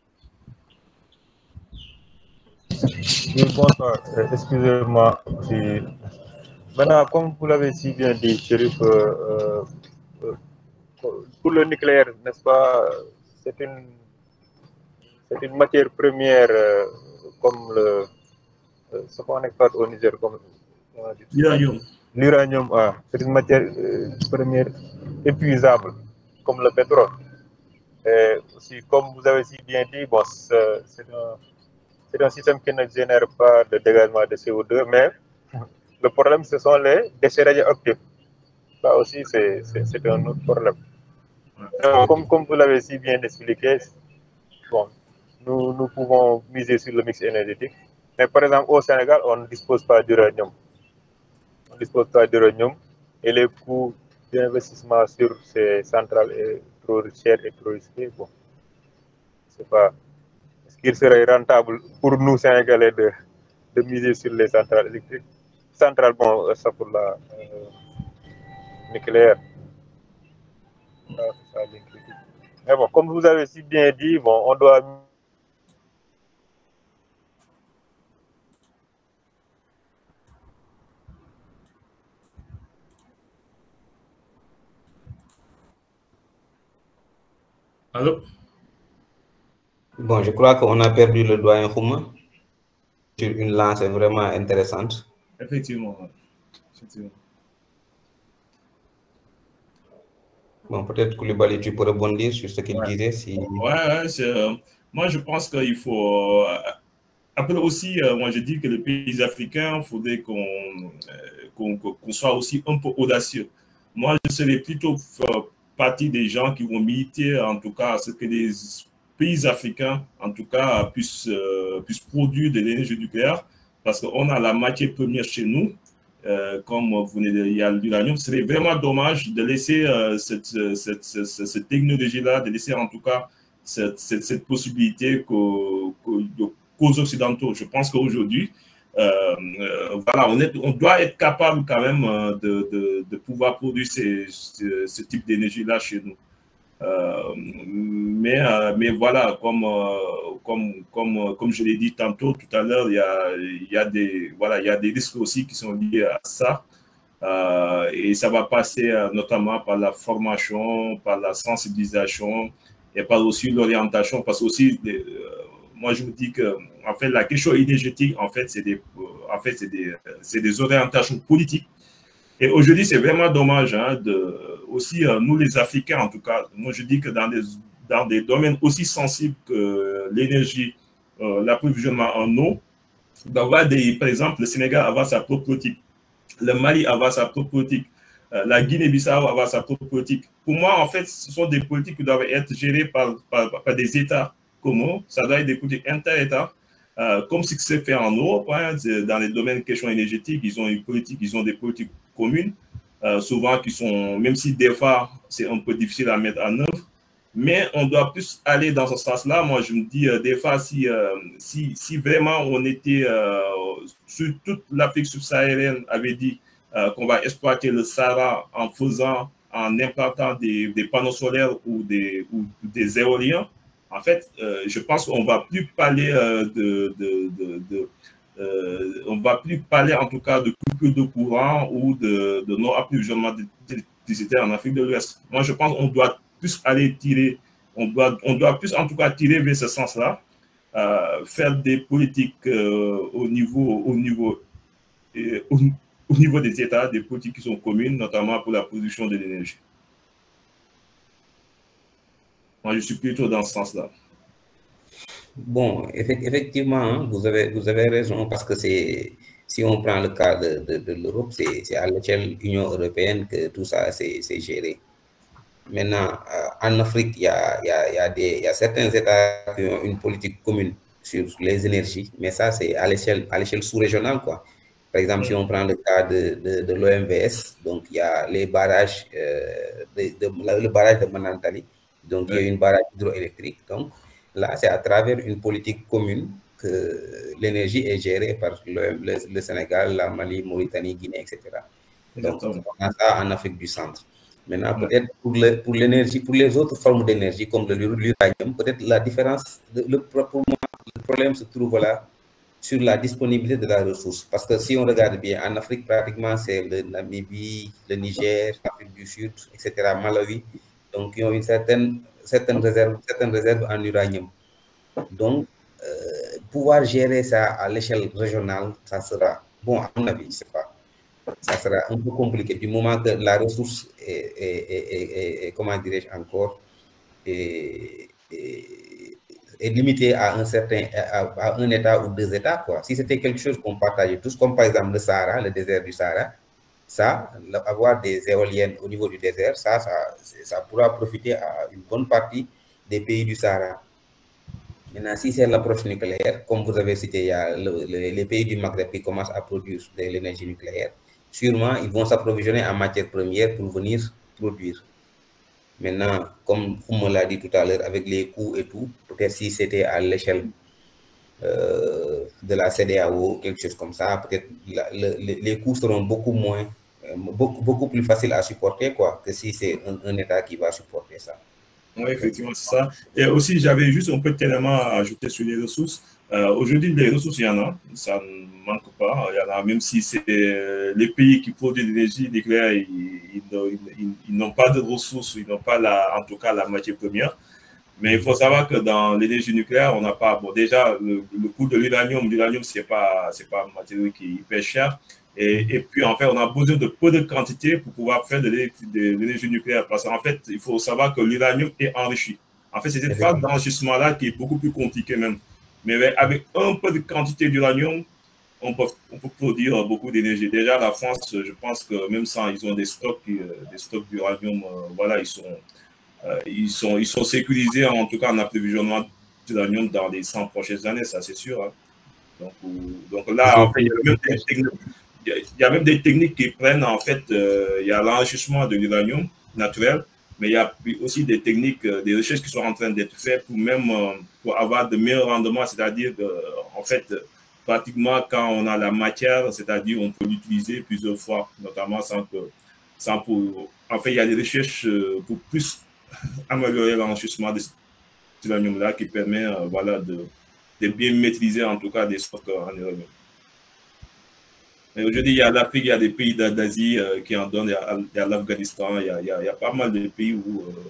Oui, bonsoir. Euh, Excusez-moi. Maintenant, comme vous l'avez si bien dit, Chérif, euh, euh, pour le nucléaire, n'est-ce pas, c'est une, c'est une matière première euh, comme le, euh, ce qu'on exploite au Niger comme l'uranium. L'uranium, ah, c'est une matière euh, première épuisable comme le pétrole. Et aussi, comme vous avez si bien dit, bon, c'est un C'est un système qui ne génère pas de dégagement de C O deux, mais le problème, ce sont les déchets radioactifs. Ça aussi, c'est un autre problème. Alors, comme, comme vous l'avez si bien expliqué, bon, nous, nous pouvons miser sur le mix énergétique. Mais par exemple, au Sénégal, on ne dispose pas d'uranium. On ne dispose pas d'uranium et les coûts d'investissement sur ces centrales est trop cher et trop risqué. Bon, c'est pas... qu'il serait rentable pour nous, Sénégalais, de, de miser sur les centrales électriques. Centrales, bon, ça pour la euh, nucléaire. Ça, ça, mais bon, comme vous avez si bien dit, bon, on doit... Allô? Bon, je crois qu'on a perdu le doyen Khouma sur une lancée vraiment intéressante. Effectivement. Effectivement. Bon, peut-être Koulibaly, tu peux rebondir sur ce qu'il ouais. disait. Si... Ouais, ouais euh, moi, je pense qu'il faut... Euh, après aussi, euh, moi, je dis que les pays africains, il faudrait qu'on euh, qu'on qu'on soit aussi un peu audacieux. Moi, je serais plutôt euh, partie des gens qui vont militer, en tout cas, à ce que les pays africains, en tout cas, puissent, euh, puissent produire de l'énergie nucléaire, parce qu'on a la matière première chez nous, euh, comme vous venez de, il y a l'uranium. Ce serait vraiment dommage de laisser euh, cette, cette, cette, cette technologie-là, de laisser en tout cas cette, cette, cette possibilité qu'aux qu'aux Occidentaux. Je pense qu'aujourd'hui, euh, euh, voilà, on, est, on doit être capable quand même de, de, de pouvoir produire ces, ce, ce type d'énergie-là chez nous. Euh, mais, euh, mais voilà, comme, euh, comme, comme, comme je l'ai dit tantôt, tout à l'heure, il y a, il y a des, voilà, il y a des risques aussi qui sont liés à ça. Euh, et ça va passer euh, notamment par la formation, par la sensibilisation et par aussi l'orientation. Parce que aussi, des, euh, moi, je vous dis que en fait, la question énergétique, en fait, c'est des, en fait, c'est des, c'est des orientations politiques. Et aujourd'hui, c'est vraiment dommage, hein, de, aussi, euh, nous les Africains, en tout cas, moi je dis que dans des, dans des domaines aussi sensibles que l'énergie, euh, l'approvisionnement en eau, d'avoir des, par exemple, le Sénégal avoir sa propre politique, le Mali avoir sa propre politique, euh, la Guinée-Bissau avoir sa propre politique. Pour moi, en fait, ce sont des politiques qui doivent être gérées par, par, par des États communs, ça doit être des politiques inter-États. Euh, comme ce qui s'est fait en Europe, hein, dans les domaines de questions énergétiques, ils ont une politique, ils ont des politiques communes, euh, souvent qui sont, même si des fois c'est un peu difficile à mettre en œuvre, mais on doit plus aller dans ce sens-là. Moi, je me dis, euh, des fois, si, euh, si, si vraiment on était, euh, sur toute l'Afrique subsaharienne avait dit euh, qu'on va exploiter le Sahara en faisant en implantant des, des panneaux solaires ou des, ou des éoliens, en fait, euh, je pense qu'on ne va plus parler euh, de... de, de, de euh, on ne va plus parler en tout cas de coupure de courant ou de, de non-approvisionnement d'électricité en Afrique de l'Ouest. Moi, je pense qu'on doit plus aller tirer, on doit, on doit plus en tout cas tirer vers ce sens-là, euh, faire des politiques euh, au niveau, au niveau, et au, au niveau des États, des politiques qui sont communes, notamment pour la production de l'énergie. Moi, je suis plutôt dans ce sens-là. Bon, effectivement, hein, vous, avez, vous avez raison, parce que c'est, si on prend le cas de, de, de l'Europe, c'est à l'échelle de l'Union européenne que tout ça c'est géré. Maintenant, euh, en Afrique, il y a, y, a, y, a des, y a certains États qui ont une politique commune sur les énergies, mais ça, c'est à l'échelle sous-régionale, quoi. Par exemple, si on prend le cas de, de, de l'O M V S, donc il y a les barrages, euh, de, de, le barrage de Manantali, donc il y a une barrage hydroélectrique. Donc là, c'est à travers une politique commune que l'énergie est gérée par le, le, le Sénégal, la Mali, Mauritanie, Guinée, et cetera. Donc on a ça en Afrique du Centre. Maintenant, peut-être pour l'énergie, pour l'énergie, pour les autres formes d'énergie, comme l'uranium, peut-être la différence, le, le, pour moi, le problème se trouve là sur la disponibilité de la ressource. Parce que si on regarde bien, en Afrique, pratiquement, c'est le Namibie, le Niger, l'Afrique du Sud, et cetera, Malawi, donc ils ont une certaine, certaine, réserve, certaine réserve en uranium. Donc, euh, pouvoir gérer ça à l'échelle régionale, ça sera, bon, à mon avis, c'est pas. Ça sera un peu compliqué du moment que la ressource est, est, est, est, est comment dirais-je encore, est, est, est limitée à un certain, à, à un État ou deux États, quoi. Si c'était quelque chose qu'on partageait tous, comme par exemple le Sahara, le désert du Sahara, ça, avoir des éoliennes au niveau du désert, ça, ça, ça pourra profiter à une bonne partie des pays du Sahara. Maintenant, si c'est l'approche nucléaire, comme vous avez cité, il y a le, le, les pays du Maghreb qui commencent à produire de l'énergie nucléaire. Sûrement, ils vont s'approvisionner en matières premières pour venir produire. Maintenant, comme vous me l'avez dit tout à l'heure, avec les coûts et tout, peut-être si c'était à l'échelle euh, de la C D A O, quelque chose comme ça, peut-être le, les coûts seront beaucoup moins, euh, beaucoup, beaucoup plus faciles à supporter, quoi, que si c'est un, un État qui va supporter ça. Oui, effectivement, c'est ça. Et aussi, j'avais juste un peu d'éléments à ajouter sur les ressources. Euh, Aujourd'hui, les ressources, il y en a, ça ne manque pas. Il y en a, même si c'est les pays qui produisent de l'énergie nucléaire, ils, ils, ils, ils n'ont pas de ressources, ils n'ont pas, la, en tout cas, la matière première. Mais il faut savoir que dans l'énergie nucléaire, on n'a pas, bon, déjà, le, le coût de l'uranium, l'uranium, ce n'est pas, pas un matériau qui est hyper cher. Et, et puis, en fait, on a besoin de peu de quantité pour pouvoir faire de l'énergie nucléaire. Parce qu'en fait, il faut savoir que l'uranium est enrichi. En fait, c'est cette phase d'enrichissement-là qui est beaucoup plus compliquée même. Mais avec un peu de quantité d'uranium, on peut, on peut produire beaucoup d'énergie. Déjà, la France, je pense que même sans, ils ont des stocks, des stocks d'uranium, voilà, ils sont, ils, sont, ils sont sécurisés, en tout cas en approvisionnement d'uranium dans les cent prochaines années, ça c'est sûr. Hein. Donc, donc là, en fait, il y a même des techniques. Il y a même des techniques qui prennent, en fait, euh, il y a l'enrichissement de l'uranium naturel, mais il y a aussi des techniques, euh, des recherches qui sont en train d'être faites pour même euh, pour avoir de meilleurs rendements, c'est-à-dire, euh, en fait, pratiquement quand on a la matière, c'est-à-dire on peut l'utiliser plusieurs fois, notamment sans que, sans pour, en fait, il y a des recherches euh, pour plus améliorer l'enrichissement de cet uranium-là qui permet, euh, voilà, de, de bien maîtriser, en tout cas, des stocks en uranium. Aujourd'hui, il y a l'Afrique, il y a des pays d'Asie euh, qui en donnent, il y a l'Afghanistan, il, il, il y a pas mal de pays où, euh,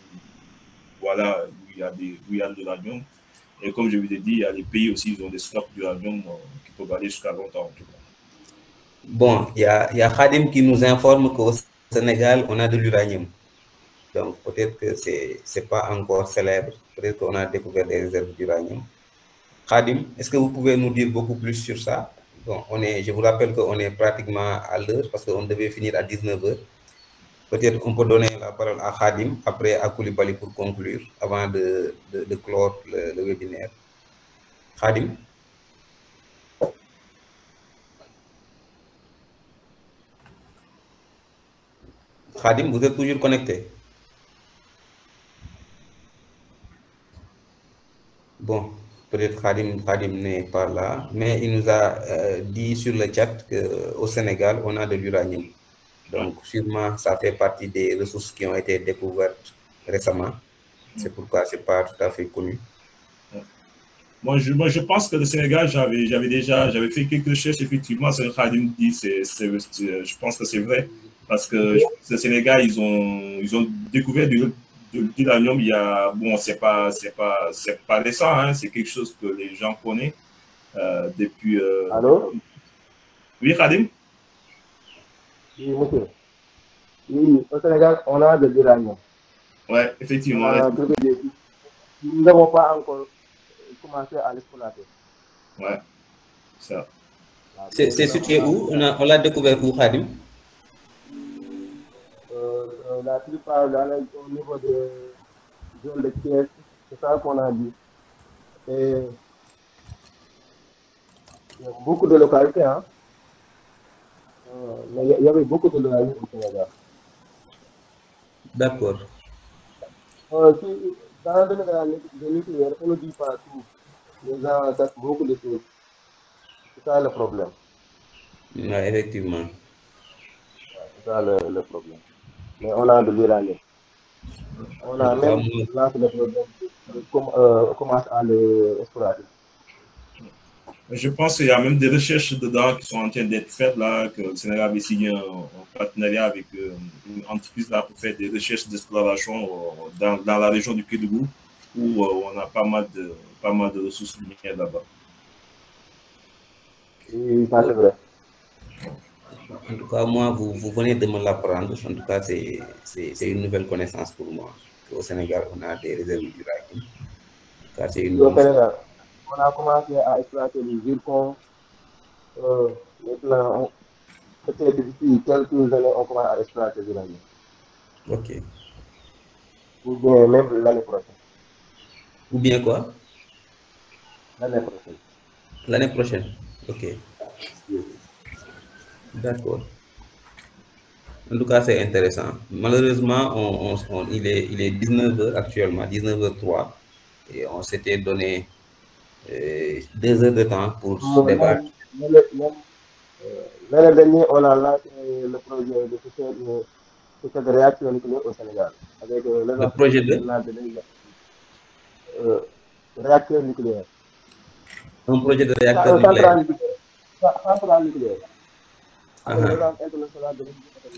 voilà, où il y a des, où il y a de l'uranium. Et comme je vous ai dit, il y a des pays aussi qui ont des stocks d'uranium euh, qui peuvent aller jusqu'à longtemps en tout cas. Bon, il y a, il y a Khadim qui nous informe qu'au Sénégal, on a de l'uranium. Donc peut-être que ce n'est pas encore célèbre, peut-être qu'on a découvert des réserves d'uranium. Khadim, est-ce que vous pouvez nous dire beaucoup plus sur ça? Bon, on est, je vous rappelle qu'on est pratiquement à l'heure parce qu'on devait finir à dix-neuf heures. Peut-être qu'on peut donner la parole à Khadim, après à Koulibaly pour conclure, avant de, de, de clore le, le webinaire. Khadim? Khadim, vous êtes toujours connecté? Bon. Peut-être Khadim, Khadim n'est pas là, mais il nous a euh, dit sur le chat qu'au Sénégal, on a de l'uranium. Donc, sûrement, ça fait partie des ressources qui ont été découvertes récemment. C'est pourquoi ce n'est pas tout à fait connu. Moi je, moi, je pense que le Sénégal, j'avais déjà j'avais fait quelques recherches, effectivement, ce que Khadim dit, c'est, c'est, je pense que c'est vrai, parce que le Sénégal, ils ont, ils ont découvert du, de l'uranium il y a, bon, c'est pas, c'est pas, c'est pas récent, hein, c'est quelque chose que les gens connaissent euh, depuis... Euh... Allô? Oui, Khadim? Oui, monsieur. Oui, au Sénégal, on a de l'uranium. Oui, effectivement. A, nous n'avons pas encore commencé à l'exploiter. Ouais, ça. C'est situé où? On l'a on découvert où, Khadim? euh, La plupart au niveau de zones de Thiès, c'est ça qu'on a dit. Et il y a beaucoup de localités, hein. Euh, mais il y avait beaucoup de localités au Sénégal. D'accord. Euh, si, dans le domaine de nucléaire, on ne dit pas tout. Les gens attaquent beaucoup de choses. C'est ça le problème. Oui, effectivement. C'est ça le, le problème. Mais on a de l'uranium. On a même lancé le problème de com euh, commence à l'exploiter. Je pense qu'il y a même des recherches dedans qui sont en train d'être faites là, que le Sénégal avait signé un, un partenariat avec euh, une entreprise là pour faire des recherches d'exploration euh, dans, dans la région du Kédougou, où euh, on a pas mal de, pas mal de ressources minières là-bas. Oui, ça c'est vrai. En tout cas, moi, vous, vous venez de me l'apprendre. En tout cas, c'est une nouvelle connaissance pour moi. Au Sénégal, on a des réserves d'uranium. C'est une Au Sénégal, on a commencé à exploiter les zircons. Euh, maintenant, peut-être d'ici quelques années, on commence à exploiter l'uranium. Ok. Ou bien même l'année prochaine. Ou bien quoi? L'année prochaine. L'année prochaine, ok. D'accord. En tout cas, c'est intéressant. Malheureusement, on, on, on, il est, il est dix-neuf heures actuellement, dix-neuf heures trois, et on s'était donné euh, deux heures de temps pour se débattre. L'année dernière, on a lancé le projet de ce cette réaction nucléaire au Sénégal. Avec, euh, le projet de euh, réacteur nucléaire. Un projet de réacteur nucléaire. Centrale nucléaire. Uh -huh.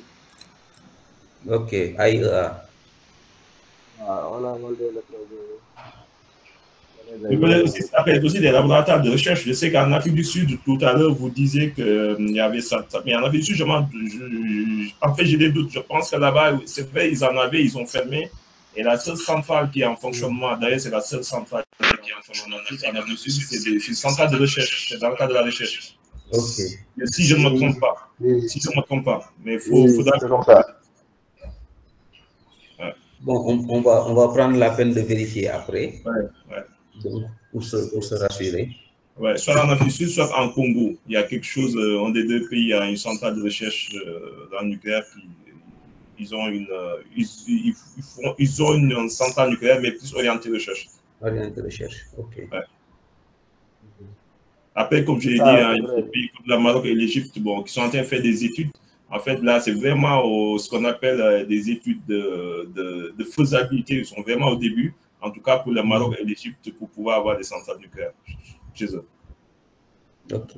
Ok, A I E A. Ah, on a monté le projet. Il peut aussi, ça peut être aussi des laboratoires de recherche. Je sais qu'en Afrique du Sud, tout à l'heure, vous disiez qu'il euh, y avait ça. Mais en Afrique du Sud, je, je, en fait, j'ai des doutes. Je pense que là-bas, c'est vrai, ils en avaient, ils ont fermé. Et la seule centrale qui est en fonctionnement, d'ailleurs, c'est la seule centrale qui est en fonctionnement en Afrique du Sud, c'est une centrale de recherche. C'est dans le cadre de la recherche. Ok. Si je ne me trompe pas. Si je ne me trompe pas. Mais il faut, oui, faudra... Ouais. Bon, on, on, va, on va prendre la peine de vérifier après. Ouais, ouais. Donc, pour, se, pour se rassurer. Ouais, soit en Afrique du Sud, soit en Congo. Il y a quelque chose, euh, un des deux pays, il y a une centrale de recherche euh, dans le nucléaire. Qui, ils, ont une, euh, ils, ils, ils, font, ils ont une centrale nucléaire, mais plus orientée recherche. Orientée recherche, ok. Ouais. Après, comme je l'ai dit, ah, hein, les pays comme le Maroc et l'Égypte, bon, qui sont en train de faire des études. En fait, là, c'est vraiment au, ce qu'on appelle euh, des études de, de, de faisabilité. Ils sont vraiment au début, en tout cas pour le Maroc et l'Égypte, pour pouvoir avoir des centrales nucléaires chez eux. Ok.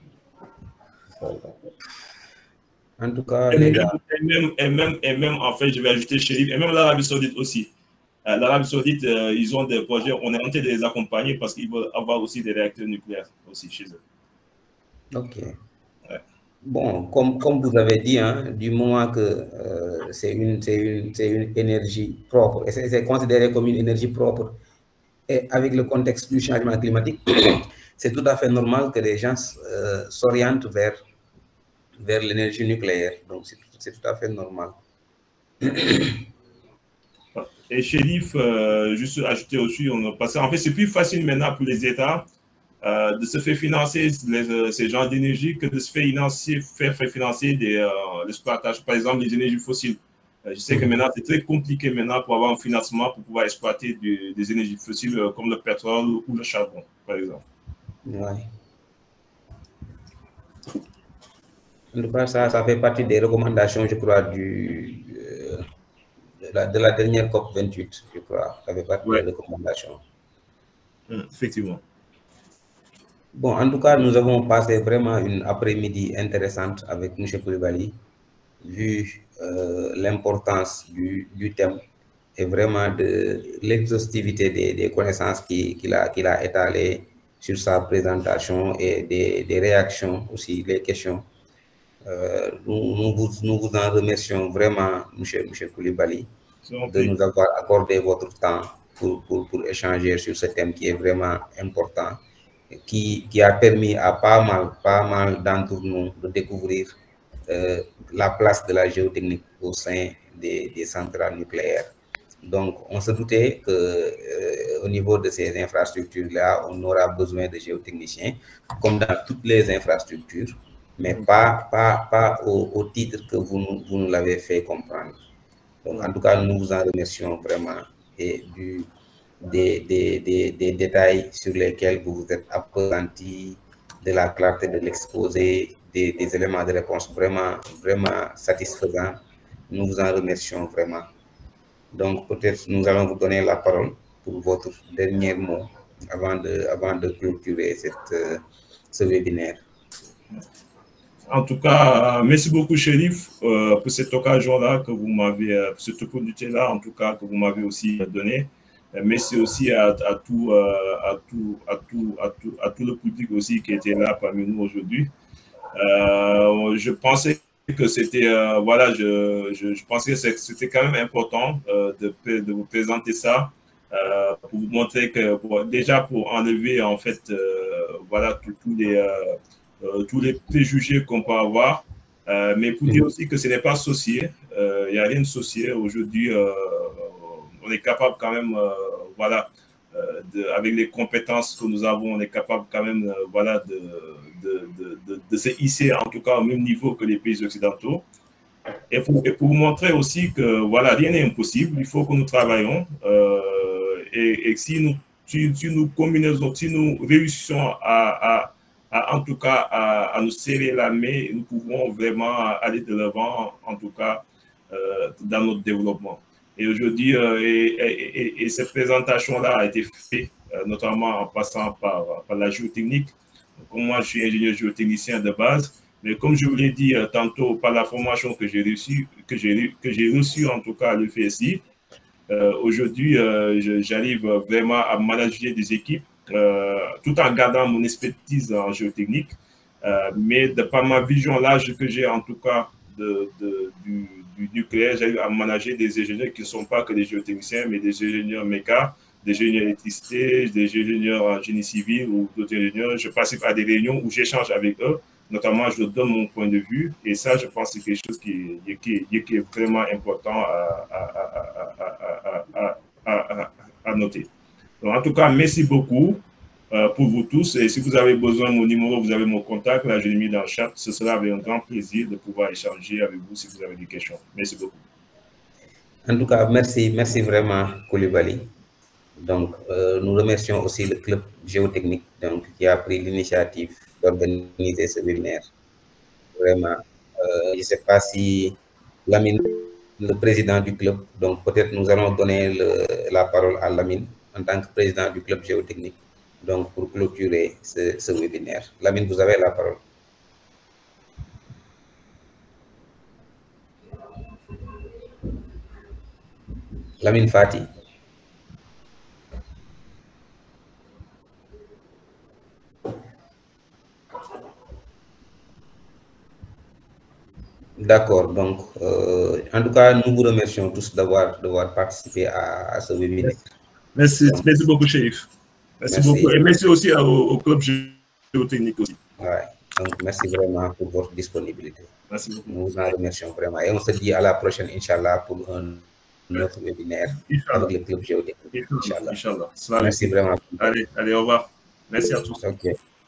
En tout cas, et, les même, gars... et, même, et, même, et même, en fait, je vais ajouter Chérif, et même l'Arabie Saoudite aussi. Euh, L'Arabie Saoudite, euh, ils ont des projets, on est en train de les accompagner parce qu'ils veulent avoir aussi des réacteurs nucléaires aussi chez eux. Ok. Ouais. Bon, comme, comme vous avez dit, hein, du moment que euh, c'est une, une, une énergie propre, et c'est considéré comme une énergie propre, et avec le contexte du changement climatique, c'est tout à fait normal que les gens euh, s'orientent vers, vers l'énergie nucléaire. Donc, c'est tout à fait normal. Et Chérif, euh, juste ajouter aussi, on a passé, en fait, c'est plus facile maintenant pour les États euh, de se faire financer les, euh, ces genres d'énergie que de se faire financer, faire, faire financer des euh, l'exploitation, par exemple, des énergies fossiles. Euh, je sais que maintenant, c'est très compliqué maintenant pour avoir un financement pour pouvoir exploiter du, des énergies fossiles euh, comme le pétrole ou le charbon, par exemple. Ouais. En tout cas, ça, ça fait partie des recommandations, je crois, du, euh, de, la, de la dernière COP vingt-huit, je crois. Ça fait partie ouais. des recommandations. Mmh, effectivement. Bon, en tout cas, nous avons passé vraiment une après-midi intéressante avec M. Coulibaly, vu euh, l'importance du, du thème et vraiment de l'exhaustivité des, des connaissances qu'il qui a, qu'il a étalées sur sa présentation et des, des réactions aussi, les questions. Euh, nous, nous, vous, nous vous en remercions vraiment, M. Coulibaly, de nous avoir accordé votre temps pour, pour, pour échanger sur ce thème qui est vraiment important. Qui, qui a permis à pas mal, pas mal d'entre nous de découvrir euh, la place de la géotechnique au sein des, des centrales nucléaires. Donc, on se doutait qu'au euh, niveau de ces infrastructures-là, on aura besoin de géotechniciens, comme dans toutes les infrastructures, mais pas, pas, pas au, au titre que vous, nous, vous nous l'avez fait comprendre. Donc, en tout cas, nous vous en remercions vraiment et du Des, des, des, des détails sur lesquels vous vous êtes appesantis, de la clarté de l'exposé, des, des éléments de réponse vraiment, vraiment satisfaisants. Nous vous en remercions vraiment. Donc, peut-être nous allons vous donner la parole pour votre dernier mot avant de, avant de clôturer cette, euh, ce webinaire. En tout cas, euh, merci beaucoup, Chérif, euh, pour cette occasion-là que vous m'avez, euh, pour cette opportunité-là, en tout cas, que vous m'avez aussi donnée. Merci aussi à, à, tout, euh, à, tout, à, tout, à, tout, à tout le public aussi qui était là parmi nous aujourd'hui. Euh, je pensais que c'était, euh, voilà, je, je, je pensais que c'était quand même important euh, de, de vous présenter ça, euh, pour vous montrer que, pour, déjà pour enlever en fait, euh, voilà, tous les, euh, euh, tous les préjugés qu'on peut avoir, euh, mais pour dire aussi que ce n'est pas sorcier, il euh, n'y a rien de sorcier aujourd'hui. Euh, on est capable quand même, euh, voilà, euh, de, avec les compétences que nous avons, on est capable quand même, euh, voilà, de, de, de, de, de se hisser en tout cas au même niveau que les pays occidentaux. Et pour, et pour vous montrer aussi que, voilà, rien n'est impossible, il faut que nous travaillons. Euh, et, et si nous, si, si nous combinons, si nous réussissons à, à, à en tout cas, à, à nous serrer la main, nous pouvons vraiment aller de l'avant, en tout cas, euh, dans notre développement. Et aujourd'hui, euh, et, et, et, et cette présentation-là a été faite, euh, notamment en passant par, par la géotechnique. Comme moi, je suis ingénieur géotechnicien de base, mais comme je vous l'ai dit euh, tantôt, par la formation que j'ai reçue, que j'ai que j'ai reçue en tout cas à l'E F S I, euh, aujourd'hui, euh, j'arrive vraiment à manager des équipes, euh, tout en gardant mon expertise en géotechnique, euh, mais de par ma vision large que j'ai en tout cas de, de, du du nucléaire, j'ai eu à manager des ingénieurs qui ne sont pas que des géotechniciens, mais des ingénieurs méca, des ingénieurs électricité, des ingénieurs en génie civil ou d'autres ingénieurs. Je participe à des réunions où j'échange avec eux, notamment je donne mon point de vue, et ça, je pense que c'est quelque chose qui, qui, qui est vraiment important à, à, à, à, à, à noter. Donc, en tout cas, merci beaucoup euh, pour vous tous, et si vous avez besoin de mon numéro, vous avez mon contact, là je l'ai mis dans le chat, ce sera avec un grand plaisir de pouvoir échanger avec vous si vous avez des questions. Merci beaucoup. En tout cas, merci, merci vraiment Coulibaly. Donc, euh, nous remercions aussi le club géotechnique donc, qui a pris l'initiative d'organiser ce webinaire. Vraiment, euh, je ne sais pas si Lamine, le président du club, donc peut-être nous allons donner le, la parole à Lamine en tant que président du club géotechnique. Donc, pour clôturer ce, ce webinaire. Lamine, vous avez la parole. Lamine Fati. D'accord, donc, euh, en tout cas, nous vous remercions tous d'avoir d'avoir participé à, à ce webinaire. Merci, donc, merci beaucoup, Chérif. Merci, merci beaucoup. Et merci aussi au, au club géotechnique aussi. Ouais. Donc, merci vraiment pour votre disponibilité. Merci beaucoup. Nous vous en remercions vraiment. Et on se dit à la prochaine, Inch'Allah, pour un autre webinaire avec le club géotechnique. Inch'Allah. Inch'Allah. Merci vraiment. Allez, allez, au revoir. Merci à tous. Ok.